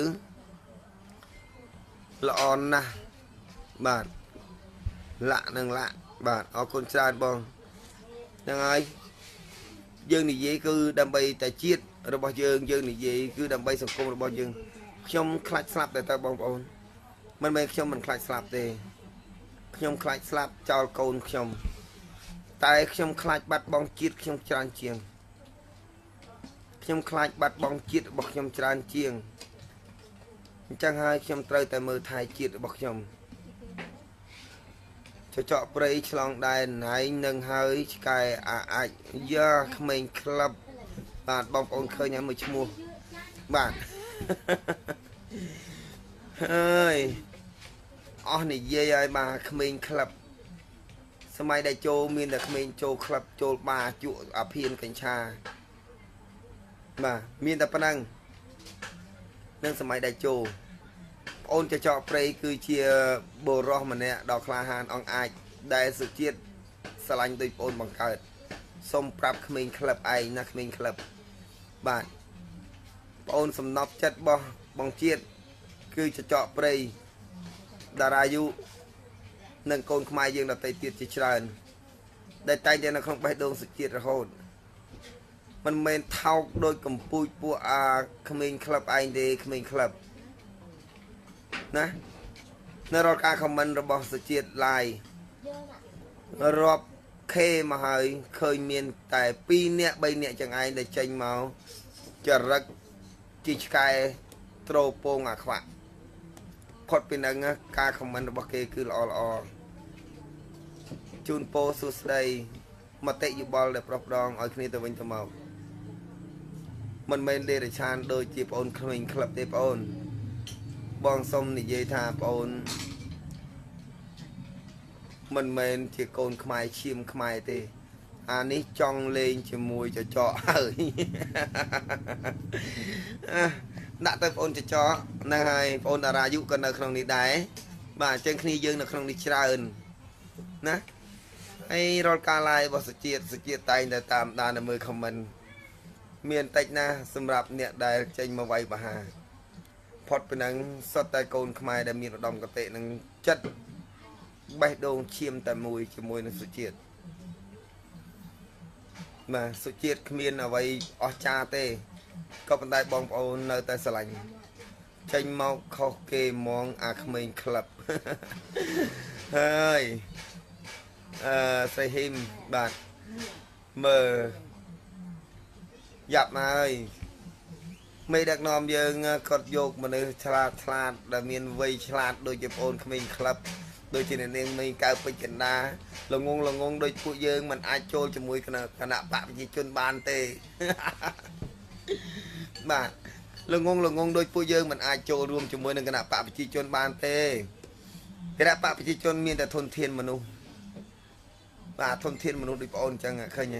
ល្អណាស់បាទលាក់នឹងលាក់បាទអរគុណច្រើនបងហ្នឹងហើយយើងនិយាយគឺដើម្បីតែជាតិរបស់យើងយើងនិយាយគឺដើម្បីសង្គមរបស់យើងខ្ញុំខ្លាចស្លាប់តែតើបងប្អូនមិនមែនខ្ញុំមិនខ្លាចស្លាប់ទេខ្ញុំខ្លាចស្លាប់ចោលកូនខ្ញុំតែខ្ញុំខ្លាចបាត់បង់ជាតិខ្ញុំច្រើនជាងខ្ញុំខ្លាចបាត់បង់ជាតិរបស់ខ្ញុំច្រើនជាងអញ្ចឹងហើយខ្ញុំត្រូវតែមើលថែជាតិរបស់ខ្ញុំចចកព្រៃឆ្លងដែនណៃនឹងហើយឆ្កែអាអាចយ៉ាក្មេងក្លឹបបាទបងប្អូនឃើញហើយមួយឈ្មោះបាទហើយអស់និយាយឲ្យបាទក្មេងក្លឹបសម័យដែលចូលមានតែក្មេងចូលក្លឹបចូលបារជក់អាភៀនកញ្ឆាបាទមានតែប៉ុណ្ណឹងនឹងសម័យដែលចូលប្អូនចចកព្រៃគឺជាបុរសម្នាក់ដ៏ក្លាហានអង្អាចដែលសុជាតិស្រឡាញ់ដោយប្អូនបង្កើតសូមប្រាប់ក្មេងក្លឹបឯងណាក្មេងក្លឹបបាទប្អូនសំណប់ចិត្តរបស់បងជាតិគឺចចកព្រៃតារាយុនិងកូនខ្មែរយើងដទៃទៀតជាច្រើនដែលតែងតែនៅក្នុងបេះដូងសុជាតិរហូតមិនមែនថោកដោយកំពូចពួកអាក្មេងក្លឹបឯងទេក្មេងក្លឹបណានៅរាល់ការខមមិនរបស់សុជាតិឡាយរាប់ខេមកហើយឃើញមានតែពីរនាក់បីនាក់ចឹងឯងដែលចេញមកចរិតជីឆ្កែត្រោពងអាខ្វាក់ផុតពីនឹងការខមមិនរបស់គេគឺល្អល្អជូនពរសួស្ដីមតិយោបល់ដែលប្រោះប្រងឲ្យគ្នាទៅវិញទៅមកមិនមែនដេរឆានដូចជាប្អូនក្មេងក្លឹបទេប្អូនបងសុំនិយាយថាប្អូនមិនមែនជាកូនខ្មែរឈាមខ្មែរទេអានេះចង់លេងជាមួយចចកហើយដាក់ទៅបងអូនចចហ្នឹងហើយបងអូនតារាយុក៏នៅក្នុងនេះដែរបាទអញ្ចឹងគ្នាយើងនៅក្នុងនេះច្រើនណាហើយរាល់ការ live របស់សុជាតិសុជាតិតែងតែតាមដាននៅមើល comment មានតិចណាសម្រាប់អ្នកដែលចេញមកវាយបហាផុតពីនឹងសុទ្ធតែកូនខ្មែរដែលមានឧត្តមគតិនឹងចិត្តបេះដូងឈាមតែមួយជាមួយនឹងសុជាតិបាទសុជាតិគ្មានអ្វីអស្ចារ្យទេក៏ប៉ុន្តែបងប្អូននៅតែស្រឡាញ់ចេញមកខុសគេហ្មងអាក្មេងក្លឹបហើយអឺស្រីហ៊ីមបាទមើលយ៉ាប់មកហើយមេដឹកនាំយើងគាត់យកមនុស្សឆ្លាតឆ្លាតដែលមានវ័យឆ្លាតដូចជាប្អូនក្មេងក្លឹបដូចជានាងមីកៅពេជ្រកណ្ដាល្ងងល្ងងដូចពួកយើងមិនអាចចូលជាមួយគណៈគណៈបកប្រជាជនបានទេបាទល្ងងល្ងងដូចពួកយើងមិនអាចចូលរួមជាមួយនឹងគណៈបកប្រជាជនបានទេគណៈបកប្រជាជនមានតែធនធានមនុស្សបាទធនធានមនុស្សដូចបងអូនអញ្ចឹងឃើញទេ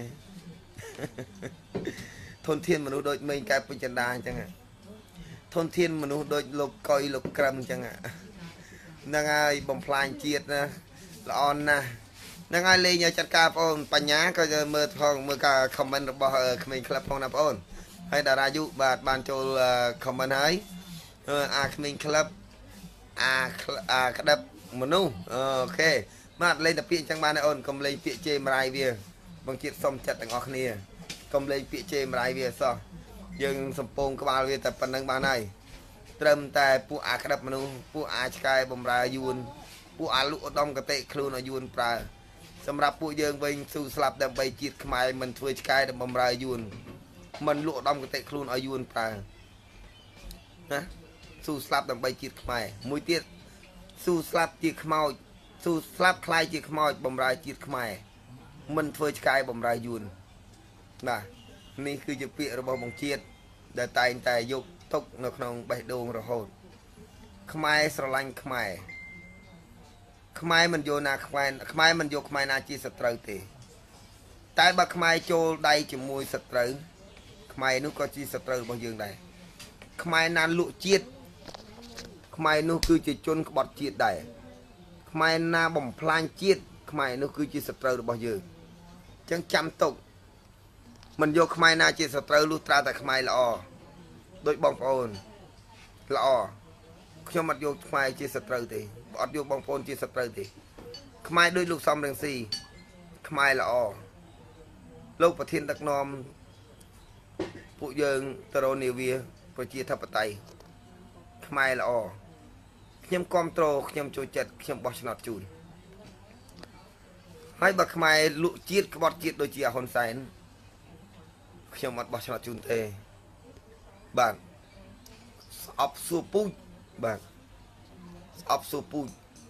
ធនធានមនុស្សដូចមេងកែពេជ្រកណ្ដាអញ្ចឹងធនធានមនុស្សដូចលោកកុយលោកក្រឹមអញ្ចឹងហ្នឹងហើយបំផ្លាញជាតិណាល្អណាស់ហ្នឹងហើយលេងឲ្យចាត់ការបងអូនបញ្ញាក៏មើលផងមើលការ comment របស់ក្មេងក្លឹបផងណាបងអូនហើយតារាយុបាទបានចូល comment ហើយអាក្មេងក្លឹបអាអាក្តាប់មនុស្សអូខេបាទលេងតែពាក្យអញ្ចឹងបានទេអូនកុំលេងពាក្យជេរម្រាយវាបងជាតិសុំចិត្តទាំងអស់គ្នាកុំលេងពាក្យជេរម្រាយវាសោះយើងសំពងក្បាលវាតែប៉ុណ្្នឹងបានហើយត្រឹមតែពួកអាក្តាប់មនុស្សពួកអាឆ្កែបំរើយួនពួកអាលុឧត្តមកតិខ្លួនឲ្យយួនប្រើសម្រាប់ពួកយើងវិញស៊ូស្លាប់ដើម្បីជាតិខ្មែរមិនធ្វើឆ្កែដើម្បីបំរើយួនមិនលក់ឧត្តមកតិខ្លួនឲ្យយួនប្រើណាស៊ូស្លាប់ដើម្បីជាតិខ្មែរមួយទៀតស៊ូស្លាប់ជាខ្មោចស៊ូស្លាប់ខ្លាយជាខ្មោចបំរើជាតិខ្មែរមិនធ្វើឆ្កែបំរើយួនបាទនេះគឺជាពាក្យរបស់បងជាតិដែលតែងតែយកទុកនៅក្នុងបេះដូងរហូតខ្មែរស្រឡាញ់ខ្មែរខ្មែរមិនយកណាខ្មែរខ្មែរមិនយកខ្មែរណាជាសត្រូវទេតែបើខ្មែរចូលដៃជាមួយសត្រូវខ្មែរនោះក៏ជាសត្រូវរបស់យើងដែរខ្មែរណាលក់ជាតិខ្មែរនោះគឺជាជនក្បត់ជាតិដែរខ្មែរណាបំផ្លាញជាតិខ្មែរនោះគឺជាសត្រូវរបស់យើងអញ្ចឹងចាំទុកមិនយកខ្មែរណាជាសត្រូវលុះត្រាតែខ្មែរល្អដូចបងប្អូនល្អខ្ញុំអត់យកខ្មែរជាសត្រូវទេអត់យកបងប្អូនជាសត្រូវទេខ្មែរដូចលោកសំរងស៊ីខ្មែរល្អលោកប្រធានដឹកនាំពួកយើងទៅរកនាវាប្រជាធិបតេយ្យខ្មែរល្អខ្ញុំគ្រប់គ្រងខ្ញុំចូលចិត្តខ្ញុំបោះឆ្នោតជូនហើយបើខ្មែរលក់ជាតិក្បត់ជាតិដូចជាហ៊ុនសែនខ្ញុំអត់បោះឆ្នោតជូនទេបាទស្អប់សួរពូជបាទស្អប់សួរពូជ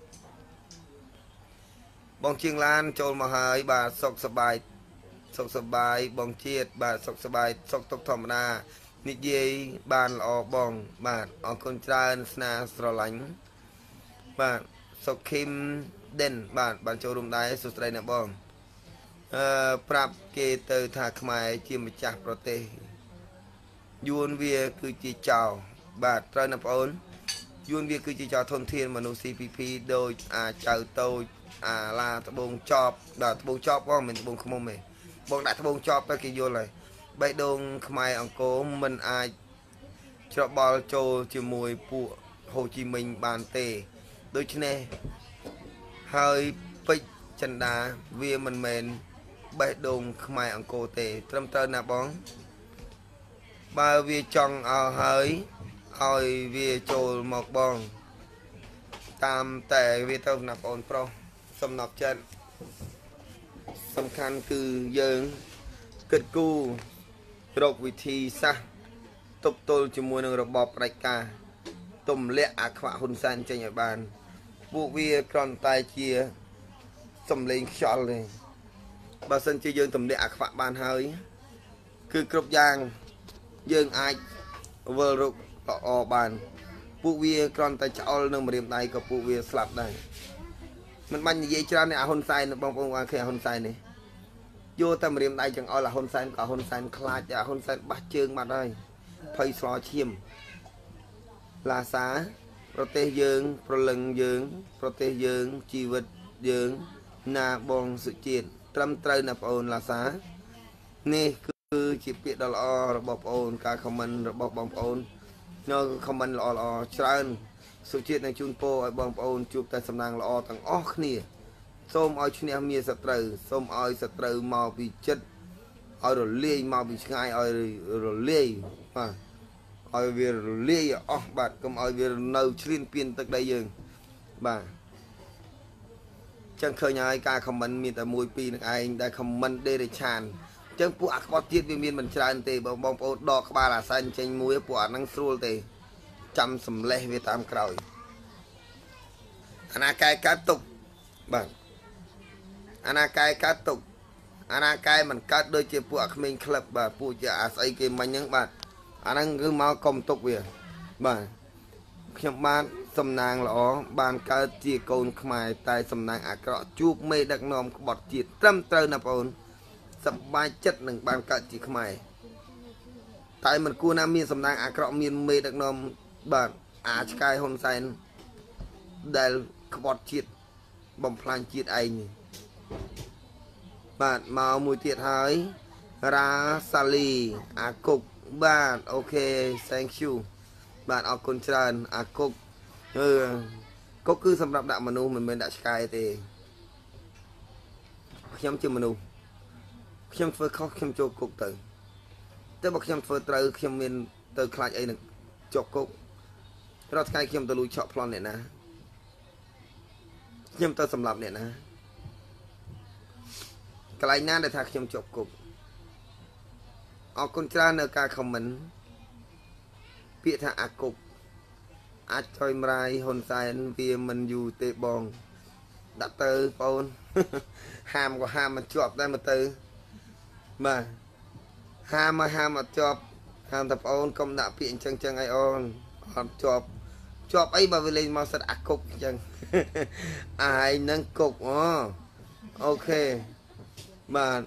បងជាងឡានចូលមកហើយបាទសុខសប្បាយសុខសប្បាយបងជាតិបាទសុខសប្បាយសុខទុកធម្មតានិយាយបានល្អបងបាទអរគុណច្រើនស្នាស្រឡាញ់បាទសុខឃីមដិនបាទបានចូលរួមដែរសួស្តីណាបងអឺប្រាប់គេទៅថាខ្មែរជាម្ចាស់ប្រទេសយួនវាគឺជាចៅបាទត្រូវណាបងអូនយួនវាគឺជាចៅធនធានមនុស្ស ซี พี พี ដូចអាចៅតូចអាឡាត្បូងចប់បាទត្បូងចប់ក៏មិនត្បូងខ្មុំទេបងដាក់ត្បូងចប់ទៅគេយល់ហើយបេះដូងខ្មែរអង្គរមិនអាចច្របល់ចូលជាមួយពួកហូជីមិញបានទេដូច្នេះហើយពេជ្រចិន្តាវាមិនមែនបេះដូងខ្មែរអង្គរទេត្រឹមត្រូវណាបងបើវាចង់ឲ្យហើយឲ្យវាចូលមកបងតាមតែវាទៅណាបងប្រុសសំណប់ចិត្តសំខាន់គឺយើងគិតគូររកវិធីសាស្ត្រទប់ទល់ជាមួយនឹងរបបផ្ដាច់ការទម្លាក់អាខ្វាក់ហ៊ុនសែនចេញឲ្យបានពួកវាគ្រាន់តែជាសំលេងខ្យល់ទេបើសិនជាយើងទម្លាក់អាខ្វាក់បានហើយគឺគ្រប់យ៉ាងយើងអាចវិលរកល្អបានពួកវាគ្រាន់តែឆ្អល់នឹងម្រាមដៃក៏ពួកវាស្លាប់ដែរមិនបាញ់និយាយច្រើននេះអាហ៊ុនសែនបងប្អូនបានឃើញអាហ៊ុនសែននេះយកតែម្រាមដៃចង្អុលអាហ៊ុនសែនក៏ហ៊ុនសែនខ្លាចអាហ៊ុនសែនបាស់ជើងបាត់ហើយភ័យស្លោឈាមឡាសាប្រទេសយើងប្រលឹងយើងប្រទេសយើងជីវិតយើងណាបងសុជាតិត្រឹមត្រូវណាបងអូនឡាសានេះគឺជាពាក្យដ៏ល្អរបស់បងអូនការខមមិនរបស់បងប្អូននៅខមមិនល្អល្អច្រើនសុជាតិនឹងជូនពរឲ្យបងប្អូនជួបតែសំណាងល្អទាំងអស់គ្នាសូមឲ្យឈ្នះមាសត្រូវសូមឲ្យសត្រូវមកពីចិត្តឲ្យរលាយមកពីឆ្ងាយឲ្យរលាយបាទឲ្យវារលាយអស់បាទកុំឲ្យវានៅឆ្លៀនពៀនទឹកដីយើងបាទចឹងឃើញហើយការខមមិនមានតែមួយពីរនឹងឯងដែលខមមិនដេរិឆានចឹងពួកអាក្បត់ទៀតវាមានមិនច្រើនទេបងបងប្អូនដកក្បាលអាសាញ់ចេញមួយពួកអាហ្នឹងស្រួលទេចាំសំលេះវាតាមក្រោយអាណាកែកើតទុកបាទអាណាកែកើតទុកអាណាកែមិនកើតដូចជាពួកអាក្មេងក្លឹបបាទពួកជាអាស្អីគេមិញហ្នឹងបាទអាហ្នឹងគឺមកកុំទុកវាបាទខ្ញុំបានសំណាងល្អបានកើតជាកូនខ្មែរតែសំណាងអាក្រក់ជួបមេដឹកនាំក្បត់ជាតិត្រឹមត្រូវណាបងអូនសប្បាយចិត្តនឹងបានកើតជាខ្មែរតែមិនគួរណាមានសំណាងអាក្រក់មានមេដឹកនាំបាទអាឆ្កែហ៊ុនសែនដែលក្បត់ជាតិបំផ្លាញជាតិឯងបាទមកមួយទៀតហើយរ៉ាសាលីអាគុកបាទអូខេ thank you បាទអរគុណច្រើនអាគុកអឺគុកគឺសម្រាប់ដាក់មនុស្សមិនមែនដាក់ឆ្កែទេខ្ញុំជាមនុស្សខ្ញុំធ្វើខុសខ្ញុំចូលគុកទៅតែបើខ្ញុំធ្វើត្រូវខ្ញុំមានទៅខ្លាចអីនឹងជាប់គុករត់ថ្ងៃខ្ញុំទៅលួចឆក់ប្លន់អ្នកណាខ្ញុំទៅសម្លាប់អ្នកណាកន្លែងណាដែលថាខ្ញុំជាប់គុកអរគុណច្រើននៅការខមមិនពាក្យថាអាគុកអាចចុយម្រាយហ៊ុនសែនវាមិនយូរទេបងដាក់ទៅបងអូនហាមក៏ហាមមិនជាប់ដែរមកទៅបាទហាមមកហាមអត់ជាប់ហាមតែបងអូនកុំដាក់ពាក្យអញ្ចឹងចឹងអីអូនអត់ជាប់ជាប់អីបើវាលេងមកសិតអាគុកអញ្ចឹងអាយនឹងគុកអូអូខេបាទ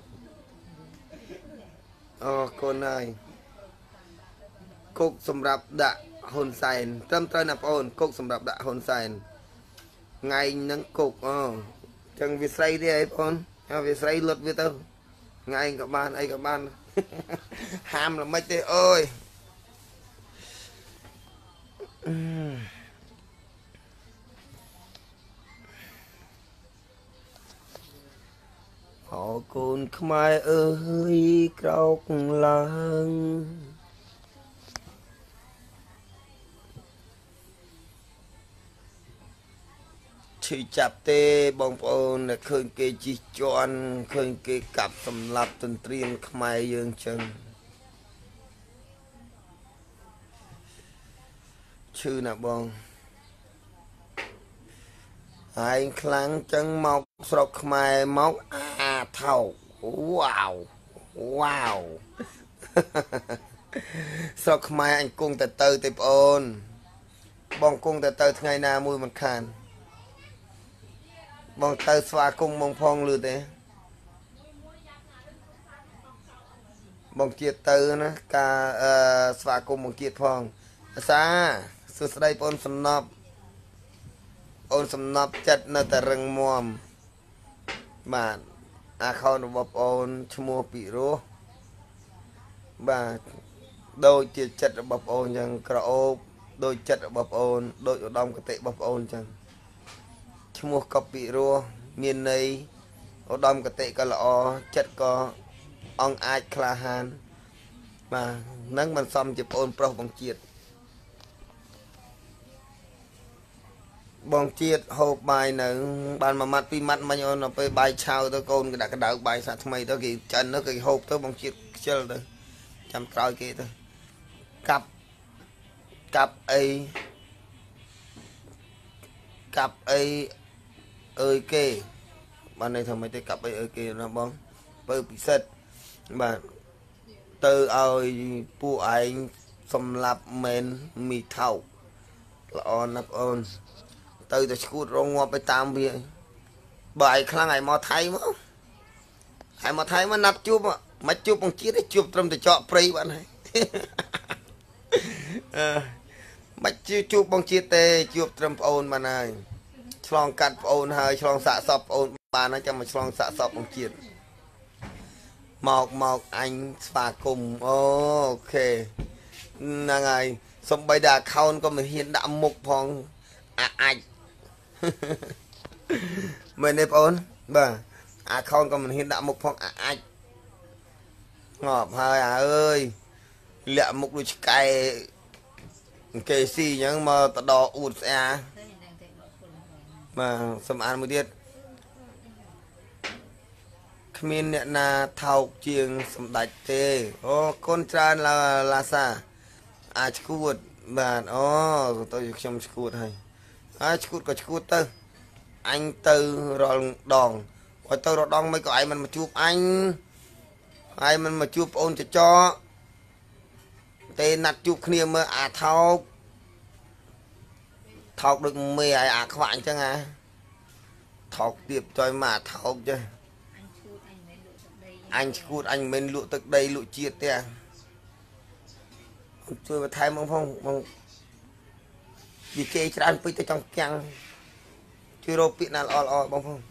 អរគុណហើយគុកសម្រាប់ដាក់ហ៊ុនសែនត្រឹមត្រូវណាបងអូនគុកសម្រាប់ដាក់ហ៊ុនសែនថ្ងៃហ្នឹងគុកអូចឹងវាស្រីទេអីបងអូនវាស្រីលុតវាទៅថ្ងៃក៏បានអីក៏បានហាមល្មិចទេអើយអរគុណខ្មែរអើយក្រោកឡើងឈឺចាប់ទេបងប្អូនដែលឃើញគេជិះជាន់ឃើញគេកាប់សម្លាប់ទន្ទ្រានខ្មែរយើងចឹងឈឺណាបងឯងខ្លាំងចឹងមកស្រុកខ្មែរមកអាថោកវ៉ាវវ៉ាវស្រុកខ្មែរអញគង់តែទៅទេបងអូនបងគង់តែទៅថ្ងៃណាមួយមិនខានបងទៅស្វាគមន៍បងផងលឺទេបងជាតិទៅណាការអឺស្វាគមន៍បងជាតិផងអាសាសួស្ដីបងសំណប់អូនសំណប់ចិត្តនៅតែរឹងមាំបាទអាខោនរបស់បងអូនឈ្មោះពិរោះបាទដូចជាចិត្តរបស់បងអូនអញ្ចឹងក្រអូបដូចចិត្តរបស់បងអូនដូចឧត្តមកតេរបស់បងអូនអញ្ចឹងឈ្មោះក៏ពិរោះមានន័យឧត្តមកតេក៏ល្អចិត្តក៏អង្គអាចក្លាហានបាទនឹងមិនសមជាបងអូនប្រុសបងជាតិបងជាតិហូបបាយនៅបានមួយម៉ាត់ពីរម៉ាត់មិញអូនទៅពេលបាយឆៅទៅកូនក្តាក់ក្តៅបាយសាថ្មីទៅគេចិនទៅគេហូបទៅបងជាតិខ្ជិលទៅចាំក្រោយគេទៅកាប់កាប់អីកាប់អីអើយគេបានន័យថាមិនទេកាប់អីអើយគេណាបងពើពិសិដ្ឋបាទទៅឲ្យពួកឯងសម្លាប់មែនមីថោកល្អណាស់បងអូនទៅតែឈួតរងងាប់ទៅតាមវាបើឯងខ្លាំងឯងមកថៃមកឯងមកថៃមកណាត់ជួបមកជួបបងជាតិជួបត្រឹមតែចកព្រៃបានហើយអឺបាច់ជួបបងជាតិទេជួបត្រឹមប្អូនបានហើយឆ្លងកាត់ប្អូនហើយឆ្លងសាកសពប្អូនបានហើយចាំមកឆ្លងសាកសពបងជាតិមកមកអញស្វាគមន៍អូខេហ្នឹងហើយសំបីតែ account ក៏មិនហ៊ានដាក់មុខផងអាចមែនទេបងអូនបាទ account ក៏មិនហ៊ានដាក់មុខផងអាចងាប់ហើយអើយលាក់មុខដូចឆ្កែគេស៊ីអញ្ចឹងមកតដអ៊ូតស្អាបាទសំអានមួយទៀតគ្មានអ្នកណាថោកជាងសម្ដេចទេអូកូនច្រើនឡាឡាសាអាចឈួតបាទអូទៅខ្ញុំឈួតហើយហើយឈួតក៏ឈួតទៅអញទៅរាល់ដងឲ្យទៅរដងមិនក៏ឯងមិនមកជួបអញហើយមិនមកជួបប្អូនចចទេណាត់ជួបគ្នាមើលអាថោកថោកដូចមេឲ្យអាខ្វាក់អញ្ចឹងហ่าថោកទៀតចុយមកអាថោកចេះអញឈួតអញមិនលក់ទឹកដីលក់ជាតិទេជួយបន្ថែមបងផងបងនិយាយច្រើនពេកទៅចង់កាំងជួយរកពាក្យណាល្អល្អបងផង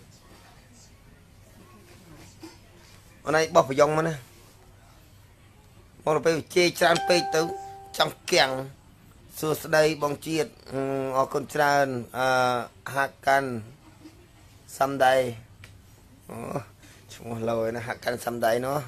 អូនឯងបោះប្រយ៉ងមកណាបងទៅពេលជេរច្រើនពេកទៅចង់កាំងសួស្ដីបងជាតិអរគុណច្រើនអឺហាក់កាន់សំដៃអូឈ្មោះលោយណាហាក់កាន់សំដៃនោះ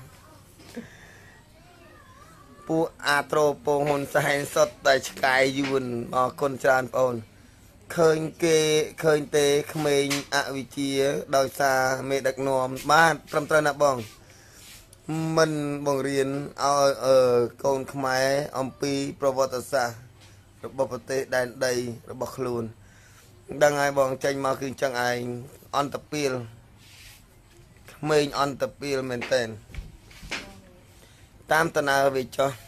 ពួកអាត្រូពងហ៊ុនសែនសុទ្ធតែឆ្កែយួនអរគុណច្រើនបងអូនឃើញគេឃើញទេក្មេងអវិជ្ជាដោយសារមេដឹកនាំបាទត្រឹមត្រូវណាបងមិនបង្រៀនឲ្យអឺកូនខ្មែរអំពីប្រវត្តិសាស្ត្ររបស់ប្រទេសដែនដីរបស់ខ្លួនដឹងហើយបងចេញមកគឺអញ្ចឹងឯងអន្តពាលក្មេងអន្តពាលមែនតើតាមតណើវាចុះ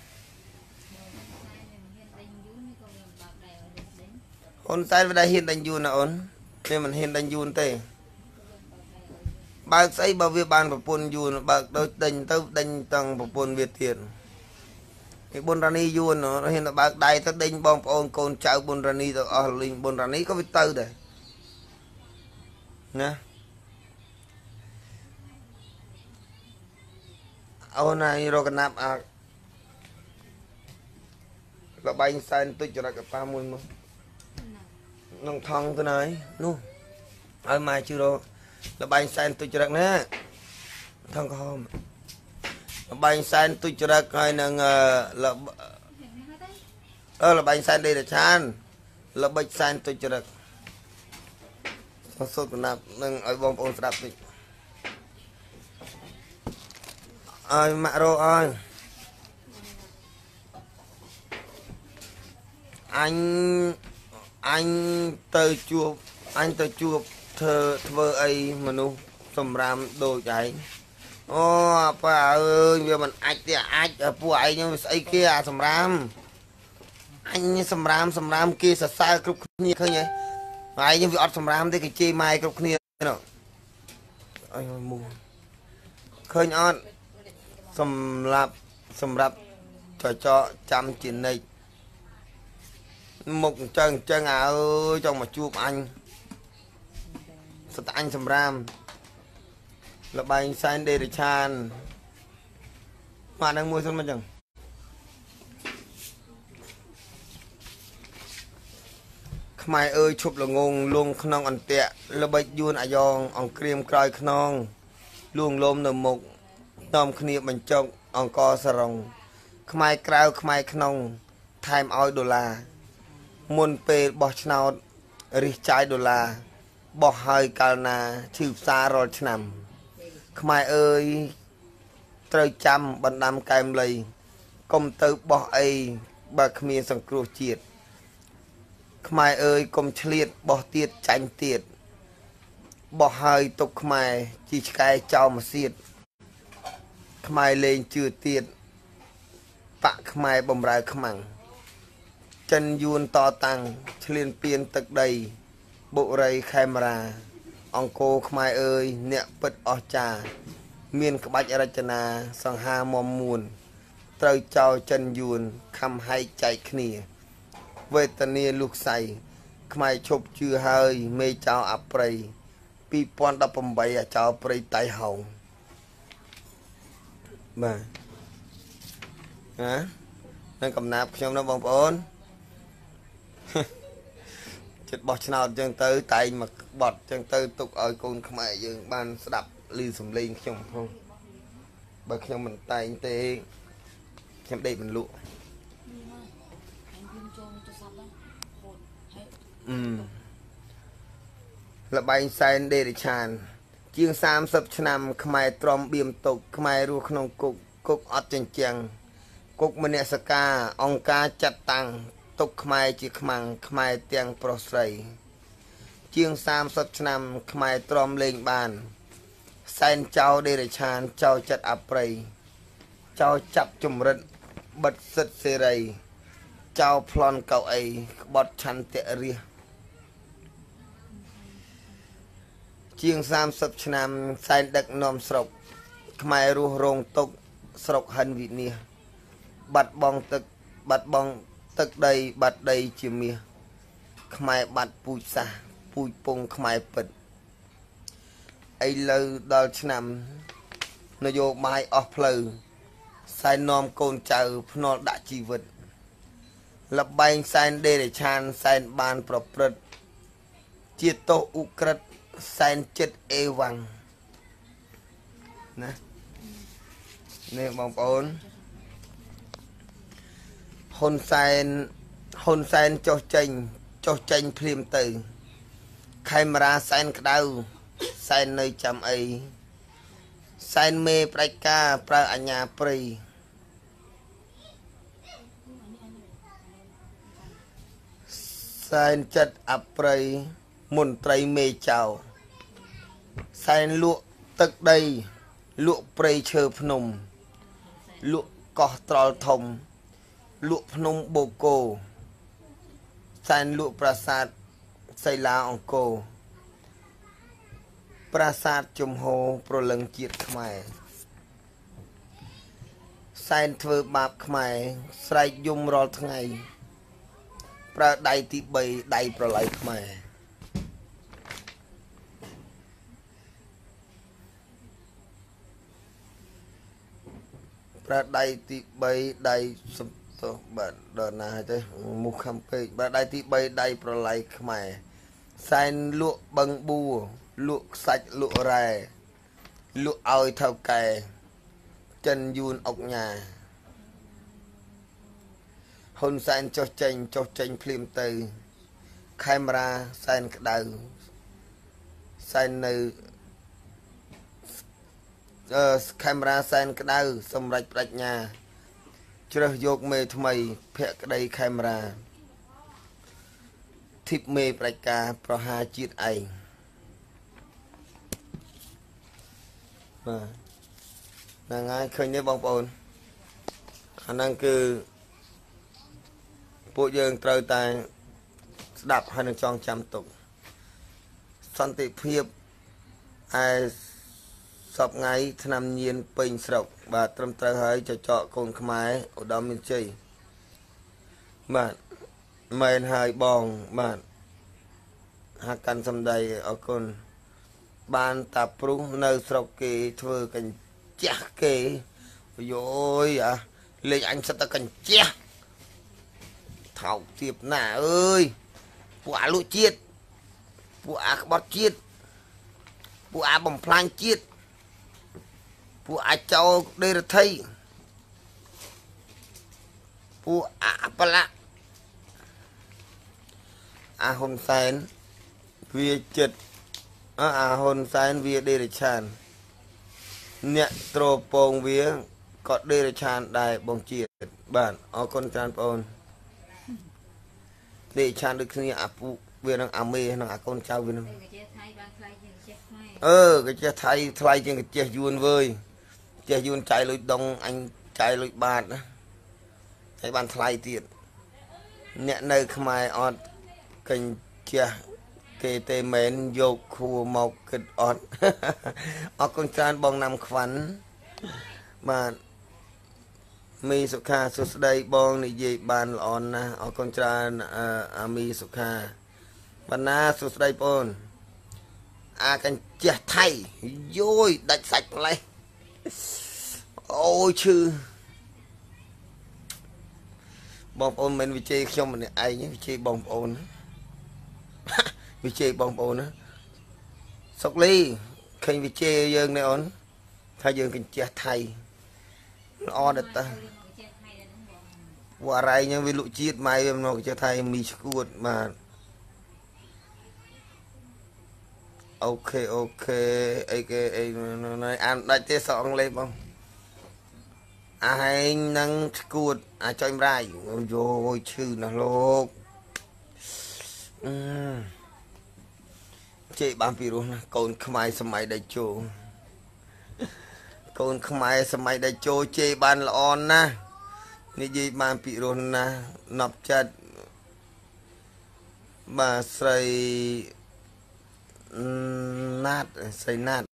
អូនតែវាได้ហ៊ានដេញយួនណាអូនវាមិនហ៊ានដេញយួនទេបើកស្អីបើវាបានប្រពន្ធយួនបើកដូចដេញទៅដេញទាំងប្រពន្ធវាទៀតឯបុនរ៉ានីយួនហ៊ានទៅបើកដៃទៅដេញបងប្អូនកូនចៅបុនរ៉ានីទៅអស់លីងបុនរ៉ានីក៏វាទៅដែរណាអូនឯងរកកណាប់អាលបែងសែនទុច្ចរិតកតាមួយមកនឹងថងទៅណាយនោះឲ្យម៉ែជឿរលបែងសែនទុច្ចរិតណាថងក្រហមលបែងសែនទុច្ចរិតហើយនឹងលអឺលបែងសែនដេរឆានលបិចសែនទុច្ចរិតសូត្រកណាប់នឹងឲ្យបងប្អូនស្ដាប់តិចឲ្យម៉ាក់រោឲ្យអញអញទៅជួបអញទៅជួបធ្វើធ្វើអីមនុស្សសម្រាមដូចឯងអូប៉ាអើយវាមិនអាចទេអាចពួកឯងស្អីគេអាសម្រាមអញសម្រាមសម្រាមគេសរសើរគ្រប់គ្នាឃើញហ៎ឯងវាអត់សម្រាមទេគេជេរម៉ែគ្រប់គ្នានោះអើយមូឃើញអត់សម្រាប់សម្រាប់ចចចាំជានិច្ចមុខអញ្ចឹងអញ្ចឹងអើយចង់មកជួបអញស្តាអញសម្រាមលបែងសែនដេរឆានមកនឹងមួយសិនមកអញ្ចឹងខ្មែរអើយឈប់ល្ងងលងក្នុងអន្ទាក់ល្បិចយួនអាយ៉ងអង្គ្រាមក្រោយខ្នងលួងលោមនៅមុខនាំគ្នាបញ្ចុកអង្គរសរងខ្មែរក្រៅខ្មែរក្នុងថែមឲ្យដុល្លារមុនពេលបោះឆ្នោតរិះចាយដុល្លារបោះហើយកាលណាឈឺផ្សាររាល់ឆ្នាំខ្មែរអើយត្រូវចាំបណ្ដាំកែមលីកុំទៅបោះអីបើគ្មានសង្គ្រោះជាតិខ្មែរអើយកុំឆ្លៀតបោះទៀតចាញ់ទៀតបោះហើយទុកខ្មែរជីឆ្កែចោលមកសៀតខ្មែរលេងជឿទៀតបាក់ខ្មែរបំរើខ្មាំងចិនយួនតតាំងឆ្លៀនពៀនទឹកដីបុរីខេមរាអង្គរខ្មែរអើយអ្នកពិតអស្ចារ្យមានក្បាច់រចនាសង្ហាមមមួនត្រូវចោលចិនយួនខំហែកចែកគ្នាវេទនាលុះសៃខ្មែរឈប់ជឿហើយមេចៅអប្រៃពីរពាន់ដប់ប្រាំបីអាចោព្រៃតៃហោងបាទណានឹងកំណាប់ខ្ញុំណាបងប្អូនចិត្តបោះឆ្នោតអញ្ចឹងទៅតែងមកបត់អញ្ចឹងទៅទុកឲ្យកូនខ្មែរយើងបានស្ដាប់ឮសំឡេងខ្ញុំផងបើខ្ញុំមិនតែងទេខ្ញុំដេកមិនលក់អឺលបែងសែនដេរិឆានជាងសាមសិបឆ្នាំខ្មែរទ្រាំបៀមទុកខ្មែររស់ក្នុងគុកគុកអត់ចិញ្ចាំងគុកមនសិការអង្គការចាត់តាំងទុកខ្មែរជាខ្មាំងខ្មែរទាំងប្រុសស្រីជាងសាមសិបឆ្នាំខ្មែរទ្រាំលេងបានសែនចៅដេរិឆានចៅចិត្តអប្រៃចៅចាប់ជំរិតបិទសិទ្ធសេរីចៅប្លន់កៅអីក្បត់ឆន្ទៈរាជជាងសាមសិបឆ្នាំសែនដឹកនាំស្រុកខ្មែររស់រងទុកស្រុកហិនវិនាសបាត់បង់ទឹកបាត់បង់ទឹកដីបាត់ដីជាមាសខ្មែរបាត់ពូជសាសពូជពងខ្មែរពិតឥឡូវដល់ឆ្នាំនយោបាយអស់ផ្លូវសែននាំកូនចៅភ្នាល់ដាក់ជីវិតលបែងសែនដេរិឆានសែនបានប្រព្រឹត្តជាទោសឧក្រិដ្ឋសែនចិត្តអេវ៉ាំងណានេះបងប្អូនហ៊ុនសែនហ៊ុនសែនចុះចេញចុះចេញភ្លាមទៅខេមរាសែនក្តៅសែននៅចាំអីសែនមេផ្ដាច់ការប្រើអញ្ញាព្រៃសែនចិត្តអប្រៃមន្ត្រីមេចៅសែនលក់ទឹកដីលក់ព្រៃឈើភ្នំលក់កោះត្រល់ធំលក់ភ្នំបូកូសែនលក់ប្រាសាទសីឡាអង្គរប្រាសាទជំហរប្រលឹងជាតិខ្មែរសែនធ្វើបាបខ្មែរស្រែកយំរាល់ថ្ងៃប្រើដៃទីបីដៃប្រឡ័យខ្មែរប្រើដៃទីបីដៃសំទោសបាទដល់ណាទៅមុខខំពេកបាទដៃទីបីដៃប្រឡ័យខ្មែរសែនលក់បឹងបួរលក់ខ្សាច់លក់រ៉ែលក់ឲ្យថៅកែចិនយួនអុកញ៉ាហ៊ុនសែនចុះចេញចុះចេញភ្លាមទៅខេមរាសែនក្តៅសែននៅអឺខេមរាសែនក្តៅសម្រាប់ប្រាជ្ញាជ្រើសយកមេថ្មីភក្តីខេមរាធីបមេប្រាជ្ញាប្រហារជាតិឯងបាទហ្នឹងហើយឃើញទេបងប្អូនអាហ្នឹងគឺពួកយើងត្រូវតែស្ដាប់ហើយនឹងចងចាំទុកសន្តិភាពឯសពថ្ងៃឆ្នាំញៀនពេញស្រុកបាទត្រឹមត្រូវហើយចចកកូនខ្មែរឧត្តមមានជ័យបាទមែនហើយបងបាទហាក់កាន់សម្ដីអរគុណបានតាព្រុសនៅស្រុកគេធ្វើកញ្ចះគេយោយអាលេងអញសិតតែកញ្ចះថោកទៀបណាអើយពួកអាលក់ជាតិពួកអាក្បត់ជាតិពួកអាបំផ្លាញជាតិពួកអាចោដេរថៃពួកអាបលាអាហ៊ុនសែនវាចិត្តអាហ៊ុនសែនវាដេរឆានអ្នកត្រពងវាក៏ដេរឆានដែរបងជាតិបាទអរគុណច្រើនបងអូនដេរឆានដូចគ្នាអាពុវានឹងអាមេនឹងអាកូនចៅវានឹងអឺកាចេះថៃថ្លៃជាងកាចេះយួនវើយចេះយួនចាយលុយដងអញចាយលុយបាតណាហើយបានថ្លៃទៀតអ្នកនៅខ្មែរអត់កញ្ចះគេទេមែនយកខួមកគិតអត់អរគុណច្រើនបងណាំខ្វាន់បាទមីសុខាសួស្ដីបងនិយាយបានល្អណាស់អរគុណច្រើនអាមីសុខាបណ្ណាសួស្ដីបងអាកញ្ជះថៃយោយដាច់សាច់ផ្លេះអូយឈឺបងប្អូនមិនវិជ័យខ្ញុំម្នាក់ឯងវិជ័យបងប្អូនវិជ័យបងប្អូនណាសុកលីឃើញវិជ័យយើងនេះអូនថាយើងកញ្ជះថៃល្អដល់តាវ៉ារ៉ៃហ្នឹងវាលក់ជាតិម៉ៃវាមកកញ្ជះថៃមីឈួតបាទអូខេអូខេអីគេអីអានដាច់ទេសអង់គ្លេសបងអាហែងនឹងឈួតអាចុយម្រាយយោយឈឺណាស់លោកអឺជេបានពីរោះណាកូនខ្មែរសម័យដៃជោកូនខ្មែរសម័យដៃជោជេបានល្អណាស់និយាយបានពីរោះណាស់ណប់ចិត្តបាទស្រីណាត់ស្រីណាត់